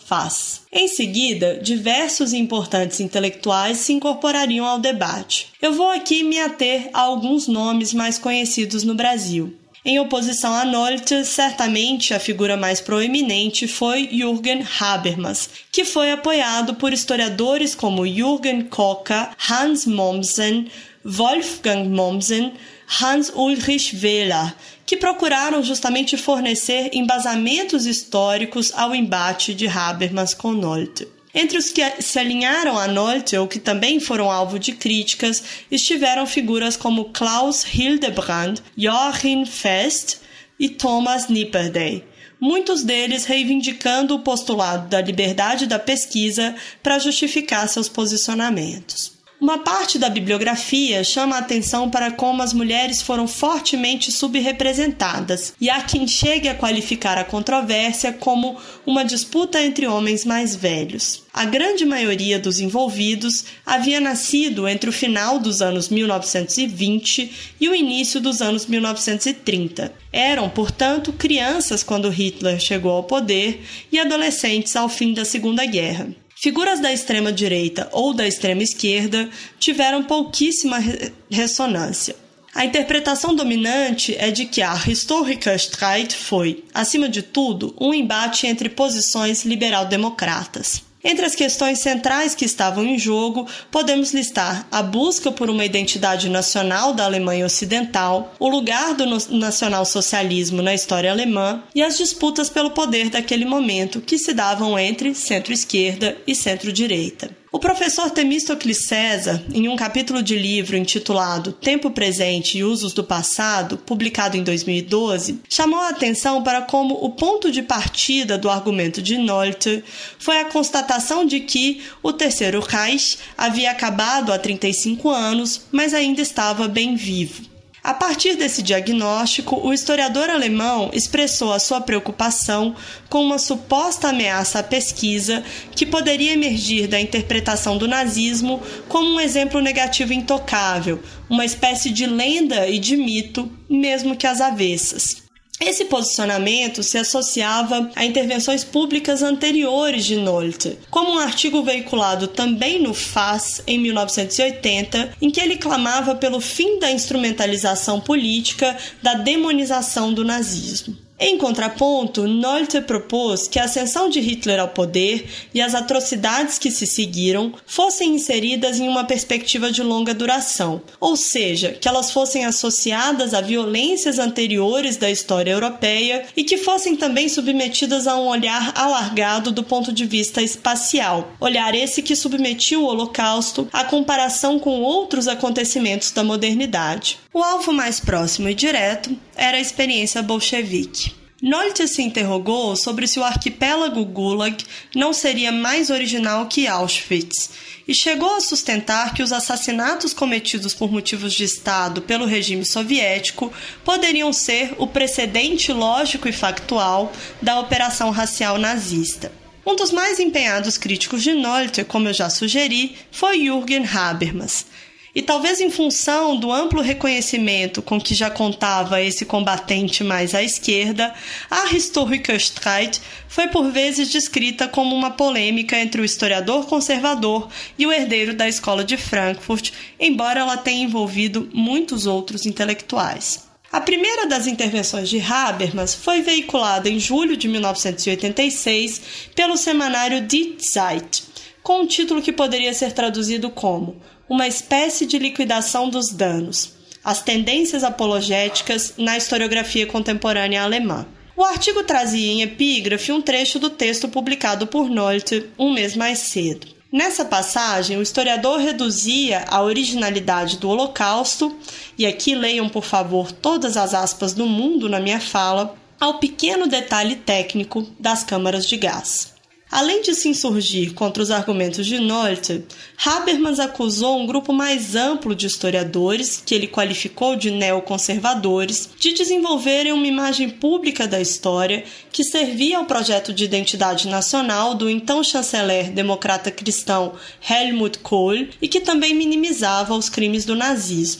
faz. Em seguida, diversos e importantes intelectuais se incorporariam ao debate. Eu vou aqui me ater a alguns nomes mais conhecidos no Brasil. Em oposição a Nolte, certamente a figura mais proeminente foi Jürgen Habermas, que foi apoiado por historiadores como Jürgen Kocher, Hans Mommsen, Wolfgang Mommsen, Hans Ulrich Wehler, que procuraram justamente fornecer embasamentos históricos ao embate de Habermas com Nolte. Entre os que se alinharam a Nolte, ou que também foram alvo de críticas, estiveram figuras como Klaus Hildebrand, Joachim Fest e Thomas Nipperdey, muitos deles reivindicando o postulado da liberdade da pesquisa para justificar seus posicionamentos. Uma parte da bibliografia chama a atenção para como as mulheres foram fortemente subrepresentadas, e há quem chegue a qualificar a controvérsia como uma disputa entre homens mais velhos. A grande maioria dos envolvidos havia nascido entre o final dos anos mil novecentos e vinte e o início dos anos mil novecentos e trinta. Eram, portanto, crianças quando Hitler chegou ao poder e adolescentes ao fim da Segunda Guerra. Figuras da extrema-direita ou da extrema-esquerda tiveram pouquíssima re- ressonância. A interpretação dominante é de que a Historischer Streit foi, acima de tudo, um embate entre posições liberal-democratas. Entre as questões centrais que estavam em jogo, podemos listar a busca por uma identidade nacional da Alemanha Ocidental, o lugar do nacionalsocialismo na história alemã e as disputas pelo poder daquele momento que se davam entre centro-esquerda e centro-direita. O professor Temístocles César, em um capítulo de livro intitulado Tempo Presente e Usos do Passado, publicado em dois mil e doze, chamou a atenção para como o ponto de partida do argumento de Nolte foi a constatação de que o Terceiro Reich havia acabado há trinta e cinco anos, mas ainda estava bem vivo. A partir desse diagnóstico, o historiador alemão expressou a sua preocupação com uma suposta ameaça à pesquisa que poderia emergir da interpretação do nazismo como um exemplo negativo intocável, uma espécie de lenda e de mito, mesmo que às avessas. Esse posicionamento se associava a intervenções públicas anteriores de Nolte, como um artigo veiculado também no F A S em mil novecentos e oitenta, em que ele clamava pelo fim da instrumentalização política da demonização do nazismo. Em contraponto, Nolte propôs que a ascensão de Hitler ao poder e as atrocidades que se seguiram fossem inseridas em uma perspectiva de longa duração, ou seja, que elas fossem associadas a violências anteriores da história europeia e que fossem também submetidas a um olhar alargado do ponto de vista espacial, olhar esse que submetia o Holocausto à comparação com outros acontecimentos da modernidade. O alvo mais próximo e direto era a experiência bolchevique. Nolte se interrogou sobre se o arquipélago Gulag não seria mais original que Auschwitz e chegou a sustentar que os assassinatos cometidos por motivos de Estado pelo regime soviético poderiam ser o precedente lógico e factual da operação racial nazista. Um dos mais empenhados críticos de Nolte, como eu já sugeri, foi Jürgen Habermas. E talvez em função do amplo reconhecimento com que já contava esse combatente mais à esquerda, a Historischer Streit foi por vezes descrita como uma polêmica entre o historiador conservador e o herdeiro da Escola de Frankfurt, embora ela tenha envolvido muitos outros intelectuais. A primeira das intervenções de Habermas foi veiculada em julho de mil novecentos e oitenta e seis pelo semanário Die Zeit, com um título que poderia ser traduzido como Uma espécie de liquidação dos danos, as tendências apologéticas na historiografia contemporânea alemã. O artigo trazia em epígrafe um trecho do texto publicado por Nolte um mês mais cedo. Nessa passagem, o historiador reduzia a originalidade do Holocausto, e aqui leiam, por favor, todas as aspas do mundo na minha fala, ao pequeno detalhe técnico das câmaras de gás. Além de se insurgir contra os argumentos de Nolte, Habermas acusou um grupo mais amplo de historiadores, que ele qualificou de neoconservadores, de desenvolverem uma imagem pública da história que servia ao projeto de identidade nacional do então chanceler democrata cristão Helmut Kohl e que também minimizava os crimes do nazismo.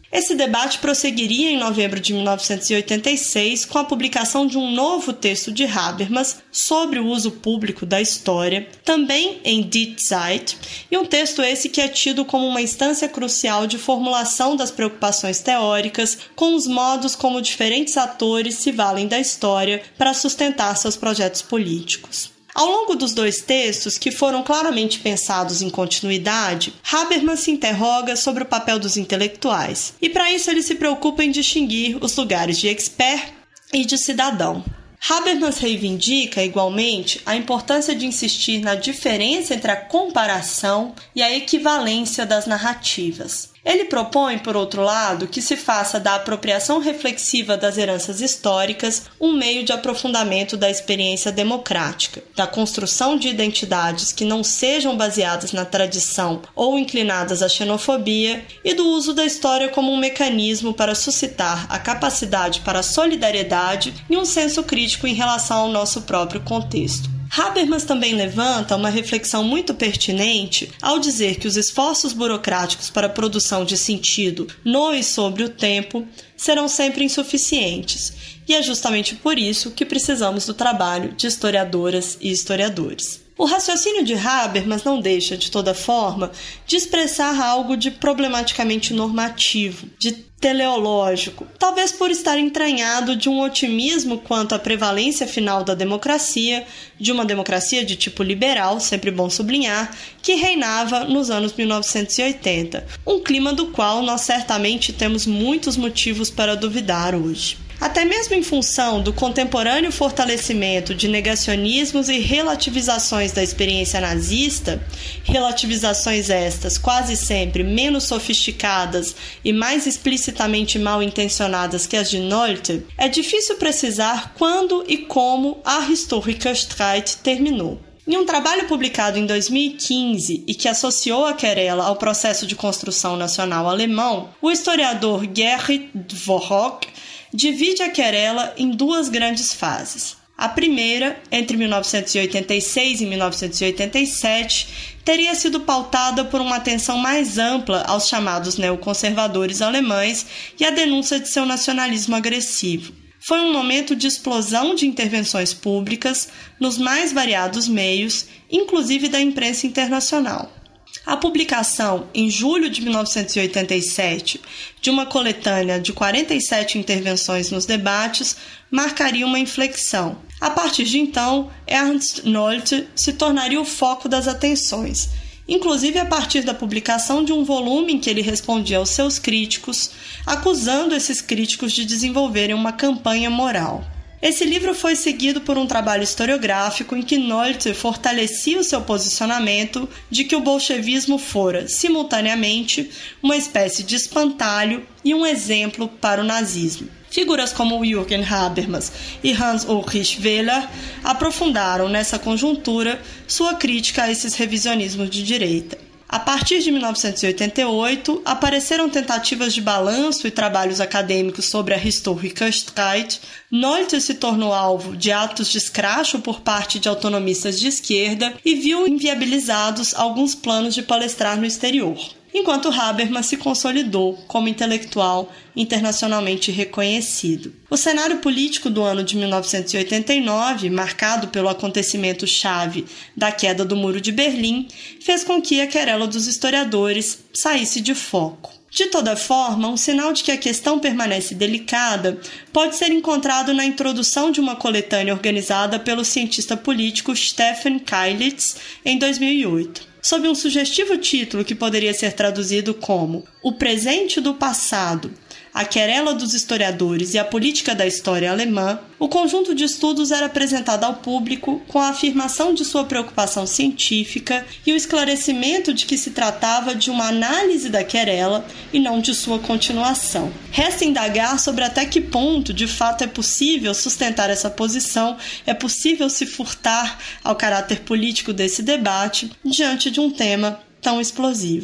Esse debate prosseguiria em novembro de mil novecentos e oitenta e seis com a publicação de um novo texto de Habermas sobre o uso público da história, também em Die Zeit, e um texto esse que é tido como uma instância crucial de formulação das preocupações teóricas com os modos como diferentes atores se valem da história para sustentar seus projetos políticos. Ao longo dos dois textos, que foram claramente pensados em continuidade, Habermas se interroga sobre o papel dos intelectuais, e para isso ele se preocupa em distinguir os lugares de expert e de cidadão. Habermas reivindica, igualmente, a importância de insistir na diferença entre a comparação e a equivalência das narrativas. Ele propõe, por outro lado, que se faça da apropriação reflexiva das heranças históricas um meio de aprofundamento da experiência democrática, da construção de identidades que não sejam baseadas na tradição ou inclinadas à xenofobia e do uso da história como um mecanismo para suscitar a capacidade para a solidariedade e um senso crítico em relação ao nosso próprio contexto. Habermas também levanta uma reflexão muito pertinente ao dizer que os esforços burocráticos para a produção de sentido no e sobre o tempo serão sempre insuficientes, e é justamente por isso que precisamos do trabalho de historiadoras e historiadores. O raciocínio de Habermas não deixa, de toda forma, de expressar algo de problematicamente normativo, de teleológico, talvez por estar entranhado de um otimismo quanto à prevalência final da democracia, de uma democracia de tipo liberal, sempre bom sublinhar, que reinava nos anos mil novecentos e oitenta, um clima do qual nós certamente temos muitos motivos para duvidar hoje. Até mesmo em função do contemporâneo fortalecimento de negacionismos e relativizações da experiência nazista, relativizações estas quase sempre menos sofisticadas e mais explicitamente mal intencionadas que as de Nolte, é difícil precisar quando e como a Historischer Streit terminou. Em um trabalho publicado em dois mil e quinze e que associou a querela ao processo de construção nacional alemão, o historiador Gerrit Dworok divide a querela em duas grandes fases. A primeira, entre mil novecentos e oitenta e seis e mil novecentos e oitenta e sete, teria sido pautada por uma atenção mais ampla aos chamados neoconservadores alemães e a denúncia de seu nacionalismo agressivo. Foi um momento de explosão de intervenções públicas nos mais variados meios, inclusive da imprensa internacional. A publicação, em julho de mil novecentos e oitenta e sete, de uma coletânea de quarenta e sete intervenções nos debates, marcaria uma inflexão. A partir de então, Ernst Nolte se tornaria o foco das atenções, inclusive a partir da publicação de um volume em que ele respondia aos seus críticos, acusando esses críticos de desenvolverem uma campanha moral. Esse livro foi seguido por um trabalho historiográfico em que Nolte fortalecia o seu posicionamento de que o bolchevismo fora, simultaneamente, uma espécie de espantalho e um exemplo para o nazismo. Figuras como Jürgen Habermas e Hans-Ulrich Wehler aprofundaram nessa conjuntura sua crítica a esses revisionismos de direita. A partir de mil novecentos e oitenta e oito, apareceram tentativas de balanço e trabalhos acadêmicos sobre a Historischer Streit. Nolte se tornou alvo de atos de escracho por parte de autonomistas de esquerda e viu inviabilizados alguns planos de palestrar no exterior, enquanto Habermas se consolidou como intelectual internacionalmente reconhecido. O cenário político do ano de mil novecentos e oitenta e nove, marcado pelo acontecimento-chave da queda do Muro de Berlim, fez com que a querela dos historiadores saísse de foco. De toda forma, um sinal de que a questão permanece delicada pode ser encontrado na introdução de uma coletânea organizada pelo cientista político Stefan Keilitz em dois mil e oito. Sob um sugestivo título que poderia ser traduzido como O Presente do Passado, a querela dos historiadores e a política da história alemã, o conjunto de estudos era apresentado ao público com a afirmação de sua preocupação científica e o esclarecimento de que se tratava de uma análise da querela e não de sua continuação. Resta indagar sobre até que ponto, de fato, é possível sustentar essa posição, é possível se furtar ao caráter político desse debate diante de um tema tão explosivo.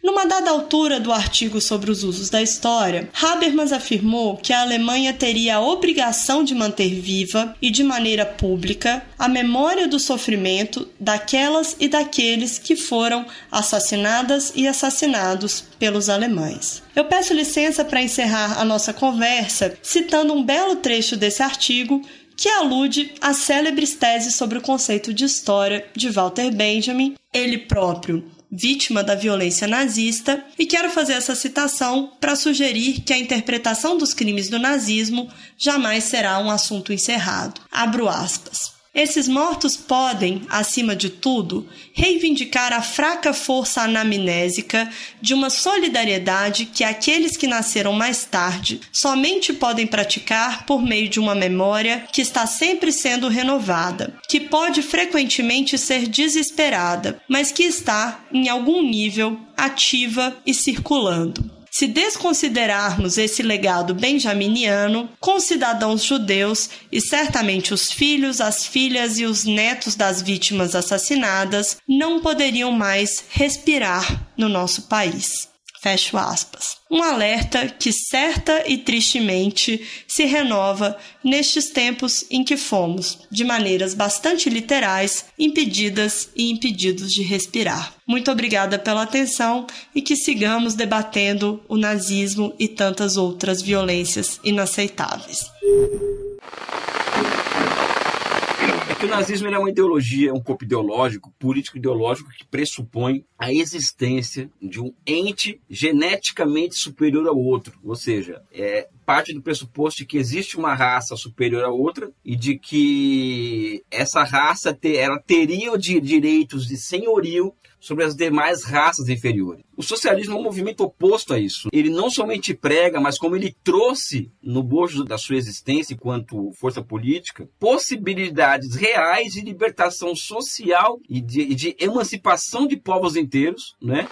Numa dada altura do artigo sobre os usos da história, Habermas afirmou que a Alemanha teria a obrigação de manter viva e de maneira pública a memória do sofrimento daquelas e daqueles que foram assassinadas e assassinados pelos alemães. Eu peço licença para encerrar a nossa conversa citando um belo trecho desse artigo que alude às célebres teses sobre o conceito de história de Walter Benjamin, ele próprio vítima da violência nazista, e quero fazer essa citação para sugerir que a interpretação dos crimes do nazismo jamais será um assunto encerrado. Abro aspas. Esses mortos podem, acima de tudo, reivindicar a fraca força anamnésica de uma solidariedade que aqueles que nasceram mais tarde somente podem praticar por meio de uma memória que está sempre sendo renovada, que pode frequentemente ser desesperada, mas que está, em algum nível, ativa e circulando. Se desconsiderarmos esse legado benjaminiano, concidadãos judeus e certamente os filhos, as filhas e os netos das vítimas assassinadas não poderiam mais respirar no nosso país. Fecho aspas. Um alerta que certa e tristemente se renova nestes tempos em que fomos, de maneiras bastante literais, impedidas e impedidos de respirar. Muito obrigada pela atenção e que sigamos debatendo o nazismo e tantas outras violências inaceitáveis. O nazismo ele é uma ideologia, é um corpo ideológico, político-ideológico que pressupõe a existência de um ente geneticamente superior ao outro. Ou seja, é parte do pressuposto de que existe uma raça superior à outra e de que essa raça ter, ela teria de direitos de senhorio sobre as demais raças inferiores. O socialismo é um movimento oposto a isso. Ele não somente prega, mas como ele trouxe no bojo da sua existência enquanto força política, possibilidades reais de libertação social e de, de emancipação de povos inteiros, né?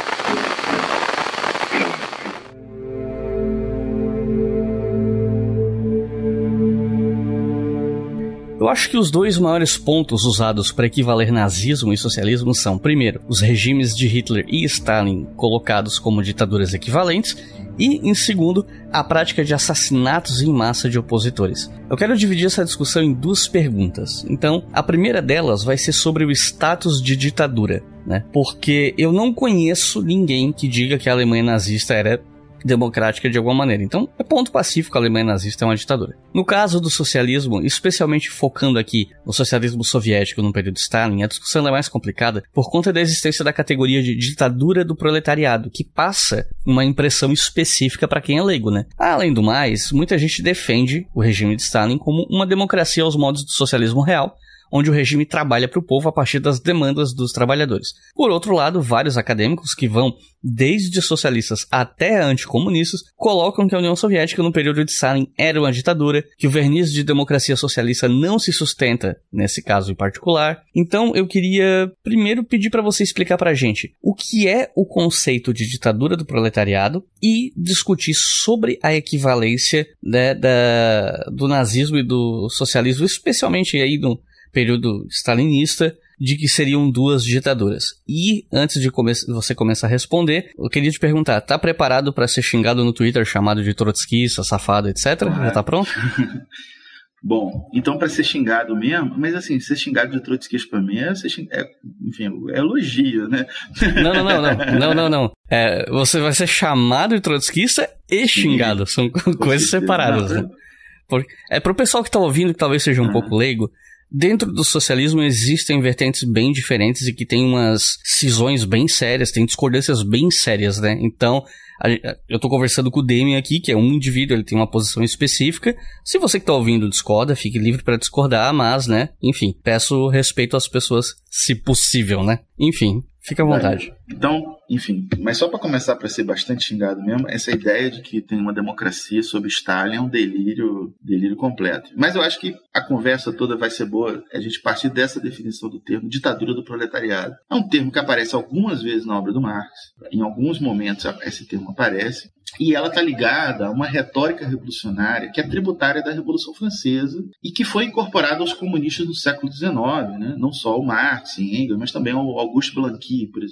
Eu acho que os dois maiores pontos usados para equivaler nazismo e socialismo são, primeiro, os regimes de Hitler e Stalin colocados como ditaduras equivalentes, e, em segundo, a prática de assassinatos em massa de opositores. Eu quero dividir essa discussão em duas perguntas. Então, a primeira delas vai ser sobre o status de ditadura, né? Porque eu não conheço ninguém que diga que a Alemanha nazista era democrática de alguma maneira. Então, é ponto pacífico, a Alemanha nazista é uma ditadura. No caso do socialismo, especialmente focando aqui no socialismo soviético no período de Stalin, a discussão é mais complicada por conta da existência da categoria de ditadura do proletariado, que passa uma impressão específica para quem é leigo, né? Além do mais, muita gente defende o regime de Stalin como uma democracia aos modos do socialismo real, onde o regime trabalha para o povo a partir das demandas dos trabalhadores. Por outro lado, vários acadêmicos que vão desde socialistas até anticomunistas colocam que a União Soviética no período de Stalin era uma ditadura, que o verniz de democracia socialista não se sustenta nesse caso em particular. Então eu queria primeiro pedir para você explicar para a gente o que é o conceito de ditadura do proletariado e discutir sobre a equivalência, né, da, do nazismo e do socialismo, especialmente aí no período stalinista, de que seriam duas ditaduras. E antes de come- você começar a responder, eu queria te perguntar, tá preparado para ser xingado no Twitter, chamado de trotskista, safado, etcétera? Ah, já tá pronto? Bom, então para ser xingado mesmo, mas assim, ser xingado de trotskista para mim é, ser xing... é, enfim, é elogio, né? Não, não, não, não, não, não, não. É, você vai ser chamado de trotskista e xingado, são coisas separadas, né? Porque, é pro pessoal que tá ouvindo, que talvez seja um ah. pouco leigo, dentro do socialismo existem vertentes bem diferentes e que tem umas cisões bem sérias, tem discordâncias bem sérias, né? Então, a, eu tô conversando com o Demian aqui, que é um indivíduo, ele tem uma posição específica. Se você que tá ouvindo discorda, fique livre para discordar, mas, né, enfim, peço respeito às pessoas, se possível, né? Enfim, fica à vontade. Então, enfim, mas só para começar, para ser bastante xingado mesmo, essa ideia de que tem uma democracia sob Stalin é um delírio, delírio completo. Mas eu acho que a conversa toda vai ser boa a gente partir dessa definição do termo ditadura do proletariado. É um termo que aparece algumas vezes na obra do Marx, em alguns momentos esse termo aparece, e ela está ligada a uma retórica revolucionária que é tributária da Revolução Francesa e que foi incorporada aos comunistas do século dezenove, né? Não só o Marx e Engels, mas também o Auguste Blanqui, por exemplo, que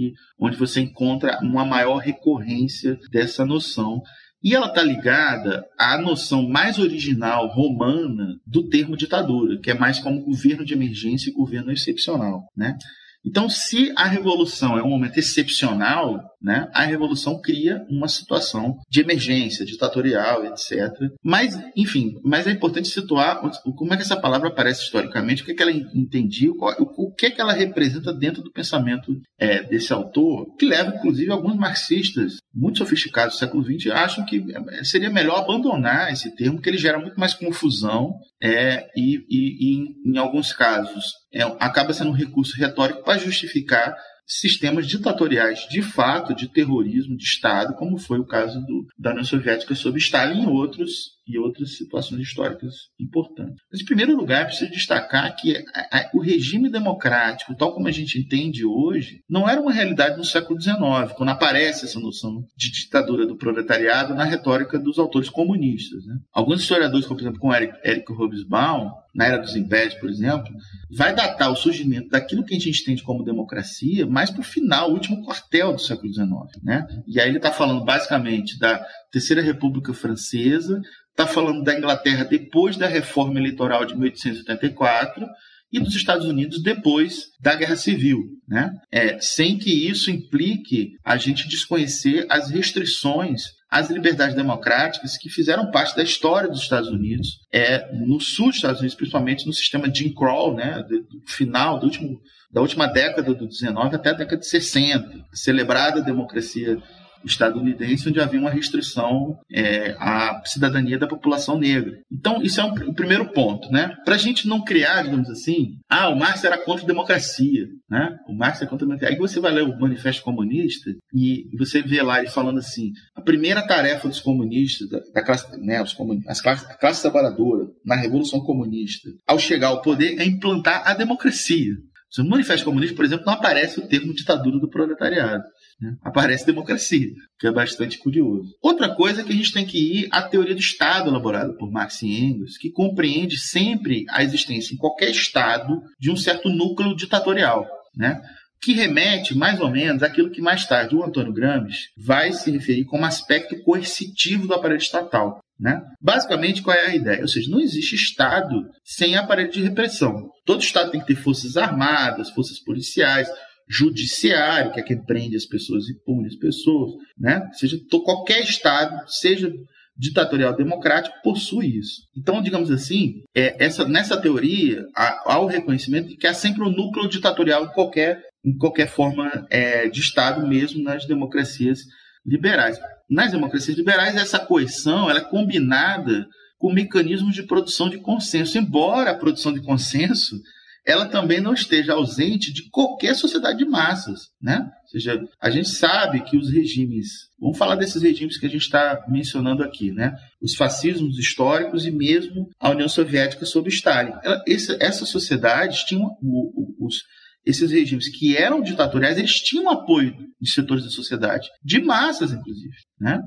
que, onde você encontra uma maior recorrência dessa noção. E ela está ligada à noção mais original romana do termo ditadura, que é mais como governo de emergência e governo excepcional, né? Então, se a revolução é um momento excepcional, né, a revolução cria uma situação de emergência, ditatorial, etcétera. Mas, enfim, mas é importante situar como é que essa palavra aparece historicamente, o que, é que ela entendia, o que, é que ela representa dentro do pensamento é, desse autor, que leva, inclusive, alguns marxistas muito sofisticados do século vinte acham que seria melhor abandonar esse termo, porque ele gera muito mais confusão é, e, e, e, em, em alguns casos, é, acaba sendo um recurso retórico para justificar sistemas ditatoriais de fato, de terrorismo de Estado, como foi o caso do, da União Soviética sob Stalin e, outros, e outras situações históricas importantes. Mas, em primeiro lugar, é preciso destacar que a, a, o regime democrático, tal como a gente entende hoje, não era uma realidade no século dezenove, quando aparece essa noção de ditadura do proletariado na retórica dos autores comunistas, né? Alguns historiadores, como, por exemplo, com Eric, Eric Hobsbawm, na Era dos Impérios, por exemplo, vai datar o surgimento daquilo que a gente entende como democracia mais para o final, o último quartel do século dezenove, né? E aí ele está falando basicamente da Terceira República Francesa, está falando da Inglaterra depois da reforma eleitoral de mil oitocentos e oitenta e quatro e dos Estados Unidos depois da Guerra Civil, né? É, sem que isso implique a gente desconhecer as restrições às liberdades democráticas que fizeram parte da história dos Estados Unidos, é, no sul dos Estados Unidos, principalmente no sistema Jim Crow, né, do, do final do último, da última década do dezenove até a década de sessenta, a celebrada democracia estadunidense, onde havia uma restrição é, à cidadania da população negra. Então, isso é um, o primeiro ponto, né? Para a gente não criar, digamos assim, ah, o Marx era contra a democracia, né? O Marx era contra a democracia. Aí você vai ler o Manifesto Comunista e você vê lá ele falando assim, a primeira tarefa dos comunistas, da, da classe, né, os comunistas, as classes, a classe trabalhadora na Revolução Comunista, ao chegar ao poder, é implantar a democracia. No Manifesto Comunista, por exemplo, não aparece o termo ditadura do proletariado. Né? Aparece democracia, que é bastante curioso. Outra coisa é que a gente tem que ir à teoria do Estado elaborada por Marx e Engels, que compreende sempre a existência em qualquer Estado de um certo núcleo ditatorial, né? Que remete mais ou menos àquilo que mais tarde o Antônio Gramsci vai se referir como aspecto coercitivo do aparelho estatal. Né? Basicamente, qual é a ideia? Ou seja, não existe Estado sem aparelho de repressão. Todo Estado tem que ter forças armadas, forças policiais, judiciário, que é quem prende as pessoas e pune as pessoas. Né? Ou seja, qualquer Estado, seja ditatorial democrático, possui isso. Então, digamos assim, é, essa, nessa teoria, há, há o reconhecimento de que há sempre um núcleo ditatorial em qualquer, em qualquer forma é, de Estado, mesmo nas democracias liberais. Nas democracias liberais, essa coerção ela é combinada com mecanismos de produção de consenso, embora a produção de consenso ela também não esteja ausente de qualquer sociedade de massas, né? Ou seja, a gente sabe que os regimes, vamos falar desses regimes que a gente está mencionando aqui, né? Os fascismos históricos e mesmo a União Soviética sob Stalin. Ela, essa, essas sociedades tinham o, o, os esses regimes que eram ditatoriais, eles tinham apoio de setores da sociedade, de massas, inclusive. Né?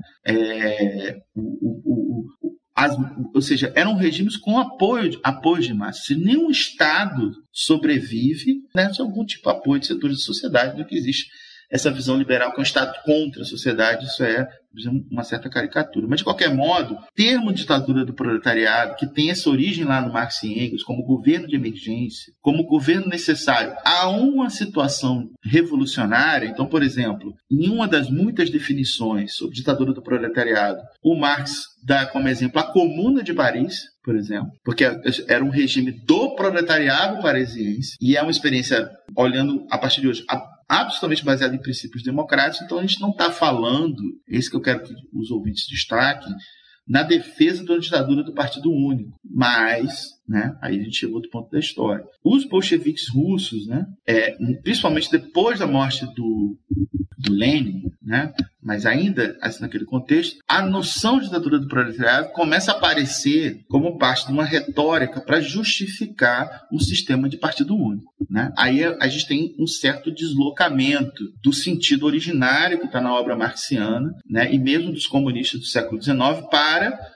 É, o, o, o, as, ou seja, eram regimes com apoio, apoio de massas. Se nenhum Estado sobrevive, né, sem algum tipo de apoio de setores da sociedade, do que existe essa visão liberal que é um Estado contra a sociedade, isso é uma certa caricatura. Mas, de qualquer modo, termo ditadura do proletariado, que tem essa origem lá no Marx e Engels, como governo de emergência, como governo necessário a uma situação revolucionária. Então, por exemplo, em uma das muitas definições sobre ditadura do proletariado, o Marx dá como exemplo a Comuna de Paris, por exemplo, porque era um regime do proletariado parisiense, e é uma experiência, olhando a partir de hoje, absolutamente baseada em princípios democráticos. Então a gente não está falando, esse que eu quero que os ouvintes destaquem, na defesa da ditadura do Partido Único, mas, né, aí a gente chegou a outro ponto da história. Os bolcheviques russos, né, é, principalmente depois da morte do, do Lenin, né, mas ainda assim, naquele contexto, a noção de ditadura do proletariado começa a aparecer como parte de uma retórica para justificar um sistema de partido único. Né? Aí a gente tem um certo deslocamento do sentido originário que está na obra marxiana, né, e mesmo dos comunistas do século dezenove para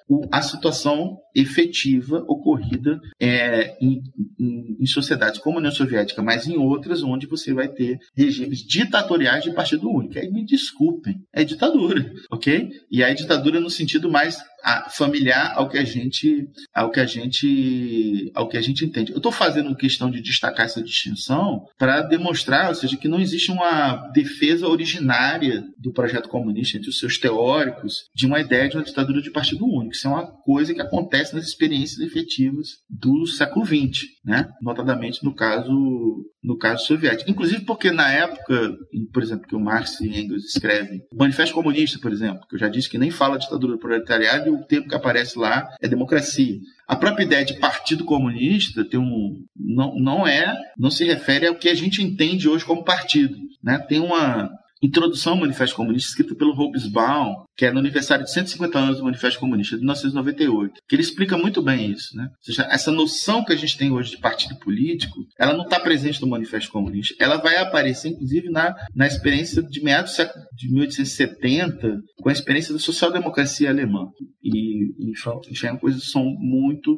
o, a situação efetiva ocorrida é, em, em, em sociedades como a União Soviética, mas em outras onde você vai ter regimes ditatoriais de partido único. Aí me desculpem, é ditadura, ok? E aí ditadura no sentido mais a, familiar ao que a gente, ao que a gente, ao que a gente entende. Eu estou fazendo questão de destacar essa distinção para demonstrar, ou seja, que não existe uma defesa originária do projeto comunista entre os seus teóricos de uma ideia de uma ditadura de partido único. Isso é uma coisa que acontece nas experiências efetivas do século vinte, né? Notadamente no caso, no caso soviético. Inclusive porque na época, por exemplo, que o Marx e Engels escrevem, o Manifesto Comunista, por exemplo, que eu já disse que nem fala ditadura do proletariado, e o termo que aparece lá é democracia. A própria ideia de partido comunista tem um, não, não, é, não se refere ao que a gente entende hoje como partido, né? Tem uma introdução ao Manifesto Comunista, escrita pelo Hobsbawm, que é no aniversário de cento e cinquenta anos do Manifesto Comunista, de mil novecentos e noventa e oito, que ele explica muito bem isso, né? Ou seja, essa noção que a gente tem hoje de partido político, ela não está presente no Manifesto Comunista, ela vai aparecer, inclusive, na, na experiência de meados do século de mil oitocentos e setenta, com a experiência da social-democracia alemã. E, enfim, é coisas que são muito,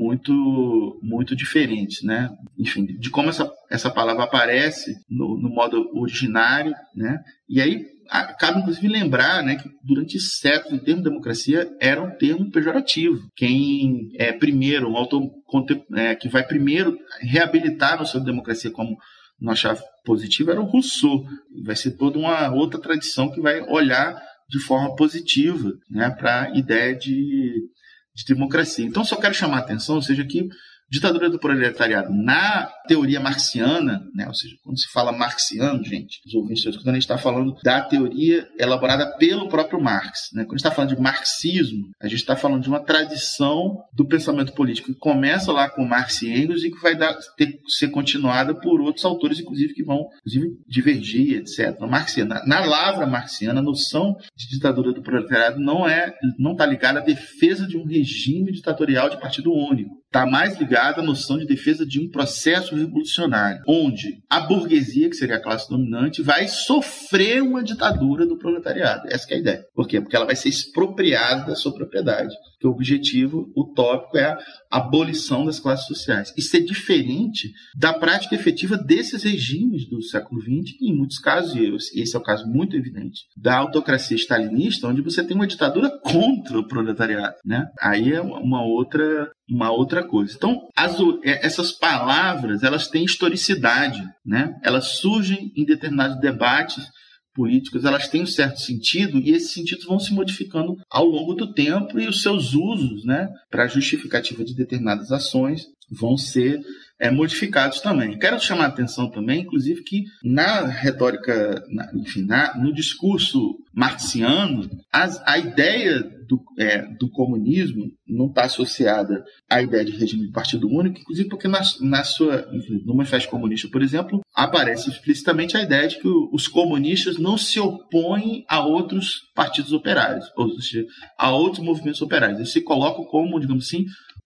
muito, muito diferentes, né? Enfim, de como essa, essa palavra aparece no, no modo originário, né? E aí, cabe inclusive lembrar, né, que durante séculos o termo democracia era um termo pejorativo. Quem é primeiro, um autor é, que vai primeiro reabilitar a noção de democracia como uma chave positiva era o Rousseau. Vai ser toda uma outra tradição que vai olhar de forma positiva, né, para a ideia de, de democracia. Então, só quero chamar a atenção, ou seja, que ditadura do proletariado na teoria marxiana, né, ou seja, quando se fala marxiano, gente, os ouvintes estão escutando, a gente está falando da teoria elaborada pelo próprio Marx, né? Quando a gente está falando de marxismo, a gente está falando de uma tradição do pensamento político que começa lá com Marx e Engels e que vai dar, ter, ser continuada por outros autores, inclusive, que vão inclusive, divergir, etcétera. Marxiana, na lavra marxiana, a noção de ditadura do proletariado não é, não está ligada à defesa de um regime ditatorial de partido único. Está mais ligada à noção de defesa de um processo revolucionário, onde a burguesia, que seria a classe dominante, vai sofrer uma ditadura do proletariado. Essa que é a ideia. Por quê? Porque ela vai ser expropriada da sua propriedade. Porque o objetivo utópico é a abolição das classes sociais. Isso é diferente da prática efetiva desses regimes do século vinte, e em muitos casos, e esse é o caso muito evidente, da autocracia stalinista, onde você tem uma ditadura contra o proletariado, né? Aí é uma outra... uma outra coisa. Então, as, essas palavras, elas têm historicidade, né? Elas surgem em determinados debates políticos, elas têm um certo sentido e esses sentidos vão se modificando ao longo do tempo e os seus usos, né, para a justificativa de determinadas ações vão ser é, modificados também. Quero chamar a atenção também, inclusive, que na retórica, na, enfim, na, no discurso marxiano, as, a ideia do, é, do comunismo não está associada à ideia de regime de partido único, inclusive porque na, na sua, enfim, no Manifesto Comunista, por exemplo, aparece explicitamente a ideia de que os comunistas não se opõem a outros partidos operários, ou seja, a outros movimentos operários. Eles se colocam como, digamos assim,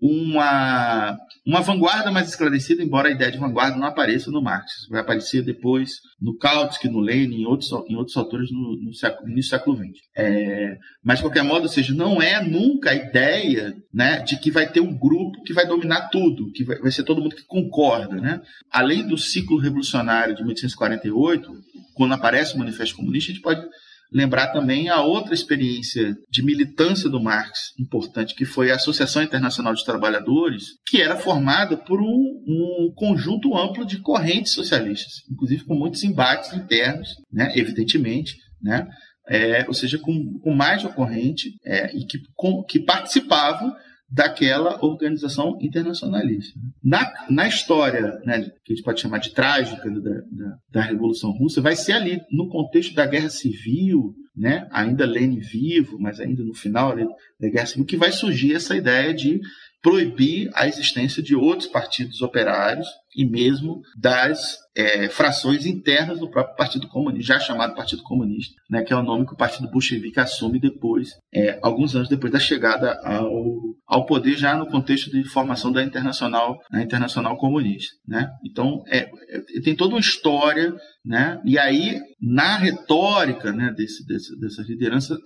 uma, uma vanguarda mais esclarecida, embora a ideia de vanguarda não apareça no Marx. Vai aparecer depois no Kautsky, no Lenin, em outros, em outros autores no, no, século, no início do século vinte. É, mas, de qualquer modo, ou seja, não é nunca a ideia, né, de que vai ter um grupo que vai dominar tudo, que vai, vai ser todo mundo que concorda, né? Além do ciclo revolucionário de mil oitocentos e quarenta e oito, quando aparece o Manifesto Comunista, a gente pode lembrar também a outra experiência de militância do Marx importante, que foi a Associação Internacional de Trabalhadores, que era formada por um, um conjunto amplo de correntes socialistas, inclusive com muitos embates internos, né, evidentemente, né, é, ou seja, com, com mais de uma corrente é, e que, com, que participavam daquela organização internacionalista. Na, na história, né, que a gente pode chamar de trágica da, da, da Revolução Russa, vai ser ali, no contexto da Guerra Civil, né, ainda Lenin vivo, mas ainda no final ali, da Guerra Civil, que vai surgir essa ideia de proibir a existência de outros partidos operários e mesmo das é, frações internas do próprio Partido Comunista, já chamado Partido Comunista, né, que é o nome que o Partido Bolchevique assume depois, é, alguns anos depois da chegada ao, ao poder, já no contexto de formação da Internacional, da Internacional Comunista, né? Então, é, é, tem toda uma história, né? E aí, na retórica, né, desse, desse, dessas lideranças, a,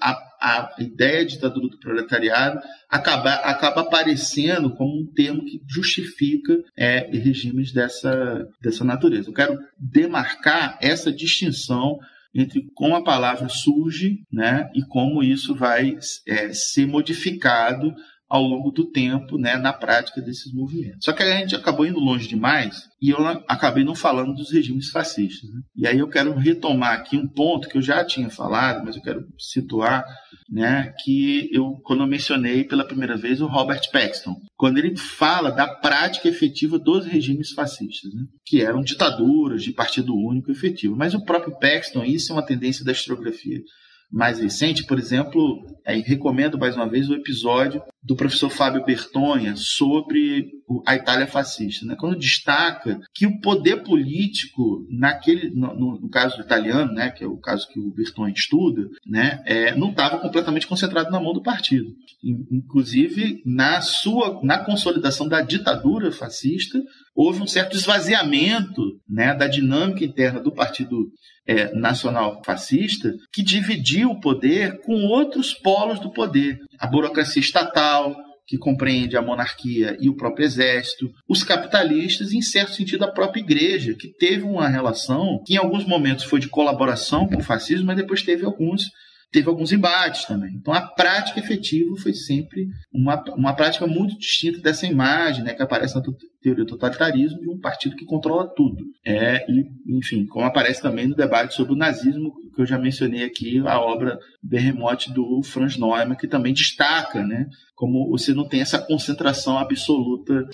a ideia de ditadura do proletariado acaba, acaba aparecendo como um termo que justifica é, regimes dessa, dessa natureza. Eu quero demarcar essa distinção entre como a palavra surge, né, e como isso vai é, ser modificado ao longo do tempo, né, na prática desses movimentos. Só que a gente acabou indo longe demais e eu acabei não falando dos regimes fascistas, né? E aí eu quero retomar aqui um ponto que eu já tinha falado, mas eu quero situar, né, que eu, quando eu mencionei pela primeira vez o Robert Paxton, quando ele fala da prática efetiva dos regimes fascistas, né, que eram ditaduras de partido único efetivo. Mas o próprio Paxton, isso é uma tendência da historiografia mais recente, por exemplo, aí recomendo mais uma vez o episódio do professor Fábio Bertonha sobre a Itália fascista, né? Quando destaca que o poder político, naquele, no, no caso italiano, né, que é o caso que o Bertonha estuda, né, é, não estava completamente concentrado na mão do partido. Inclusive, na, sua, na consolidação da ditadura fascista, houve um certo esvaziamento, né, da dinâmica interna do partido É, nacional fascista, que dividiu o poder com outros polos do poder. A burocracia estatal, que compreende a monarquia e o próprio exército, os capitalistas e, em certo sentido, a própria igreja, que teve uma relação que em alguns momentos foi de colaboração com o fascismo, mas depois teve alguns, teve alguns embates também. Então, a prática efetiva foi sempre uma, uma prática muito distinta dessa imagem, né, que aparece na teoria do totalitarismo, de um partido que controla tudo. É, e, enfim, como aparece também no debate sobre o nazismo, que eu já mencionei aqui, a obra Behemoth do Franz Neumann, que também destaca, né, como você não tem essa concentração absoluta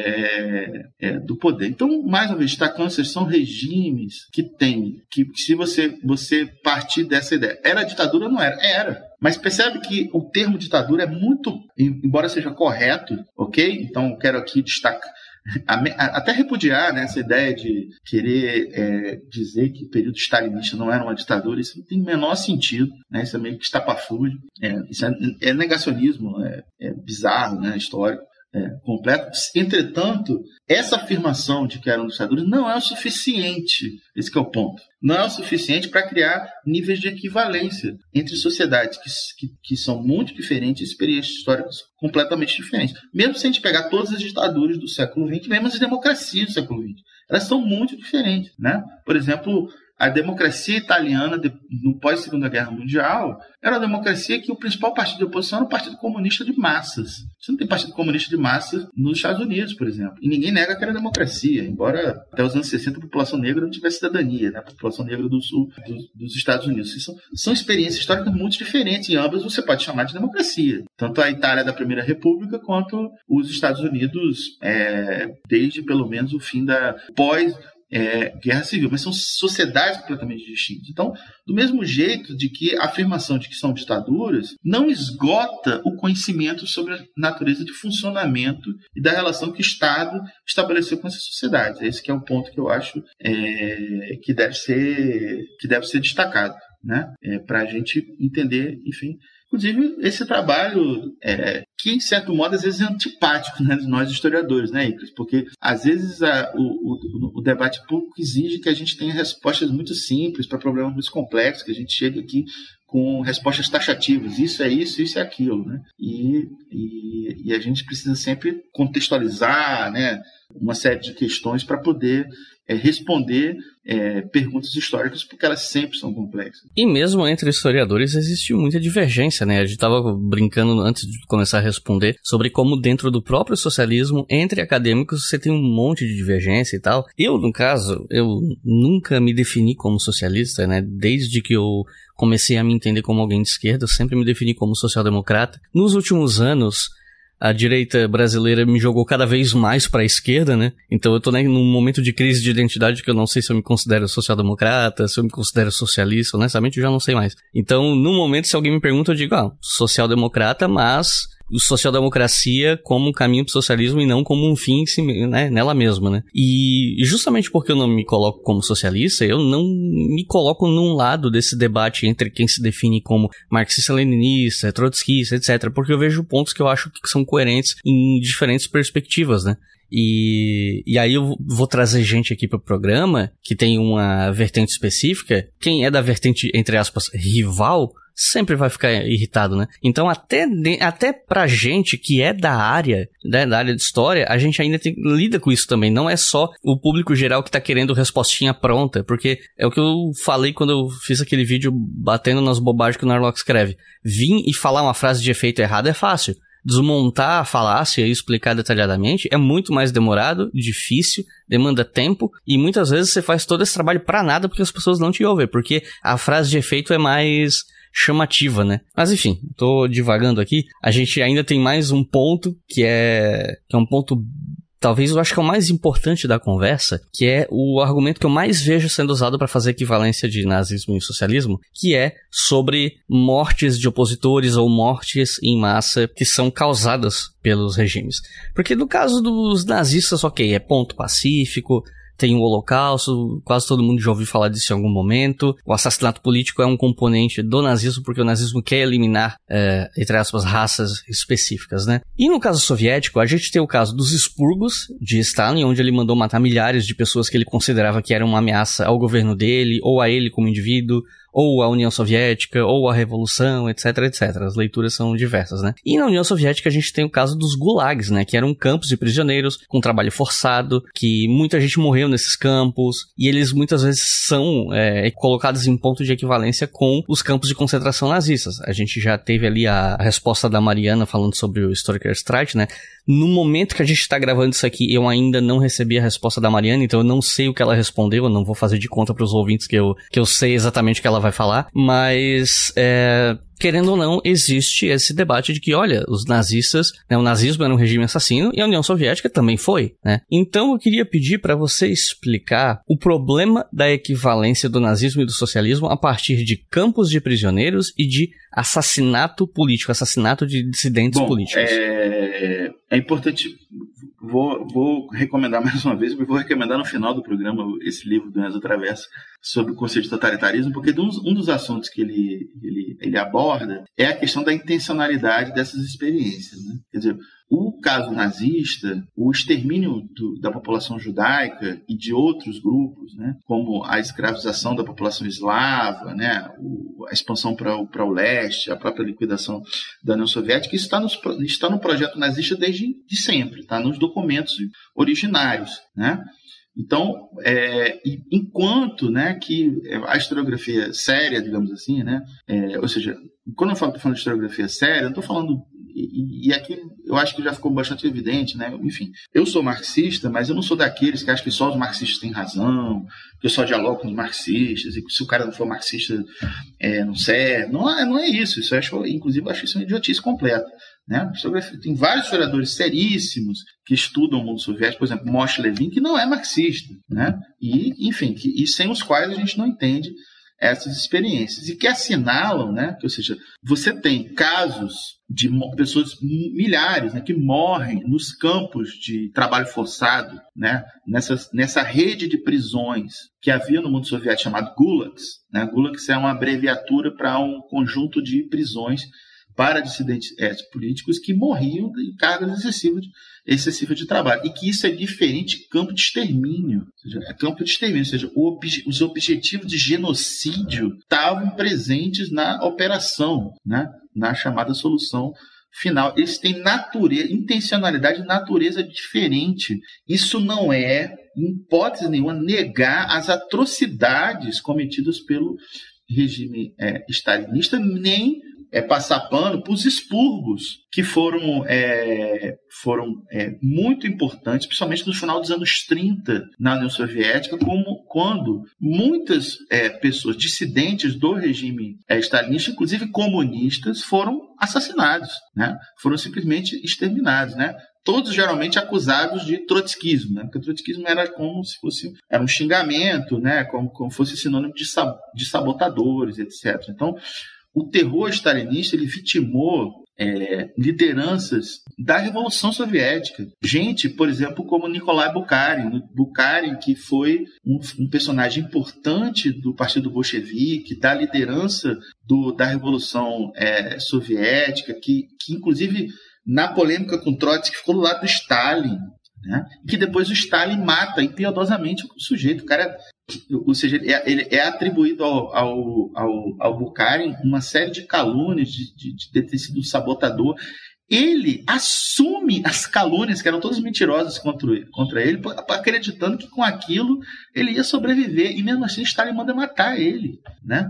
é, é, do poder. Então, mais uma vez, destacando, esses são regimes que têm, que se você, você partir dessa ideia, era ditadura ou não era? Era. Mas percebe que o termo ditadura é muito, embora seja correto, ok? Então, eu quero aqui destacar, até repudiar, né, essa ideia de querer é, dizer que o período stalinista não era uma ditadura. Isso não tem o menor sentido, né? Isso é meio que estapafúrdio, é, isso é, é negacionismo, é, é bizarro, né, histórico, é, completo. Entretanto, essa afirmação de que eram ditaduras não é o suficiente, esse que é o ponto, não é o suficiente para criar níveis de equivalência entre sociedades que, que, que são muito diferentes, experiências históricas completamente diferentes. Mesmo se a gente pegar todas as ditaduras do século vinte, mesmo as democracias do século vinte, elas são muito diferentes, né? Por exemplo, a democracia italiana, no pós-Segunda Guerra Mundial, era uma democracia que o principal partido de oposição era o Partido Comunista de Massas. Você não tem Partido Comunista de Massas nos Estados Unidos, por exemplo. E ninguém nega que era democracia, embora até os anos sessenta a população negra não tivesse cidadania, né? A população negra do sul dos, dos Estados Unidos. São, são experiências históricas muito diferentes, e ambas você pode chamar de democracia. Tanto a Itália da Primeira República, quanto os Estados Unidos, é, desde pelo menos o fim da pós É, guerra civil, mas são sociedades completamente distintas. Então, do mesmo jeito de que a afirmação de que são ditaduras não esgota o conhecimento sobre a natureza de funcionamento e da relação que o Estado estabeleceu com essas sociedades. Esse que é o ponto que eu acho é, que, deve ser, que deve ser destacado, né? É, para a gente entender, enfim. Inclusive, esse trabalho, é, que, em certo modo, às vezes é antipático, né, de nós historiadores, né, Iclis? Porque, às vezes, a, o, o, o debate público exige que a gente tenha respostas muito simples para problemas muito complexos, que a gente chegue aqui com respostas taxativas. Isso é isso, isso é aquilo, né? E, e, e a gente precisa sempre contextualizar, né, uma série de questões para poder é, responder é, perguntas históricas, porque elas sempre são complexas. E mesmo entre historiadores existe muita divergência, né? A gente estava brincando antes de começar a responder sobre como dentro do próprio socialismo, entre acadêmicos, você tem um monte de divergência e tal. Eu, no caso, eu nunca me defini como socialista, né? Desde que eu comecei a me entender como alguém de esquerda, eu sempre me defini como social-democrata. Nos últimos anos, a direita brasileira me jogou cada vez mais para a esquerda, né? Então eu tô, né, num momento de crise de identidade que eu não sei se eu me considero social-democrata, se eu me considero socialista, honestamente eu já não sei mais. Então, no momento, se alguém me pergunta, eu digo, ah, social-democrata, mas social-democracia como um caminho pro socialismo e não como um fim em si, né, nela mesma, né? E justamente porque eu não me coloco como socialista, eu não me coloco num lado desse debate entre quem se define como marxista-leninista, trotskista, etcétera, porque eu vejo pontos que eu acho que são coerentes em diferentes perspectivas, né? E, e aí eu vou trazer gente aqui pro programa que tem uma vertente específica. Quem é da vertente, entre aspas, rival, sempre vai ficar irritado, né? Então até, até pra gente que é da área, né, da área de história, a gente ainda tem, lida com isso também. Não é só o público geral que tá querendo respostinha pronta, porque é o que eu falei quando eu fiz aquele vídeo batendo nas bobagens que o Narlock escreve. Vir e falar uma frase de efeito errado é fácil. Desmontar a falácia e explicar detalhadamente é muito mais demorado, difícil, demanda tempo e muitas vezes você faz todo esse trabalho pra nada porque as pessoas não te ouvem, porque a frase de efeito é mais chamativa, né? Mas enfim, tô divagando aqui. A gente ainda tem mais um ponto que é, que é um ponto... Talvez eu acho que é o mais importante da conversa, que é o argumento que eu mais vejo sendo usado para fazer equivalência de nazismo e socialismo, que é sobre mortes de opositores ou mortes em massa que são causadas pelos regimes. Porque no caso dos nazistas, ok, é ponto pacífico, tem o Holocausto, quase todo mundo já ouviu falar disso em algum momento. O assassinato político é um componente do nazismo, porque o nazismo quer eliminar, é, entre aspas, raças específicas, né? E no caso soviético, a gente tem o caso dos expurgos de Stalin, onde ele mandou matar milhares de pessoas que ele considerava que eram uma ameaça ao governo dele, ou a ele como indivíduo, ou a União Soviética, ou a Revolução, etc, etcétera. As leituras são diversas, né? E na União Soviética a gente tem o caso dos gulags, né? Que eram campos de prisioneiros com trabalho forçado, que muita gente morreu nesses campos, e eles muitas vezes são é, colocados em ponto de equivalência com os campos de concentração nazistas. A gente já teve ali a resposta da Mariana falando sobre o Historiker Strike, né? No momento que a gente está gravando isso aqui, eu ainda não recebi a resposta da Mariana, então eu não sei o que ela respondeu, eu não vou fazer de conta para os ouvintes que eu, que eu sei exatamente o que ela vai falar, mas é, querendo ou não, existe esse debate de que, olha, os nazistas, né, o nazismo era um regime assassino e a União Soviética também foi, né? Então eu queria pedir para você explicar o problema da equivalência do nazismo e do socialismo a partir de campos de prisioneiros e de assassinato político, assassinato de dissidentes Bom, políticos. É, é importante, vou, vou recomendar mais uma vez, vou recomendar no final do programa esse livro do Enzo Traverso sobre o conceito de totalitarismo, porque um, um dos assuntos que ele, ele, ele aborda é a questão da intencionalidade dessas experiências, né? Quer dizer, o caso nazista, o extermínio do, da população judaica e de outros grupos, né, como a escravização da população eslava, né, o, a expansão para o leste, a própria liquidação da União Soviética, isso está, nos, está no projeto nazista desde de sempre, está nos documentos originários, né? Então, é, enquanto, né, que a historiografia séria, digamos assim, né, é, ou seja, quando eu falo, tô falando de historiografia séria, eu não estou falando, e, e aqui eu acho que já ficou bastante evidente, né, enfim, eu sou marxista, mas eu não sou daqueles que acham que só os marxistas têm razão, que eu só dialogo com os marxistas, e que se o cara não for marxista, é, não serve, não é, não é isso, isso eu acho, inclusive eu acho isso uma idiotice completa. Né? Tem vários historiadores seríssimos que estudam o mundo soviético, por exemplo, Moshe Levin, que não é marxista, né? E, enfim, que, e sem os quais a gente não entende essas experiências. E que assinalam, né? Que, ou seja, você tem casos de pessoas, milhares, né, que morrem nos campos de trabalho forçado, né? Nessa, nessa rede de prisões que havia no mundo soviético chamado gulags. Né? Gulags é uma abreviatura para um conjunto de prisões para dissidentes é, políticos que morriam em cargas excessivas de, excessivas de trabalho. E que isso é diferente de campo de extermínio. Ou seja, é campo de extermínio, ou seja, o, os objetivos de genocídio estavam presentes na operação, né? Na chamada solução final. Eles têm natureza, intencionalidade e natureza diferente. Isso não é, em hipótese nenhuma, negar as atrocidades cometidas pelo regime é, stalinista, nem é passar pano para os expurgos, que foram, é, foram é, muito importantes, principalmente no final dos anos trinta, na União Soviética, como quando muitas é, pessoas dissidentes do regime é, stalinista, inclusive comunistas, foram assassinados, né? Foram simplesmente exterminados, né? Todos geralmente acusados de trotskismo, né? Porque o trotskismo era como se fosse era um xingamento, né? Como, como fosse sinônimo de, sab, de sabotadores, etcétera. Então, o terror stalinista ele vitimou é, lideranças da Revolução Soviética. Gente, por exemplo, como Nikolai Bukharin, Bukharin que foi um, um personagem importante do Partido Bolchevique, da liderança do, da Revolução é, Soviética, que, que inclusive na polêmica com Trotsky ficou do lado do Stalin. né? Que depois o Stalin mata impiedosamente o sujeito. O cara, ou seja, ele é, ele é atribuído ao, ao, ao, ao Bukharin uma série de calúnias de, de, de ter sido um sabotador. Ele assume as calúnias, que eram todas mentirosas contra ele, contra ele, acreditando que com aquilo ele ia sobreviver. E mesmo assim, Stalin manda matar ele, né?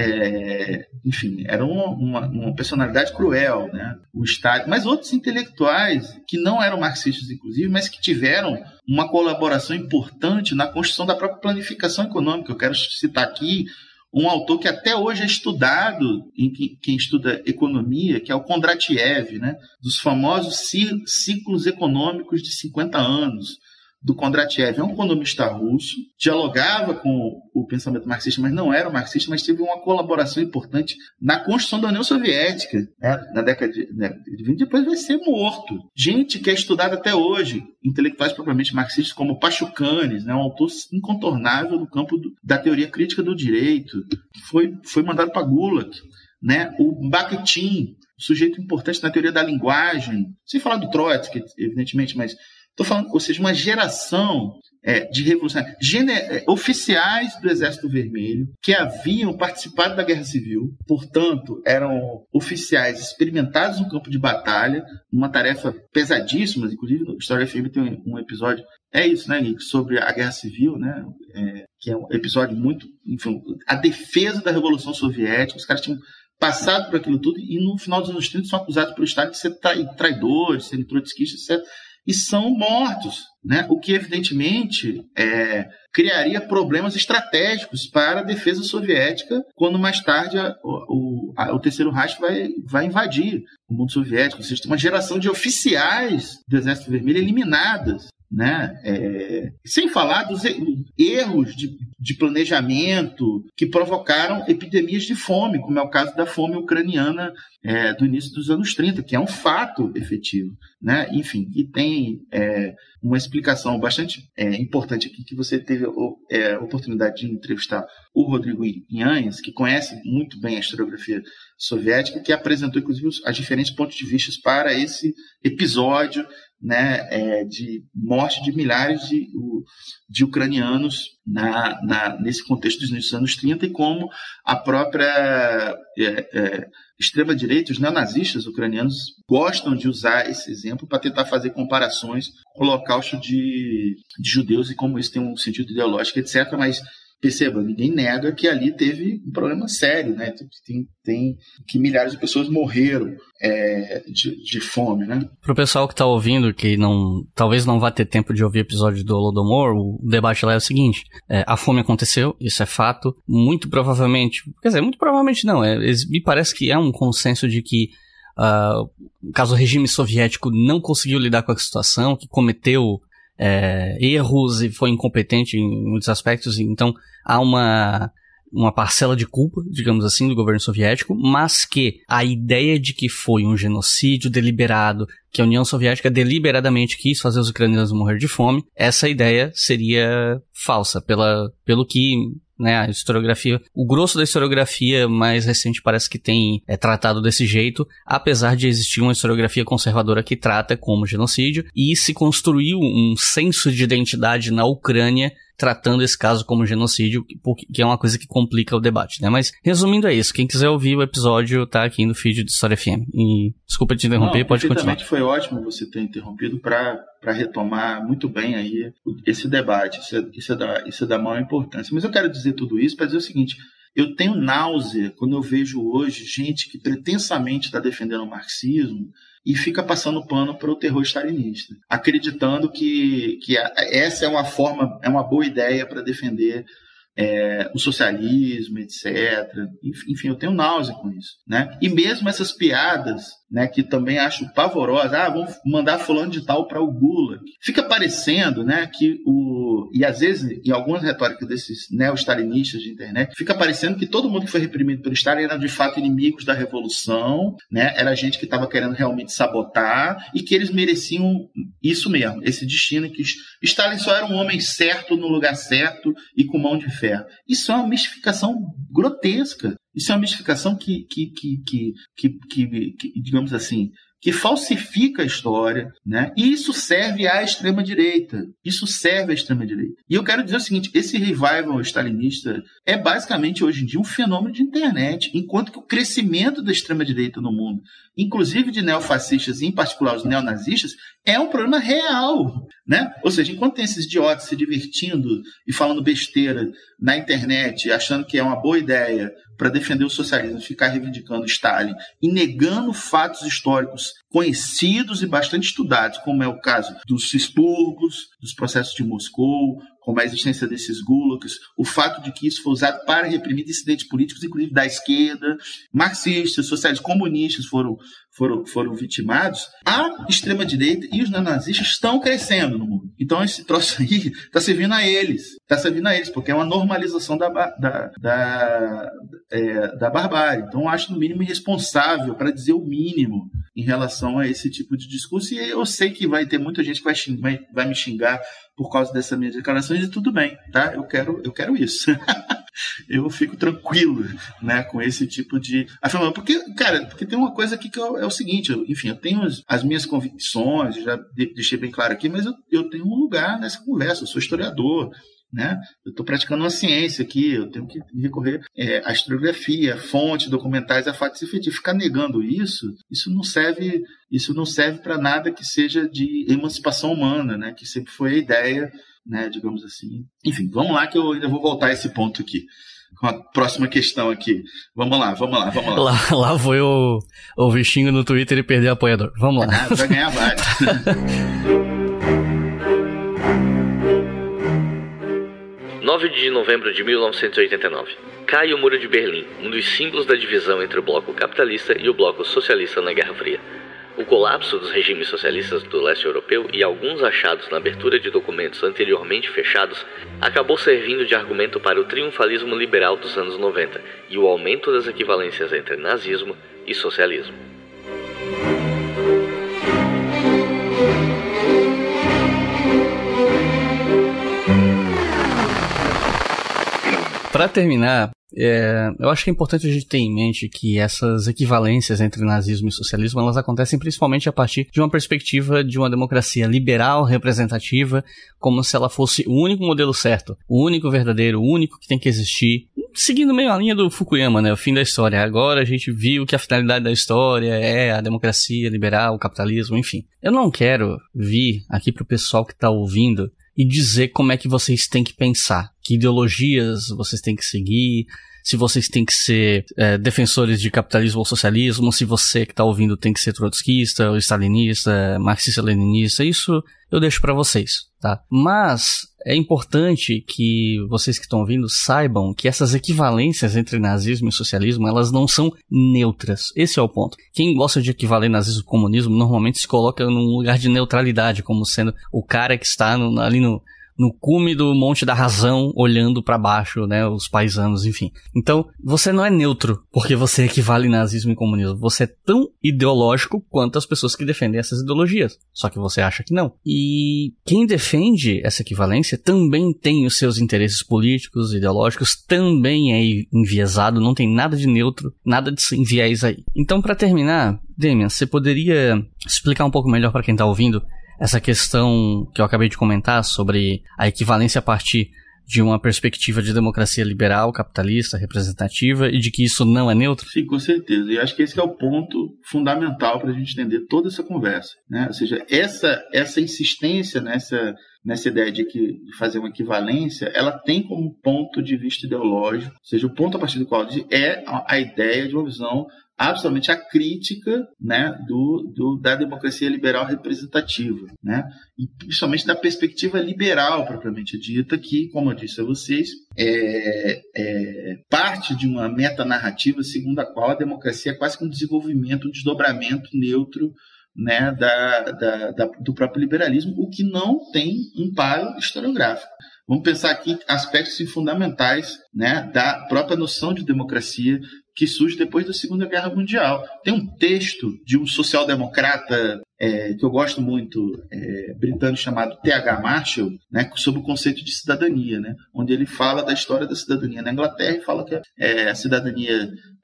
É, enfim, era uma, uma, uma personalidade cruel, né? O Stalin, mas outros intelectuais que não eram marxistas, inclusive, mas que tiveram uma colaboração importante na construção da própria planificação econômica. Eu quero citar aqui um autor que até hoje é estudado em quem estuda economia, que é o Kondratiev, né? Dos famosos ciclos econômicos de cinquenta anos do Kondratiev. É um economista russo, dialogava com o pensamento marxista, mas não era marxista, mas teve uma colaboração importante na construção da União Soviética, né? Na década de, né, de vinte, depois vai ser morto. Gente que é estudada até hoje, intelectuais propriamente marxistas, como Pachucanes, né? Um autor incontornável no campo do, da teoria crítica do direito, foi, foi mandado para Gulag, né? O Bakhtin, sujeito importante na teoria da linguagem, sem falar do Trotsky, evidentemente, mas estou falando, ou seja, uma geração é, de revolucionários, gene- oficiais do Exército Vermelho, que haviam participado da Guerra Civil, portanto, eram oficiais experimentados no campo de batalha, uma tarefa pesadíssima, inclusive no História F M tem um episódio, é isso, né, Nick, sobre a Guerra Civil, né, é, que é um episódio muito, enfim, a defesa da Revolução Soviética. Os caras tinham passado por aquilo tudo e no final dos anos trinta são acusados pelo Estado de ser traidores, de serem trotskistas, etcétera, e são mortos, né? O que evidentemente é, criaria problemas estratégicos para a defesa soviética quando mais tarde a, o, a, o Terceiro Reich vai, vai invadir o mundo soviético. Ou seja, tem uma geração de oficiais do Exército Vermelho eliminadas, né? É, sem falar dos erros de, de planejamento que provocaram epidemias de fome, como é o caso da fome ucraniana é, do início dos anos trinta, que é um fato efetivo, né? Enfim, e tem é, uma explicação bastante é, importante aqui, que você teve é, a oportunidade de entrevistar o Rodrigo Inhanhas, que conhece muito bem a historiografia soviética, que apresentou, inclusive, os diferentes pontos de vista para esse episódio, né, é, de morte de milhares de, de ucranianos na, na, nesse contexto dos inícios dos anos trinta, e como a própria é, é, extrema-direita, os neonazistas ucranianos, gostam de usar esse exemplo para tentar fazer comparações com o holocausto de, de judeus e como isso tem um sentido ideológico, etcétera. Mas perceba, ninguém nega que ali teve um problema sério, né? Tem, tem que milhares de pessoas morreram é, de, de fome, né? Para o pessoal que está ouvindo, que não, talvez não vá ter tempo de ouvir o episódio do Holodomor, o debate lá é o seguinte: é, a fome aconteceu, isso é fato, muito provavelmente, quer dizer, muito provavelmente não, é, me parece que é um consenso de que uh, caso o regime soviético não conseguiu lidar com a situação, que cometeu É, erros e foi incompetente em muitos aspectos, então há uma, uma parcela de culpa, digamos assim, do governo soviético, mas que a ideia de que foi um genocídio deliberado, que a União Soviética deliberadamente quis fazer os ucranianos morrer de fome, essa ideia seria falsa, pela, pelo que, né, a historiografia, o grosso da historiografia mais recente parece que tem é, tratado desse jeito, apesar de existir uma historiografia conservadora que trata como genocídio, e se construiu um senso de identidade na Ucrânia tratando esse caso como genocídio, que é uma coisa que complica o debate, né? Mas, resumindo, é isso. Quem quiser ouvir o episódio tá aqui no feed do História F M. E, desculpa te interromper, Não, pode continuar. Foi ótimo você ter interrompido para retomar muito bem aí esse debate. Isso é, isso, é da, isso é da maior importância. Mas eu quero dizer tudo isso para dizer o seguinte: eu tenho náusea quando eu vejo hoje gente que pretensamente está defendendo o marxismo e fica passando pano para o terror stalinista, acreditando que, que essa é uma forma, é uma boa ideia para defender é, o socialismo, etcétera. Enfim, eu tenho náusea com isso, né? E mesmo essas piadas, né, que também acho pavorosas, ah, vamos mandar fulano de tal para o Gulag, fica parecendo, né, que o... e às vezes, em algumas retóricas desses neo-stalinistas de internet, fica parecendo que todo mundo que foi reprimido pelo Stalin era de fato inimigos da revolução, né, era gente que estava querendo realmente sabotar, e que eles mereciam isso mesmo, esse destino, que Stalin só era um homem certo no lugar certo e com mão de ferro. Isso é uma mistificação grotesca. Isso é uma mistificação que, que, que, que, que, que, que digamos assim, que falsifica a história, né? E isso serve à extrema-direita. Isso serve à extrema-direita. E eu quero dizer o seguinte, esse revival stalinista é basicamente, hoje em dia, um fenômeno de internet, enquanto que o crescimento da extrema-direita no mundo, inclusive de neofascistas, e em particular os neonazistas, é um problema real, né? Ou seja, enquanto tem esses idiotas se divertindo e falando besteira na internet, achando que é uma boa ideia para defender o socialismo, ficar reivindicando Stalin e negando fatos históricos conhecidos e bastante estudados, como é o caso dos expurgos, dos processos de Moscou, como a existência desses gulags, o fato de que isso foi usado para reprimir dissidentes políticos, inclusive da esquerda, marxistas, socialistas, comunistas foram, foram, foram vitimados, a extrema-direita e os neonazistas estão crescendo no mundo. Então esse troço aí está servindo a eles, está servindo a eles, porque é uma normalização da, da, da, é, da barbárie. Então eu acho, no mínimo, irresponsável, para dizer o mínimo, em relação a esse tipo de discurso. E eu sei que vai ter muita gente que vai, xingar, vai, vai me xingar por causa dessas minhas declarações, e tudo bem, tá? Eu quero, eu quero isso. Eu fico tranquilo, né, com esse tipo de afirmação. Porque, cara, porque tem uma coisa aqui que eu, é o seguinte, eu, enfim, eu tenho as, as minhas convicções, já de, deixei bem claro aqui, mas eu, eu tenho um lugar nessa conversa, eu sou historiador, né? Eu estou praticando uma ciência aqui, eu tenho que recorrer é, à historiografia, fontes, documentais, a fatos efetivos. Ficar negando isso, isso não serve, isso não serve para nada que seja de emancipação humana, né? Que sempre foi a ideia, né? Digamos assim. Enfim, vamos lá que eu ainda vou voltar a esse ponto aqui. Com a próxima questão aqui. Vamos lá, vamos lá, vamos lá. Lá, lá vou eu ouvir xingo no Twitter e perder apoiador. Vamos lá. Ah, vai ganhar vários. nove de novembro de mil novecentos e oitenta e nove. Cai o Muro de Berlim, um dos símbolos da divisão entre o bloco capitalista e o bloco socialista na Guerra Fria. O colapso dos regimes socialistas do leste europeu e alguns achados na abertura de documentos anteriormente fechados acabou servindo de argumento para o triunfalismo liberal dos anos noventa e o aumento das equivalências entre nazismo e socialismo. Para terminar, é, eu acho que é importante a gente ter em mente que essas equivalências entre nazismo e socialismo, elas acontecem principalmente a partir de uma perspectiva de uma democracia liberal, representativa, como se ela fosse o único modelo certo, o único verdadeiro, o único que tem que existir, seguindo meio a linha do Fukuyama, né, o fim da história. Agora a gente viu que a finalidade da história é a democracia liberal, o capitalismo, enfim. Eu não quero vir aqui pro pessoal que tá ouvindo e dizer como é que vocês têm que pensar, que ideologias vocês têm que seguir, se vocês têm que ser é, defensores de capitalismo ou socialismo, se você que está ouvindo tem que ser trotskista ou stalinista, marxista-leninista, isso eu deixo para vocês, tá? Mas é importante que vocês que estão ouvindo saibam que essas equivalências entre nazismo e socialismo, elas não são neutras. Esse é o ponto. Quem gosta de equivaler nazismo e comunismo normalmente se coloca num lugar de neutralidade, como sendo o cara que está no, ali no, no cume do Monte da Razão, olhando para baixo, né, os paisanos, enfim. Então, você não é neutro porque você equivale nazismo e comunismo. Você é tão ideológico quanto as pessoas que defendem essas ideologias. Só que você acha que não. E quem defende essa equivalência também tem os seus interesses políticos, ideológicos, também é enviesado, não tem nada de neutro, nada de enviés aí. Então, para terminar, Demian, você poderia explicar um pouco melhor para quem tá ouvindo essa questão que eu acabei de comentar sobre a equivalência a partir de uma perspectiva de democracia liberal, capitalista, representativa, e de que isso não é neutro? Sim, com certeza. E acho que esse é o ponto fundamental para a gente entender toda essa conversa, né? Ou seja, essa, essa insistência nessa, nessa ideia de, que, de fazer uma equivalência, ela tem como ponto de vista ideológico, ou seja, o ponto a partir do qual é a, a ideia de uma visão absolutamente a crítica, né, do, do, da democracia liberal representativa, né, e principalmente da perspectiva liberal propriamente dita, que, como eu disse a vocês, é, é parte de uma metanarrativa segundo a qual a democracia é quase que um desenvolvimento, um desdobramento neutro, né, da, da, da, do próprio liberalismo, o que não tem amparo historiográfico. Vamos pensar aqui aspectos fundamentais, né, da própria noção de democracia que surge depois da Segunda Guerra Mundial. Tem um texto de um social-democrata é, que eu gosto muito, é, britânico, chamado T H Marshall, né, sobre o conceito de cidadania, né, onde ele fala da história da cidadania na Inglaterra e fala que é, a cidadania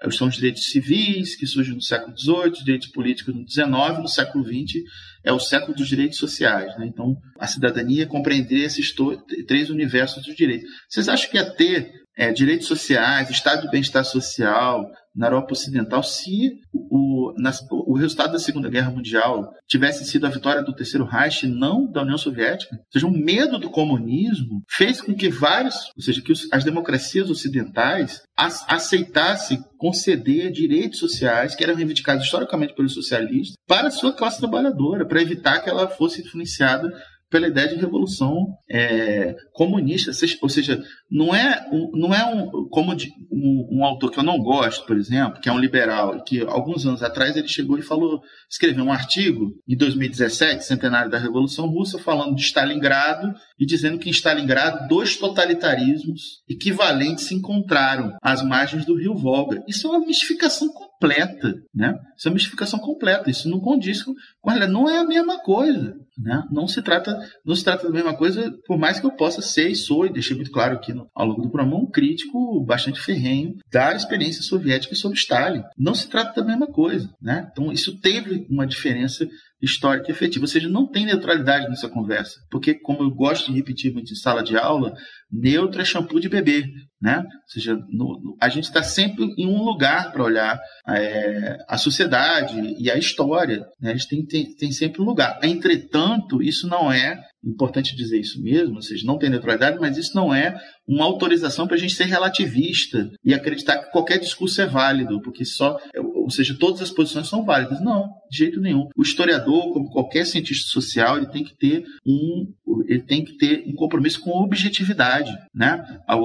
são os direitos civis, que surgem no século dezoito, os direitos políticos no dezenove, no século vinte é o século dos direitos sociais, né? Então, a cidadania compreender esses to- três universos dos direitos. Vocês acham que ia ter é, direitos sociais, estado de bem-estar social na Europa Ocidental se o, na, o resultado da Segunda Guerra Mundial tivesse sido a vitória do Terceiro Reich e não da União Soviética? Ou seja, o medo do comunismo fez com que vários, ou seja, que os, as democracias ocidentais as, aceitassem conceder direitos sociais que eram reivindicados historicamente pelos socialistas para a sua classe trabalhadora, para evitar que ela fosse influenciada pela ideia de revolução é, comunista. Ou seja, não é, um, não é um, como de, um, um autor que eu não gosto, por exemplo, que é um liberal, e que alguns anos atrás ele chegou e falou, escreveu um artigo em dois mil e dezessete, centenário da Revolução Russa, falando de Stalingrado e dizendo que em Stalingrado dois totalitarismos equivalentes se encontraram às margens do rio Volga. Isso é uma mistificação completa, né? Isso é uma mistificação completa. Isso não condiz com... Olha, não é a mesma coisa, né? Não se trata, não se trata da mesma coisa, por mais que eu possa ser e sou, e deixei muito claro aqui no, ao longo do programa, um crítico bastante ferrenho da experiência soviética sobre Stalin. Não se trata da mesma coisa, né? Então, isso teve uma diferença histórica efetiva. Ou seja, não tem neutralidade nessa conversa. Porque, como eu gosto de repetir muito em sala de aula, neutro é shampoo de bebê, né? Ou seja, no, no, a gente está sempre em um lugar para olhar é, a sociedade e a história, né? A gente tem, tem, tem sempre um lugar. Entretanto, isso não é, importante dizer isso mesmo, ou seja, não tem neutralidade, mas isso não é uma autorização para a gente ser relativista e acreditar que qualquer discurso é válido, porque só, ou seja, todas as posições são válidas. Não, de jeito nenhum. O historiador, como qualquer cientista social, ele tem que ter um, ele tem que ter um compromisso com objetividade, né?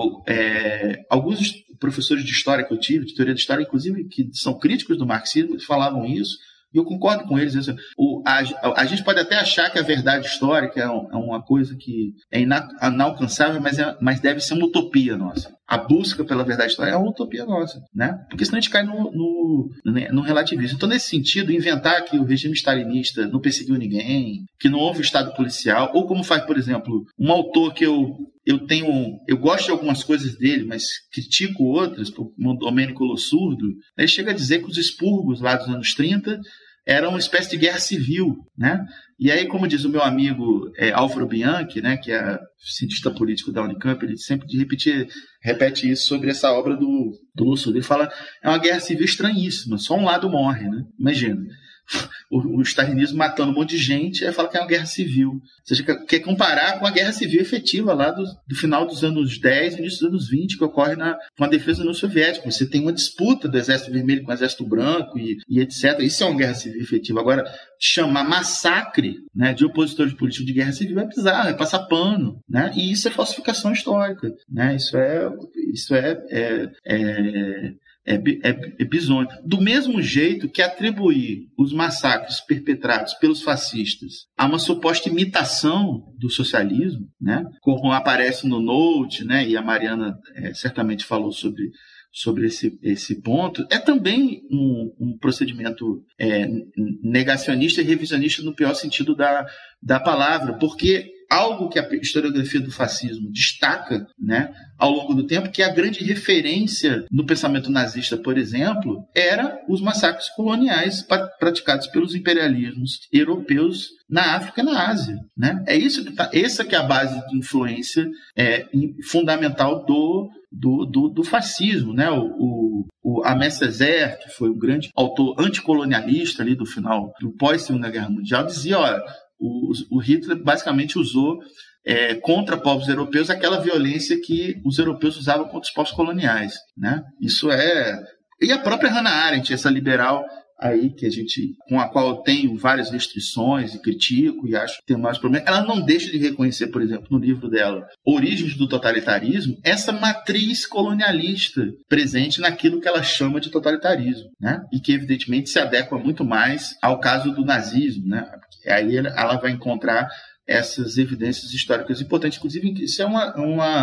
É, alguns professores de história que eu tive, de teoria de história, inclusive, que são críticos do marxismo, eles falavam isso. E eu concordo com eles. O, a, a gente pode até achar que a verdade histórica é, um, é uma coisa que é ina, inalcançável, mas, é, mas deve ser uma utopia nossa. A busca pela verdade histórica é uma utopia nossa, né? Porque senão a gente cai no, no, no relativismo. Então, nesse sentido, inventar que o regime stalinista não perseguiu ninguém, que não houve estado policial, ou como faz, por exemplo, um autor que eu... Eu tenho, eu gosto de algumas coisas dele, mas critico outras, como o Domênico Lossurdo. Ele chega a dizer que os expurgos lá dos anos trinta eram uma espécie de guerra civil, né? E aí, como diz o meu amigo é, Álvaro Bianchi, né, que é cientista político da Unicamp, ele sempre repete, repete isso sobre essa obra do, do Lossurdo. Ele fala, é uma guerra civil estranhíssima, só um lado morre, né? Imagina. O, o stalinismo matando um monte de gente, aí fala que é uma guerra civil. Ou seja, quer comparar com a guerra civil efetiva lá do, do final dos anos dez e início dos anos vinte, que ocorre na, com a defesa da União Soviética. Você tem uma disputa do Exército Vermelho com o Exército Branco e, e etcétera. Isso é uma guerra civil efetiva. Agora, chamar massacre, né, de opositores políticos de guerra civil é bizarro, é passar pano, né? E isso é falsificação histórica, né? Isso é... Isso é, é, é É, é, é bizonho. Do mesmo jeito que atribuir os massacres perpetrados pelos fascistas a uma suposta imitação do socialismo, né, como aparece no Note, né, e a Mariana é, certamente falou sobre, sobre esse, esse ponto, é também um, um procedimento é, negacionista e revisionista no pior sentido da, da palavra, porque algo que a historiografia do fascismo destaca, né, ao longo do tempo, que a grande referência no pensamento nazista, por exemplo, era os massacres coloniais praticados pelos imperialismos europeus na África e na Ásia, né? É isso que tá, essa que é a base de influência é, fundamental do, do, do, do fascismo, né? O, o, o Aimé Césaire, que foi um grande autor anticolonialista ali do final do pós-Segunda Guerra Mundial, dizia, olha, O, o Hitler basicamente usou é, contra povos europeus aquela violência que os europeus usavam contra os povos coloniais, né? Isso é... E a própria Hannah Arendt, essa liberal aí que a gente, com a qual eu tenho várias restrições e critico e acho que tem mais problemas, ela não deixa de reconhecer, por exemplo, no livro dela, Origens do Totalitarismo, essa matriz colonialista presente naquilo que ela chama de totalitarismo, né? E que evidentemente se adequa muito mais ao caso do nazismo, né? Aí ela vai encontrar essas evidências históricas importantes. Inclusive, isso é uma, uma,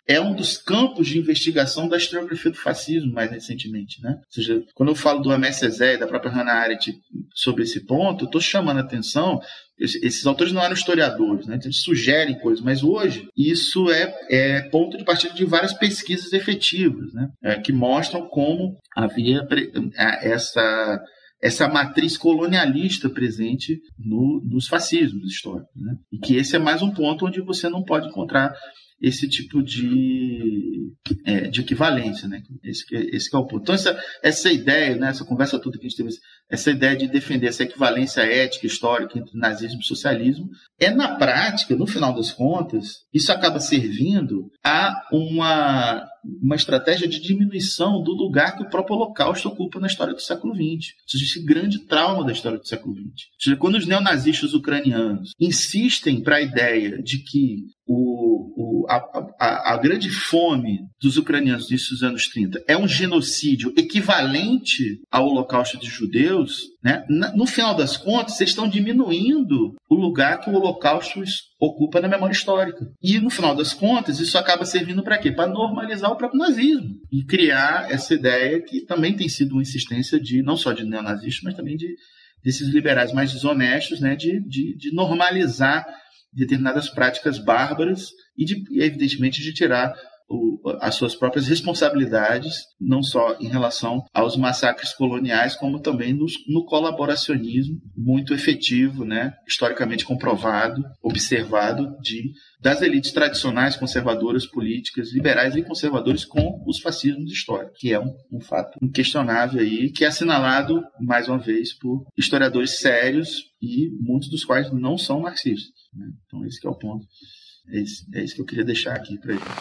é um dos campos de investigação da historiografia do fascismo mais recentemente, né? Ou seja, quando eu falo do Amé Césaire, da própria Hannah Arendt sobre esse ponto, eu estou chamando a atenção. Esses autores não eram historiadores, né? Então eles sugerem coisas, mas hoje isso é, é ponto de partida de várias pesquisas efetivas, né? É, que mostram como havia essa, essa matriz colonialista presente no, nos fascismos históricos, né? E que esse é mais um ponto onde você não pode encontrar esse tipo de, é, de equivalência, né? Esse, esse que é o ponto. Então, essa, essa ideia, né, essa conversa toda que a gente teve, essa ideia de defender essa equivalência ética, histórica entre nazismo e socialismo, é na prática, no final das contas, isso acaba servindo a uma, uma estratégia de diminuição do lugar que o próprio Holocausto ocupa na história do século vinte. Ou seja, esse grande trauma da história do século vinte. Ou seja, quando os neonazistas ucranianos insistem para a ideia de que o, o, a, a, a grande fome dos ucranianos dos anos trinta é um genocídio equivalente ao Holocausto de judeus, né? No final das contas, vocês estão diminuindo o lugar que o Holocausto ocupa na memória histórica. E, no final das contas, isso acaba servindo para quê? Para normalizar o próprio nazismo e criar essa ideia que também tem sido uma insistência de, não só de neonazistas, mas também de desses liberais mais desonestos, né? de, de, de normalizar determinadas práticas bárbaras e, de, evidentemente, de tirar o, as suas próprias responsabilidades, não só em relação aos massacres coloniais, como também no, no colaboracionismo muito efetivo, né, historicamente comprovado, observado, de, das elites tradicionais, conservadoras, políticas, liberais e conservadores com os fascismos históricos, que é um, um fato inquestionável aí, que é assinalado, mais uma vez, por historiadores sérios e muitos dos quais não são marxistas, né? Então esse que é o ponto. É isso, é isso que eu queria deixar aqui para ele.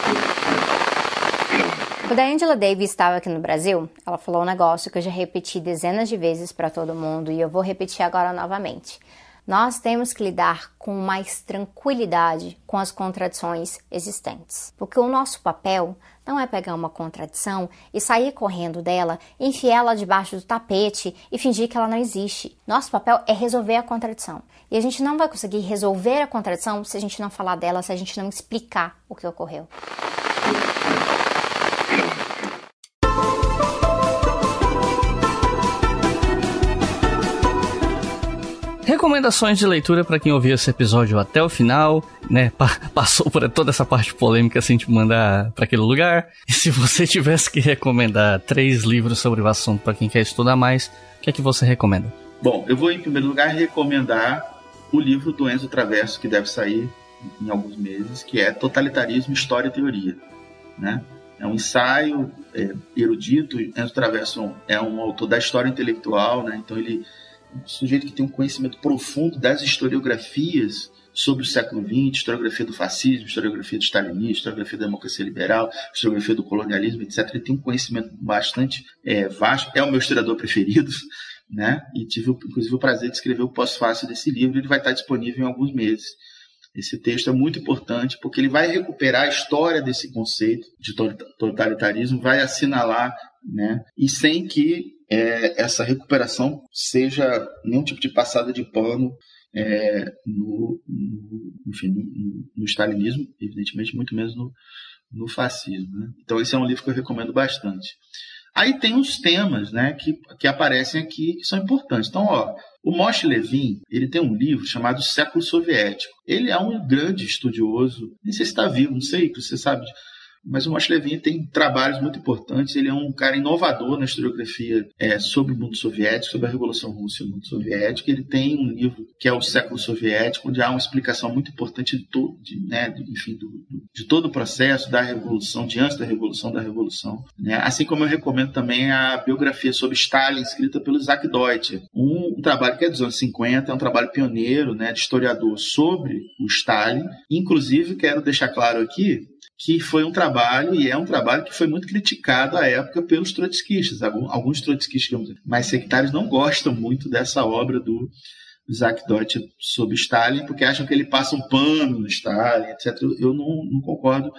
Quando a Angela Davis estava aqui no Brasil, ela falou um negócio que eu já repeti dezenas de vezes para todo mundo e eu vou repetir agora novamente. Nós temos que lidar com mais tranquilidade com as contradições existentes. Porque o nosso papel não é pegar uma contradição e sair correndo dela, enfiar ela debaixo do tapete e fingir que ela não existe. Nosso papel é resolver a contradição. E a gente não vai conseguir resolver a contradição se a gente não falar dela, se a gente não explicar o que ocorreu. Recomendações de leitura para quem ouviu esse episódio até o final, né? Pa- passou por toda essa parte polêmica sem te mandar para aquele lugar. E se você tivesse que recomendar três livros sobre o assunto para quem quer estudar mais, o que é que você recomenda? Bom, eu vou em primeiro lugar recomendar o livro do Enzo Traverso, que deve sair em alguns meses, que é Totalitarismo, História e Teoria, né? É um ensaio é, erudito. Enzo Traverso é um autor da história intelectual, né? Então ele um sujeito que tem um conhecimento profundo das historiografias sobre o século vinte, historiografia do fascismo, historiografia do stalinismo, historiografia da democracia liberal, historiografia do colonialismo, etcétera. Ele tem um conhecimento bastante é, vasto, é o meu historiador preferido, né? E tive, inclusive, o prazer de escrever o pós-fácil desse livro. Ele vai estar disponível em alguns meses. Esse texto é muito importante porque ele vai recuperar a história desse conceito de totalitarismo, vai assinalar, né? E sem que é, essa recuperação seja nenhum tipo de passada de pano é, no, no, enfim, no, no stalinismo, evidentemente, muito menos no, no fascismo, né? Então esse é um livro que eu recomendo bastante. Aí tem os temas, né, que, que aparecem aqui que são importantes. Então, ó, o Moshe Levin, ele tem um livro chamado Século Soviético. Ele é um grande estudioso, nem sei se está vivo, não sei, você sabe, mas o Moshe Levin tem trabalhos muito importantes. Ele é um cara inovador na historiografia é, sobre o mundo soviético, sobre a Revolução Russa e o mundo soviético. Ele tem um livro que é o Século Soviético, onde há uma explicação muito importante de, todo, de, né, de, enfim, do, do, de todo o processo da Revolução, de antes da Revolução, da Revolução, né? Assim como eu recomendo também a biografia sobre Stalin, escrita pelo Isaac Deutscher, um, um trabalho que é dos anos cinquenta, é um trabalho pioneiro, né, de historiador sobre o Stalin. Inclusive, quero deixar claro aqui que foi um trabalho, e é um trabalho que foi muito criticado à época pelos trotskistas. Alguns trotskistas mais sectários não gostam muito dessa obra do Isaac Deutscher sobre Stalin, porque acham que ele passa um pano no Stalin, etcétera. Eu não, não concordo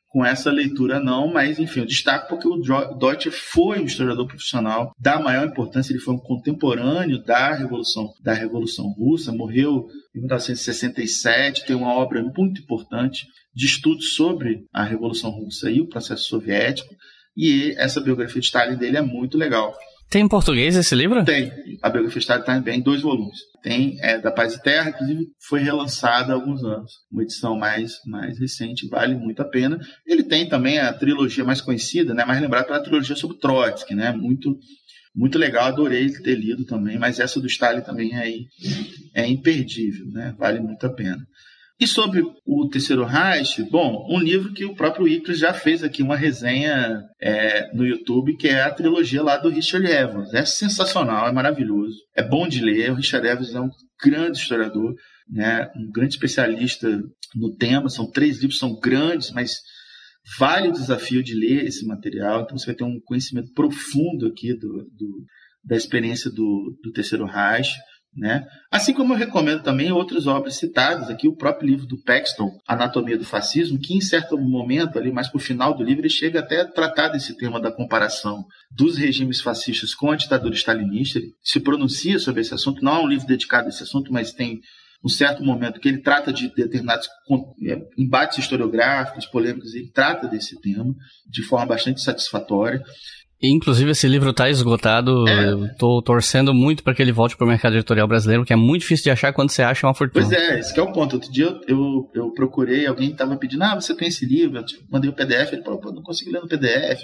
com essa leitura não, mas enfim, eu destaco porque o Deutscher foi um historiador profissional da maior importância, ele foi um contemporâneo da Revolução, da Revolução Russa, morreu em mil novecentos e sessenta e sete, tem uma obra muito importante de estudo sobre a Revolução Russa e o processo soviético, e essa biografia de Stalin dele é muito legal. Tem em português esse livro? Tem. A biografia de Stalin está em dois volumes. Tem é, da Paz e Terra, inclusive foi relançada há alguns anos. Uma edição mais, mais recente, vale muito a pena. Ele tem também a trilogia mais conhecida, né, mais lembrada pela trilogia sobre Trotsky, né, muito, muito legal, adorei ter lido também, mas essa do Stalin também é, é imperdível, né, vale muito a pena. E sobre o Terceiro Reich, bom, um livro que o próprio Icles já fez aqui uma resenha é, no YouTube, que é a trilogia lá do Richard Evans. É sensacional, é maravilhoso, é bom de ler. O Richard Evans é um grande historiador, né, um grande especialista no tema. São três livros, são grandes, mas vale o desafio de ler esse material. Então você vai ter um conhecimento profundo aqui do, do, da experiência do, do Terceiro Reich. Né? Assim como eu recomendo também outras obras citadas aqui, o próprio livro do Paxton, Anatomia do Fascismo, que em certo momento, ali mais para o final do livro, ele chega até a tratar desse tema da comparação dos regimes fascistas com a ditadura stalinista. Ele se pronuncia sobre esse assunto, não é um livro dedicado a esse assunto, mas tem um certo momento que ele trata de determinados embates historiográficos, polêmicos, e ele trata desse tema de forma bastante satisfatória. Inclusive, esse livro está esgotado. É. Eu tô torcendo muito para que ele volte para o mercado editorial brasileiro, que é muito difícil de achar. Quando você acha, é uma fortuna. Pois é, esse que é o ponto. Outro dia eu, eu, eu procurei, alguém estava pedindo, ah, você tem esse livro? Eu tipo, mandei o P D F, ele falou, pô, não consegui ler no P D F.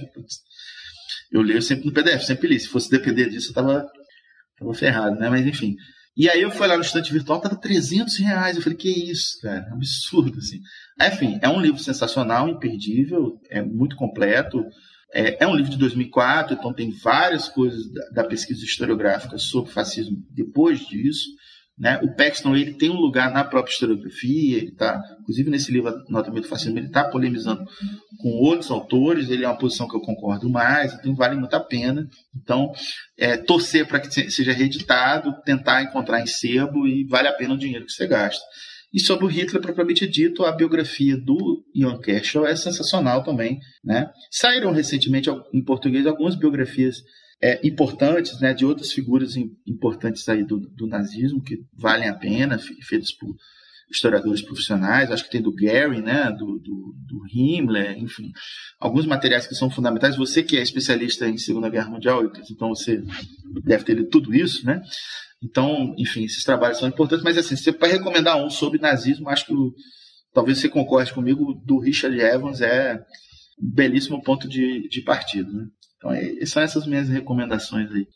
Eu leio sempre no P D F, sempre li. Se fosse depender disso, eu tava, tava ferrado, né? Mas enfim. E aí eu fui lá no estante virtual, tava trezentos reais. Eu falei, que isso, cara? Absurdo, assim. Enfim, é um livro sensacional, imperdível, é muito completo. É, é um livro de dois mil e quatro, então tem várias coisas da, da pesquisa historiográfica sobre fascismo depois disso, né? O Paxton, ele tem um lugar na própria historiografia, ele tá, inclusive nesse livro Anatomia do Fascismo, ele está polemizando com outros autores, ele é uma posição que eu concordo mais, então vale muito a pena. Então, é, torcer para que seja reeditado, tentar encontrar em sebo, e vale a pena o dinheiro que você gasta. E sobre o Hitler, propriamente dito, a biografia do Ian Kershaw é sensacional também, né? Saíram recentemente em português algumas biografias é, importantes, né, de outras figuras importantes aí do, do nazismo, que valem a pena, feitas por historiadores profissionais. Acho que tem do Goering, né, do, do, do Himmler, enfim, alguns materiais que são fundamentais. Você que é especialista em Segunda Guerra Mundial, então você deve ter lido tudo isso, né? Então, enfim, esses trabalhos são importantes, mas assim, se para recomendar um sobre nazismo, acho que o, talvez você concorde comigo, do Richard Evans é um belíssimo ponto de, de partida, né? Então, é, são essas minhas recomendações aí.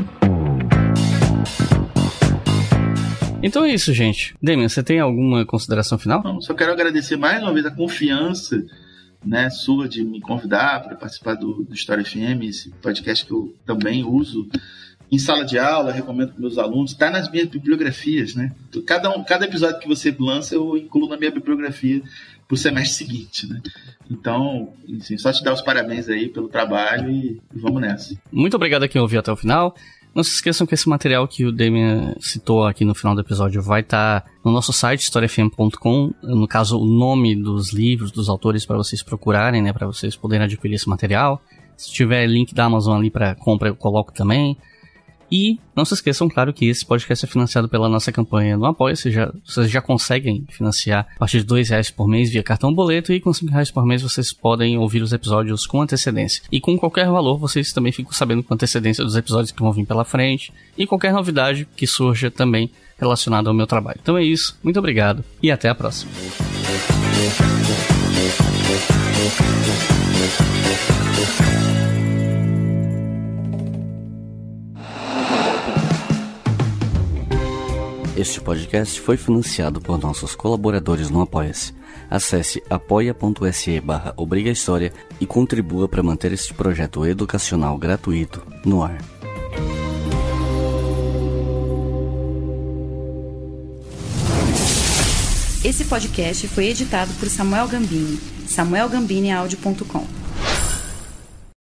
Então é isso, gente. Damian, você tem alguma consideração final? Não, só quero agradecer mais uma vez a confiança, né, sua de me convidar para participar do, do História F M, esse podcast que eu também uso em sala de aula, recomendo para meus alunos, está nas minhas bibliografias, né? Cada, um, cada episódio que você lança, eu incluo na minha bibliografia para o semestre seguinte, né? Então, enfim, só te dar os parabéns aí pelo trabalho e, e vamos nessa. Muito obrigado a quem ouviu até o final. Não se esqueçam que esse material que o Damian citou aqui no final do episódio vai estar tá no nosso site, história f m ponto com. No caso, o nome dos livros, dos autores, para vocês procurarem, né? Para vocês poderem adquirir esse material. Se tiver link da Amazon ali para compra, eu coloco também. E não se esqueçam, claro, que esse podcast é financiado pela nossa campanha no Apoia-se. Já, vocês já conseguem financiar a partir de dois reais por mês via cartão boleto, e com cinco reais por mês vocês podem ouvir os episódios com antecedência. E com qualquer valor vocês também ficam sabendo com antecedência dos episódios que vão vir pela frente e qualquer novidade que surja também relacionada ao meu trabalho. Então é isso, muito obrigado e até a próxima. Este podcast foi financiado por nossos colaboradores no Apoia-se. Acesse apoia.se barra Obriga História e contribua para manter este projeto educacional gratuito no ar. Esse podcast foi editado por Samuel Gambini, samuel gambini audio ponto com.